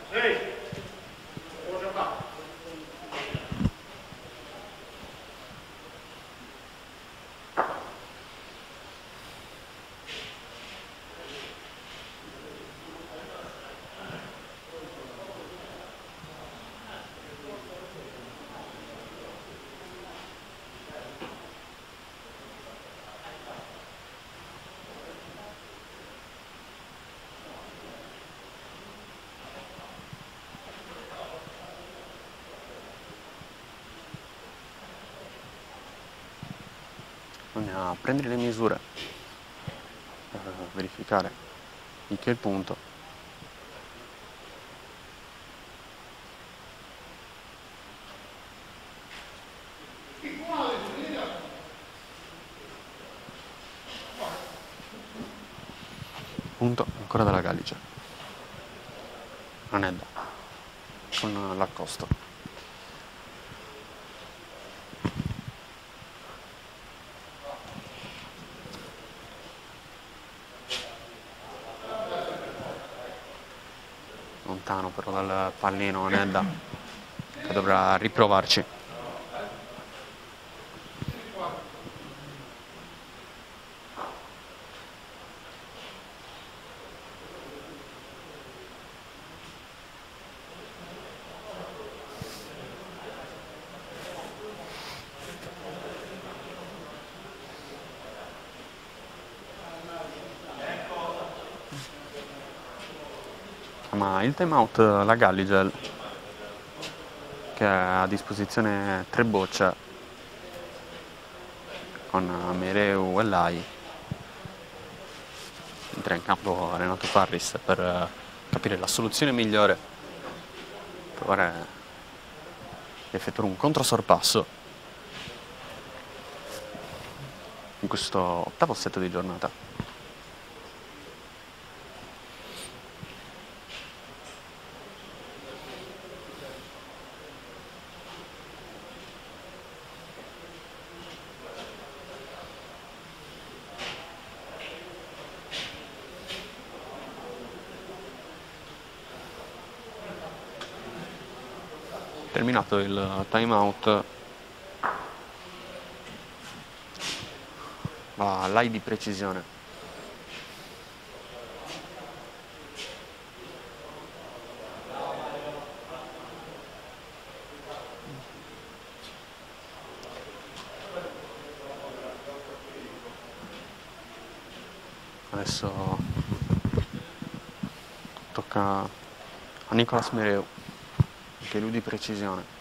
A: Bisogna prendere le misure per verificare di che il punto. Punto ancora dalla Galigel. Anedda con l'accosto. Lontano però dal pallino Anedda, che dovrà riprovarci. Ma il timeout la Galigel, che ha a disposizione tre bocce con Mereu e Lai, entra in campo Renato Farris per capire la soluzione migliore, provare ad effettuare un controsorpasso in questo ottavo set di giornata. Terminato il timeout, va Lai di precisione. Adesso tocca a Nicolas Mereu, anche lui di precisione.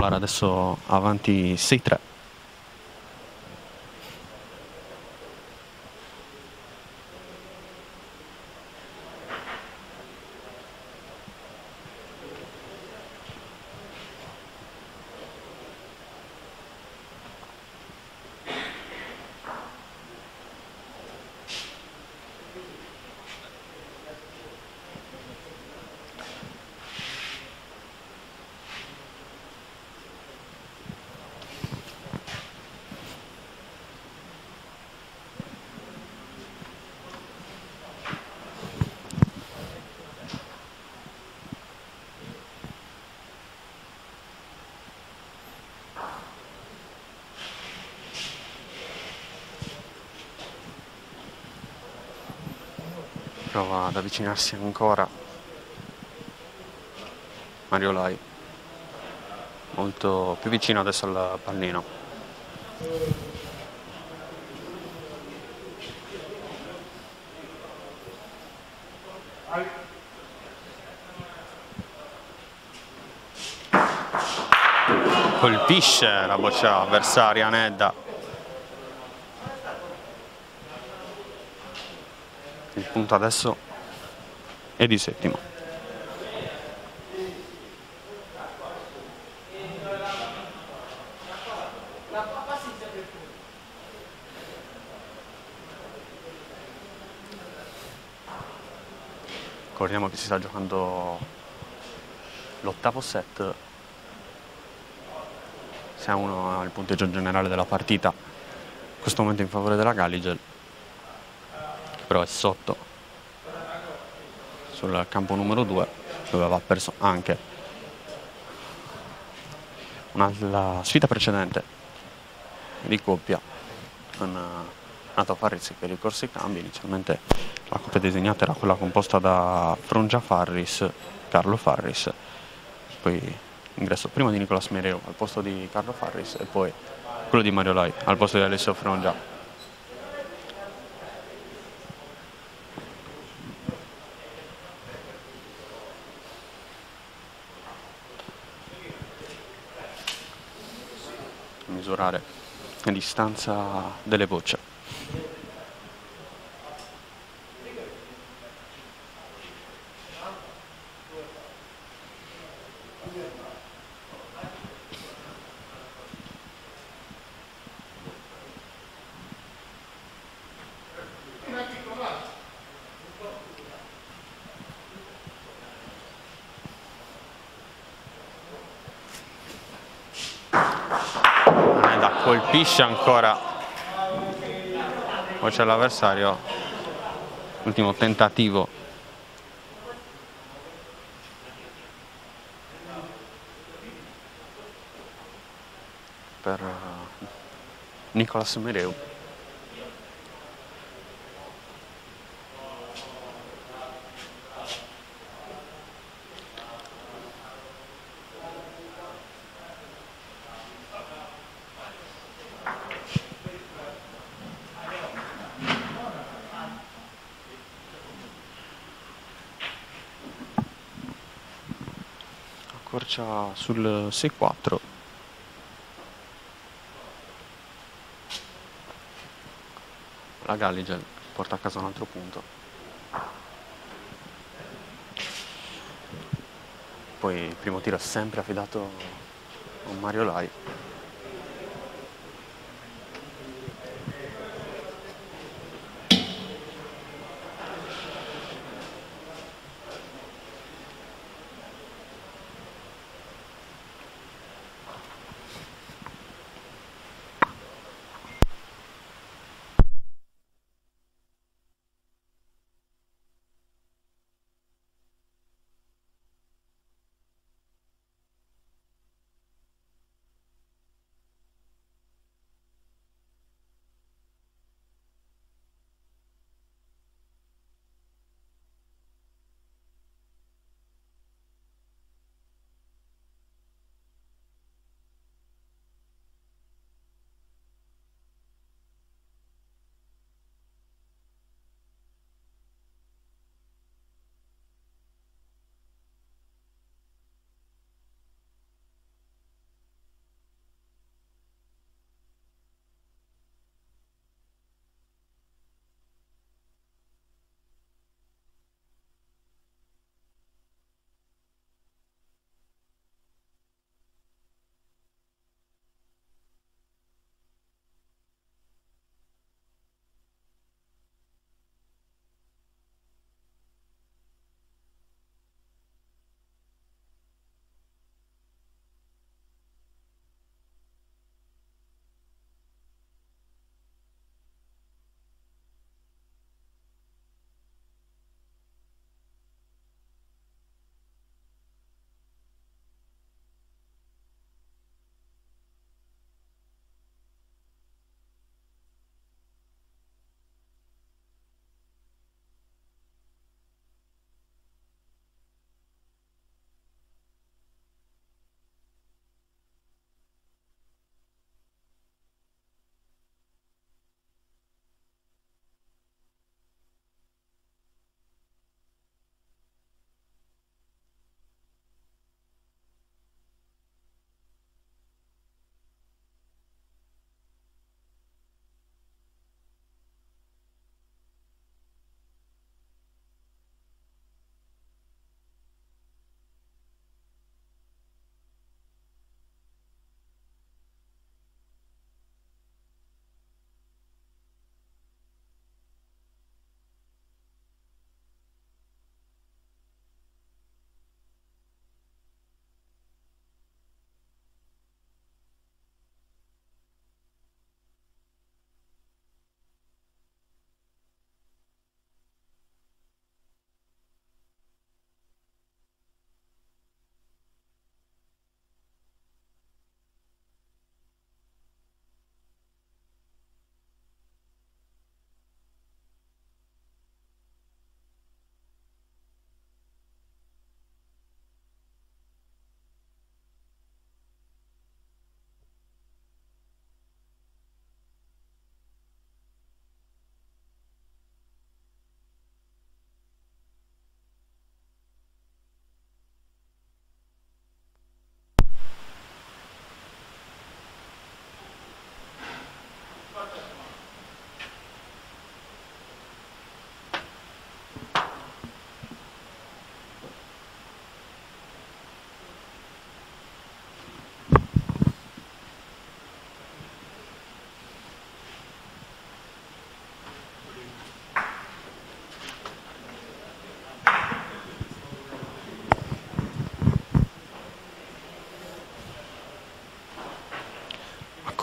A: Novara adesso avanti sei tre. Prova ad avvicinarsi ancora Mariolai, molto più vicino adesso al pallino. Colpisce la boccia avversaria Nedda. Il punto adesso è di Settimo. Ricordiamo che si sta giocando l'ottavo set. sei a uno il punteggio generale della partita, in questo momento in favore della Galligel, che però è sotto sul campo numero due, dove aveva perso anche una, la sfida precedente di coppia con Nato Farris per i corsi cambi. Inizialmente la coppia disegnata era quella composta da Frongia Farris, Carlo Farris, poi ingresso prima di Nicolas Mereu al posto di Carlo Farris e poi quello di Mariolai al posto di Alessio Frongia. Misurare la distanza delle bocce. Colpisce ancora, poi c'è l'avversario, ultimo tentativo per Nicolas Mereu. Accorcia sul sei quattro. La Galligel porta a casa un altro punto. Poi il primo tiro è sempre affidato a Mariolai.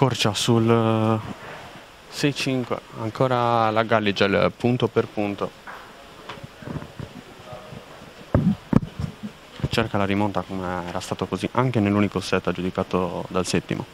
A: accorcia sul sei cinque, ancora la Galligel punto per punto, cerca la rimonta come era stato così anche nell'unico set aggiudicato dal settimo.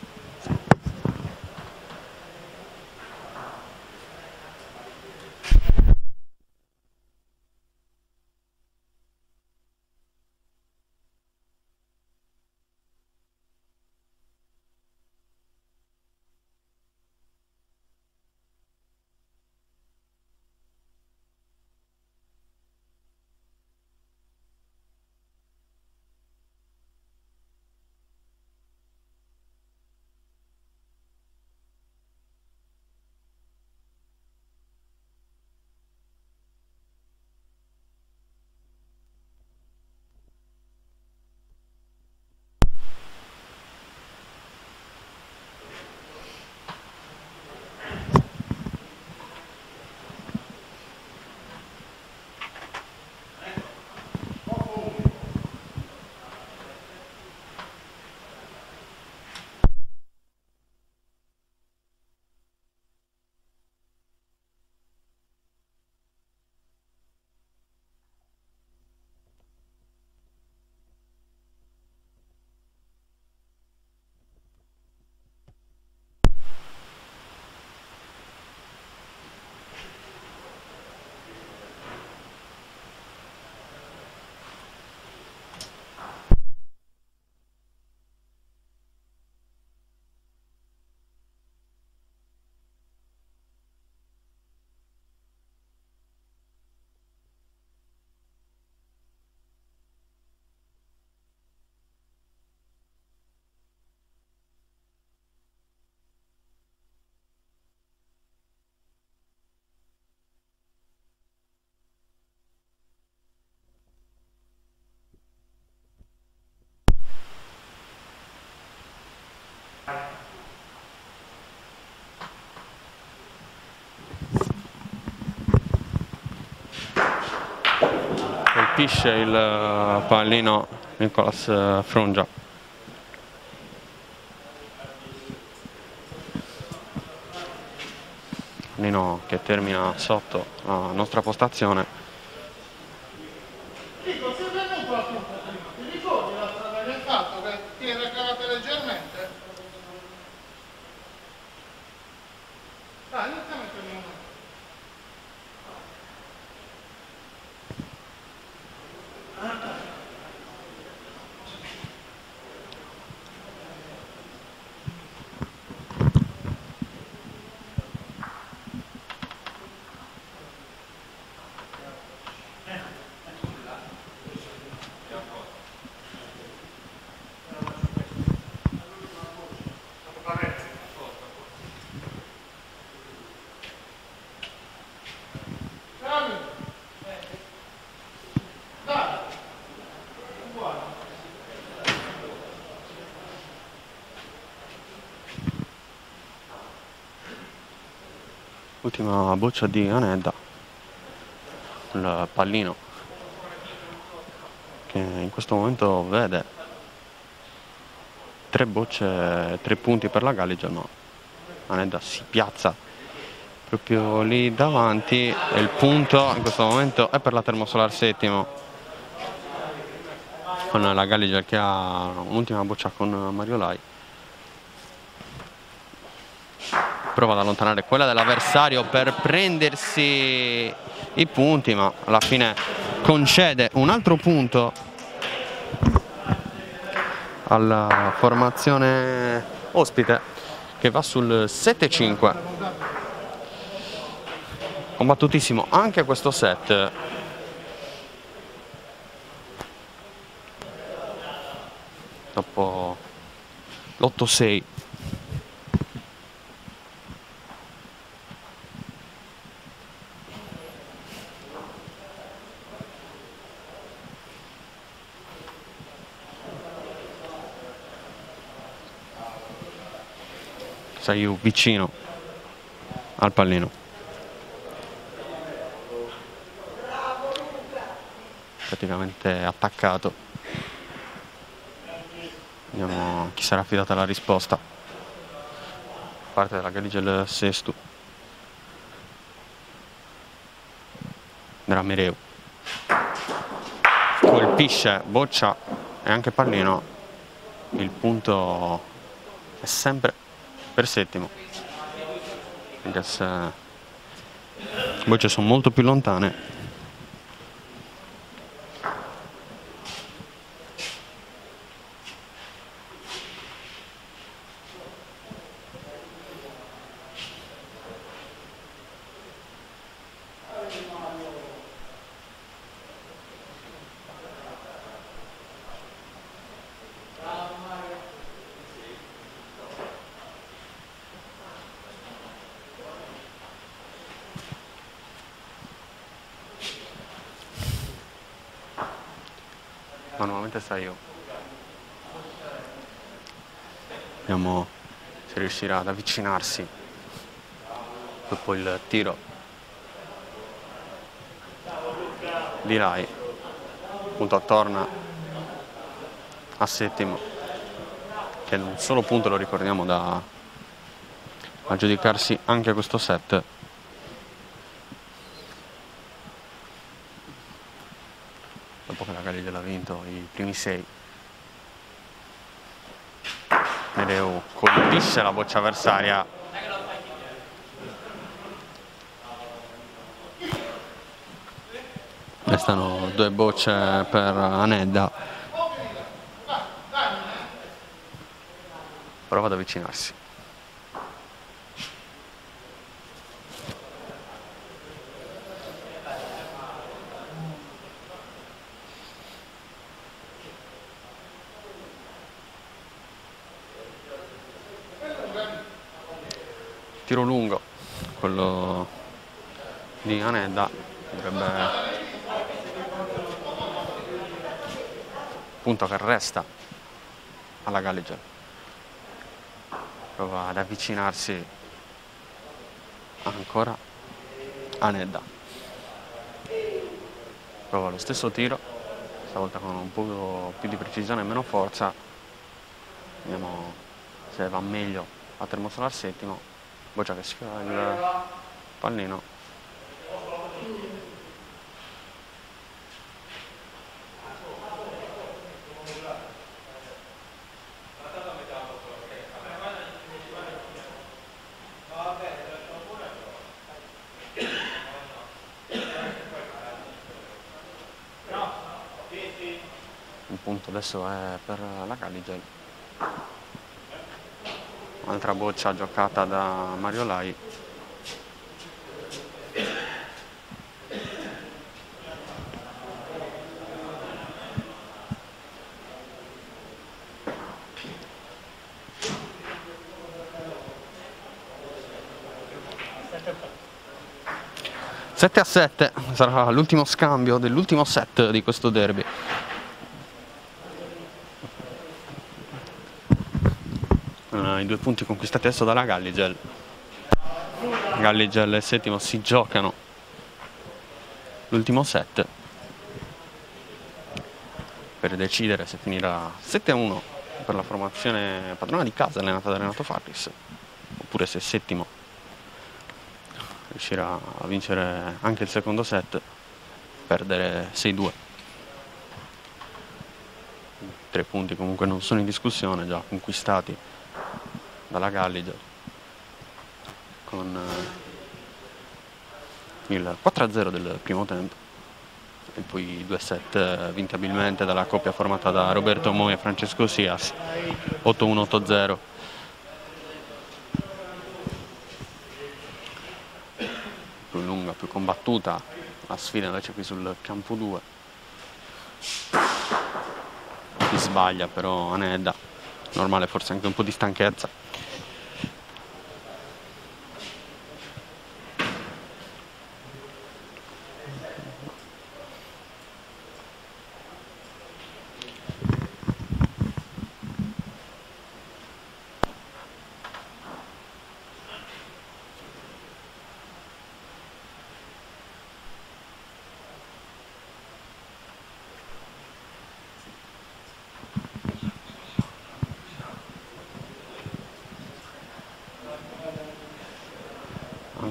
A: Colpisce il pallino Nicolas Frongia. Pallino che termina sotto la nostra postazione.
B: Dico, sei venuto a tutto prima, ti ricordi la strada che hai fatto che ti era calata leggermente? Dai, iniziamo per un
A: Ultima boccia di Anedda, il pallino che in questo momento vede tre bocce, tre punti per la Galligel, ma Anedda si piazza proprio lì davanti e il punto in questo momento è per la Termosolar settimo, con la Galligel che ha un'ultima boccia con Mariolai. Prova ad allontanare quella dell'avversario per prendersi i punti, ma alla fine concede un altro punto alla formazione ospite che va sul sette cinque. Combattutissimo anche questo set. Dopo l'otto sei. Sei vicino al pallino. Praticamente attaccato. Vediamo chi sarà affidata la risposta. parte della Galligel Sestu. Dramereu colpisce, boccia e anche pallino. Il punto è sempre per Settimo, anche se le bocce sono molto più lontane. Ma nuovamente sta io. Vediamo se riuscirà ad avvicinarsi. Dopo il tiro di Rai, appunto torna a Settimo, che è un solo punto, lo ricordiamo, da aggiudicarsi anche questo set. Dopo che la Galligel ha vinto i primi sei. Nereu colpisce la boccia avversaria. Restano due bocce per Anedda. Prova ad avvicinarsi. Tiro lungo, quello di Anedda, dovrebbe, punto che resta alla Galligel. Prova ad avvicinarsi ancora Anedda. Prova lo stesso tiro, stavolta con un po' più di precisione e meno forza. Vediamo se va meglio a termosolar Settimo. Boccia che sfiora il pallino. Il punto adesso è per la Galligel. Altra boccia giocata da Mario Lai. sette a sette sarà l'ultimo scambio dell'ultimo set di questo derby. I due punti conquistati adesso dalla Galligel. Galligel e Settimo si giocano l'ultimo set per decidere se finirà sette a uno per la formazione padrona di casa allenata da Renato Farris, oppure se Settimo riuscirà a vincere anche il secondo set, perdere sei due. Tre punti comunque non sono in discussione, già conquistati dalla Galligel con il quattro a zero del primo tempo e poi due set vinti abilmente dalla coppia formata da Roberto Moi e Francesco Sias, otto uno otto zero. Più lunga, più combattuta la sfida invece qui sul campo due. Si sbaglia però Anedda, normale forse anche un po' di stanchezza.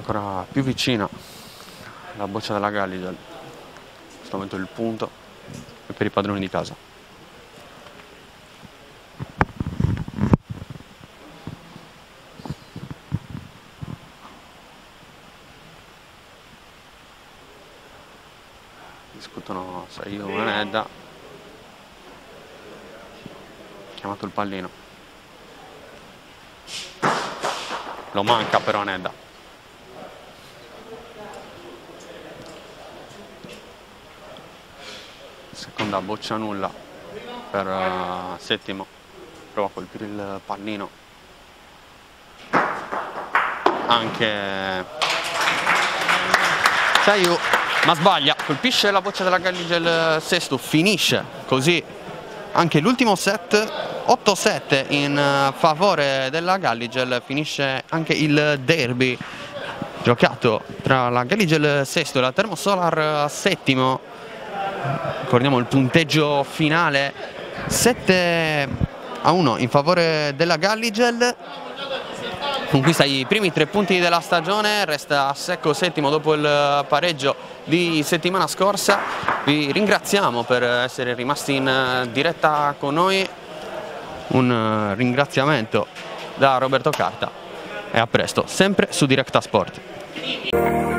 A: ancora più vicina la boccia della Galligel. In questo momento il punto è per i padroni di casa. Discutono Saio e Nedda. Chiamato il pallino. Lo manca però Nedda. Seconda boccia nulla per uh, Settimo. Prova a colpire il pallino. Anche Saio, ma sbaglia. Colpisce la boccia della Galligel Sesto. Finisce così anche l'ultimo set. otto sette in favore della Galligel. Finisce anche il derby giocato tra la Galligel Sesto e la Termosolar Settimo. Ricordiamo il punteggio finale: sette a uno in favore della Galligel. Conquista i primi tre punti della stagione, resta a secco settimo dopo il pareggio di settimana scorsa. Vi ringraziamo per essere rimasti in diretta con noi. Un ringraziamento da Roberto Carta e a presto, sempre su Directa Sport.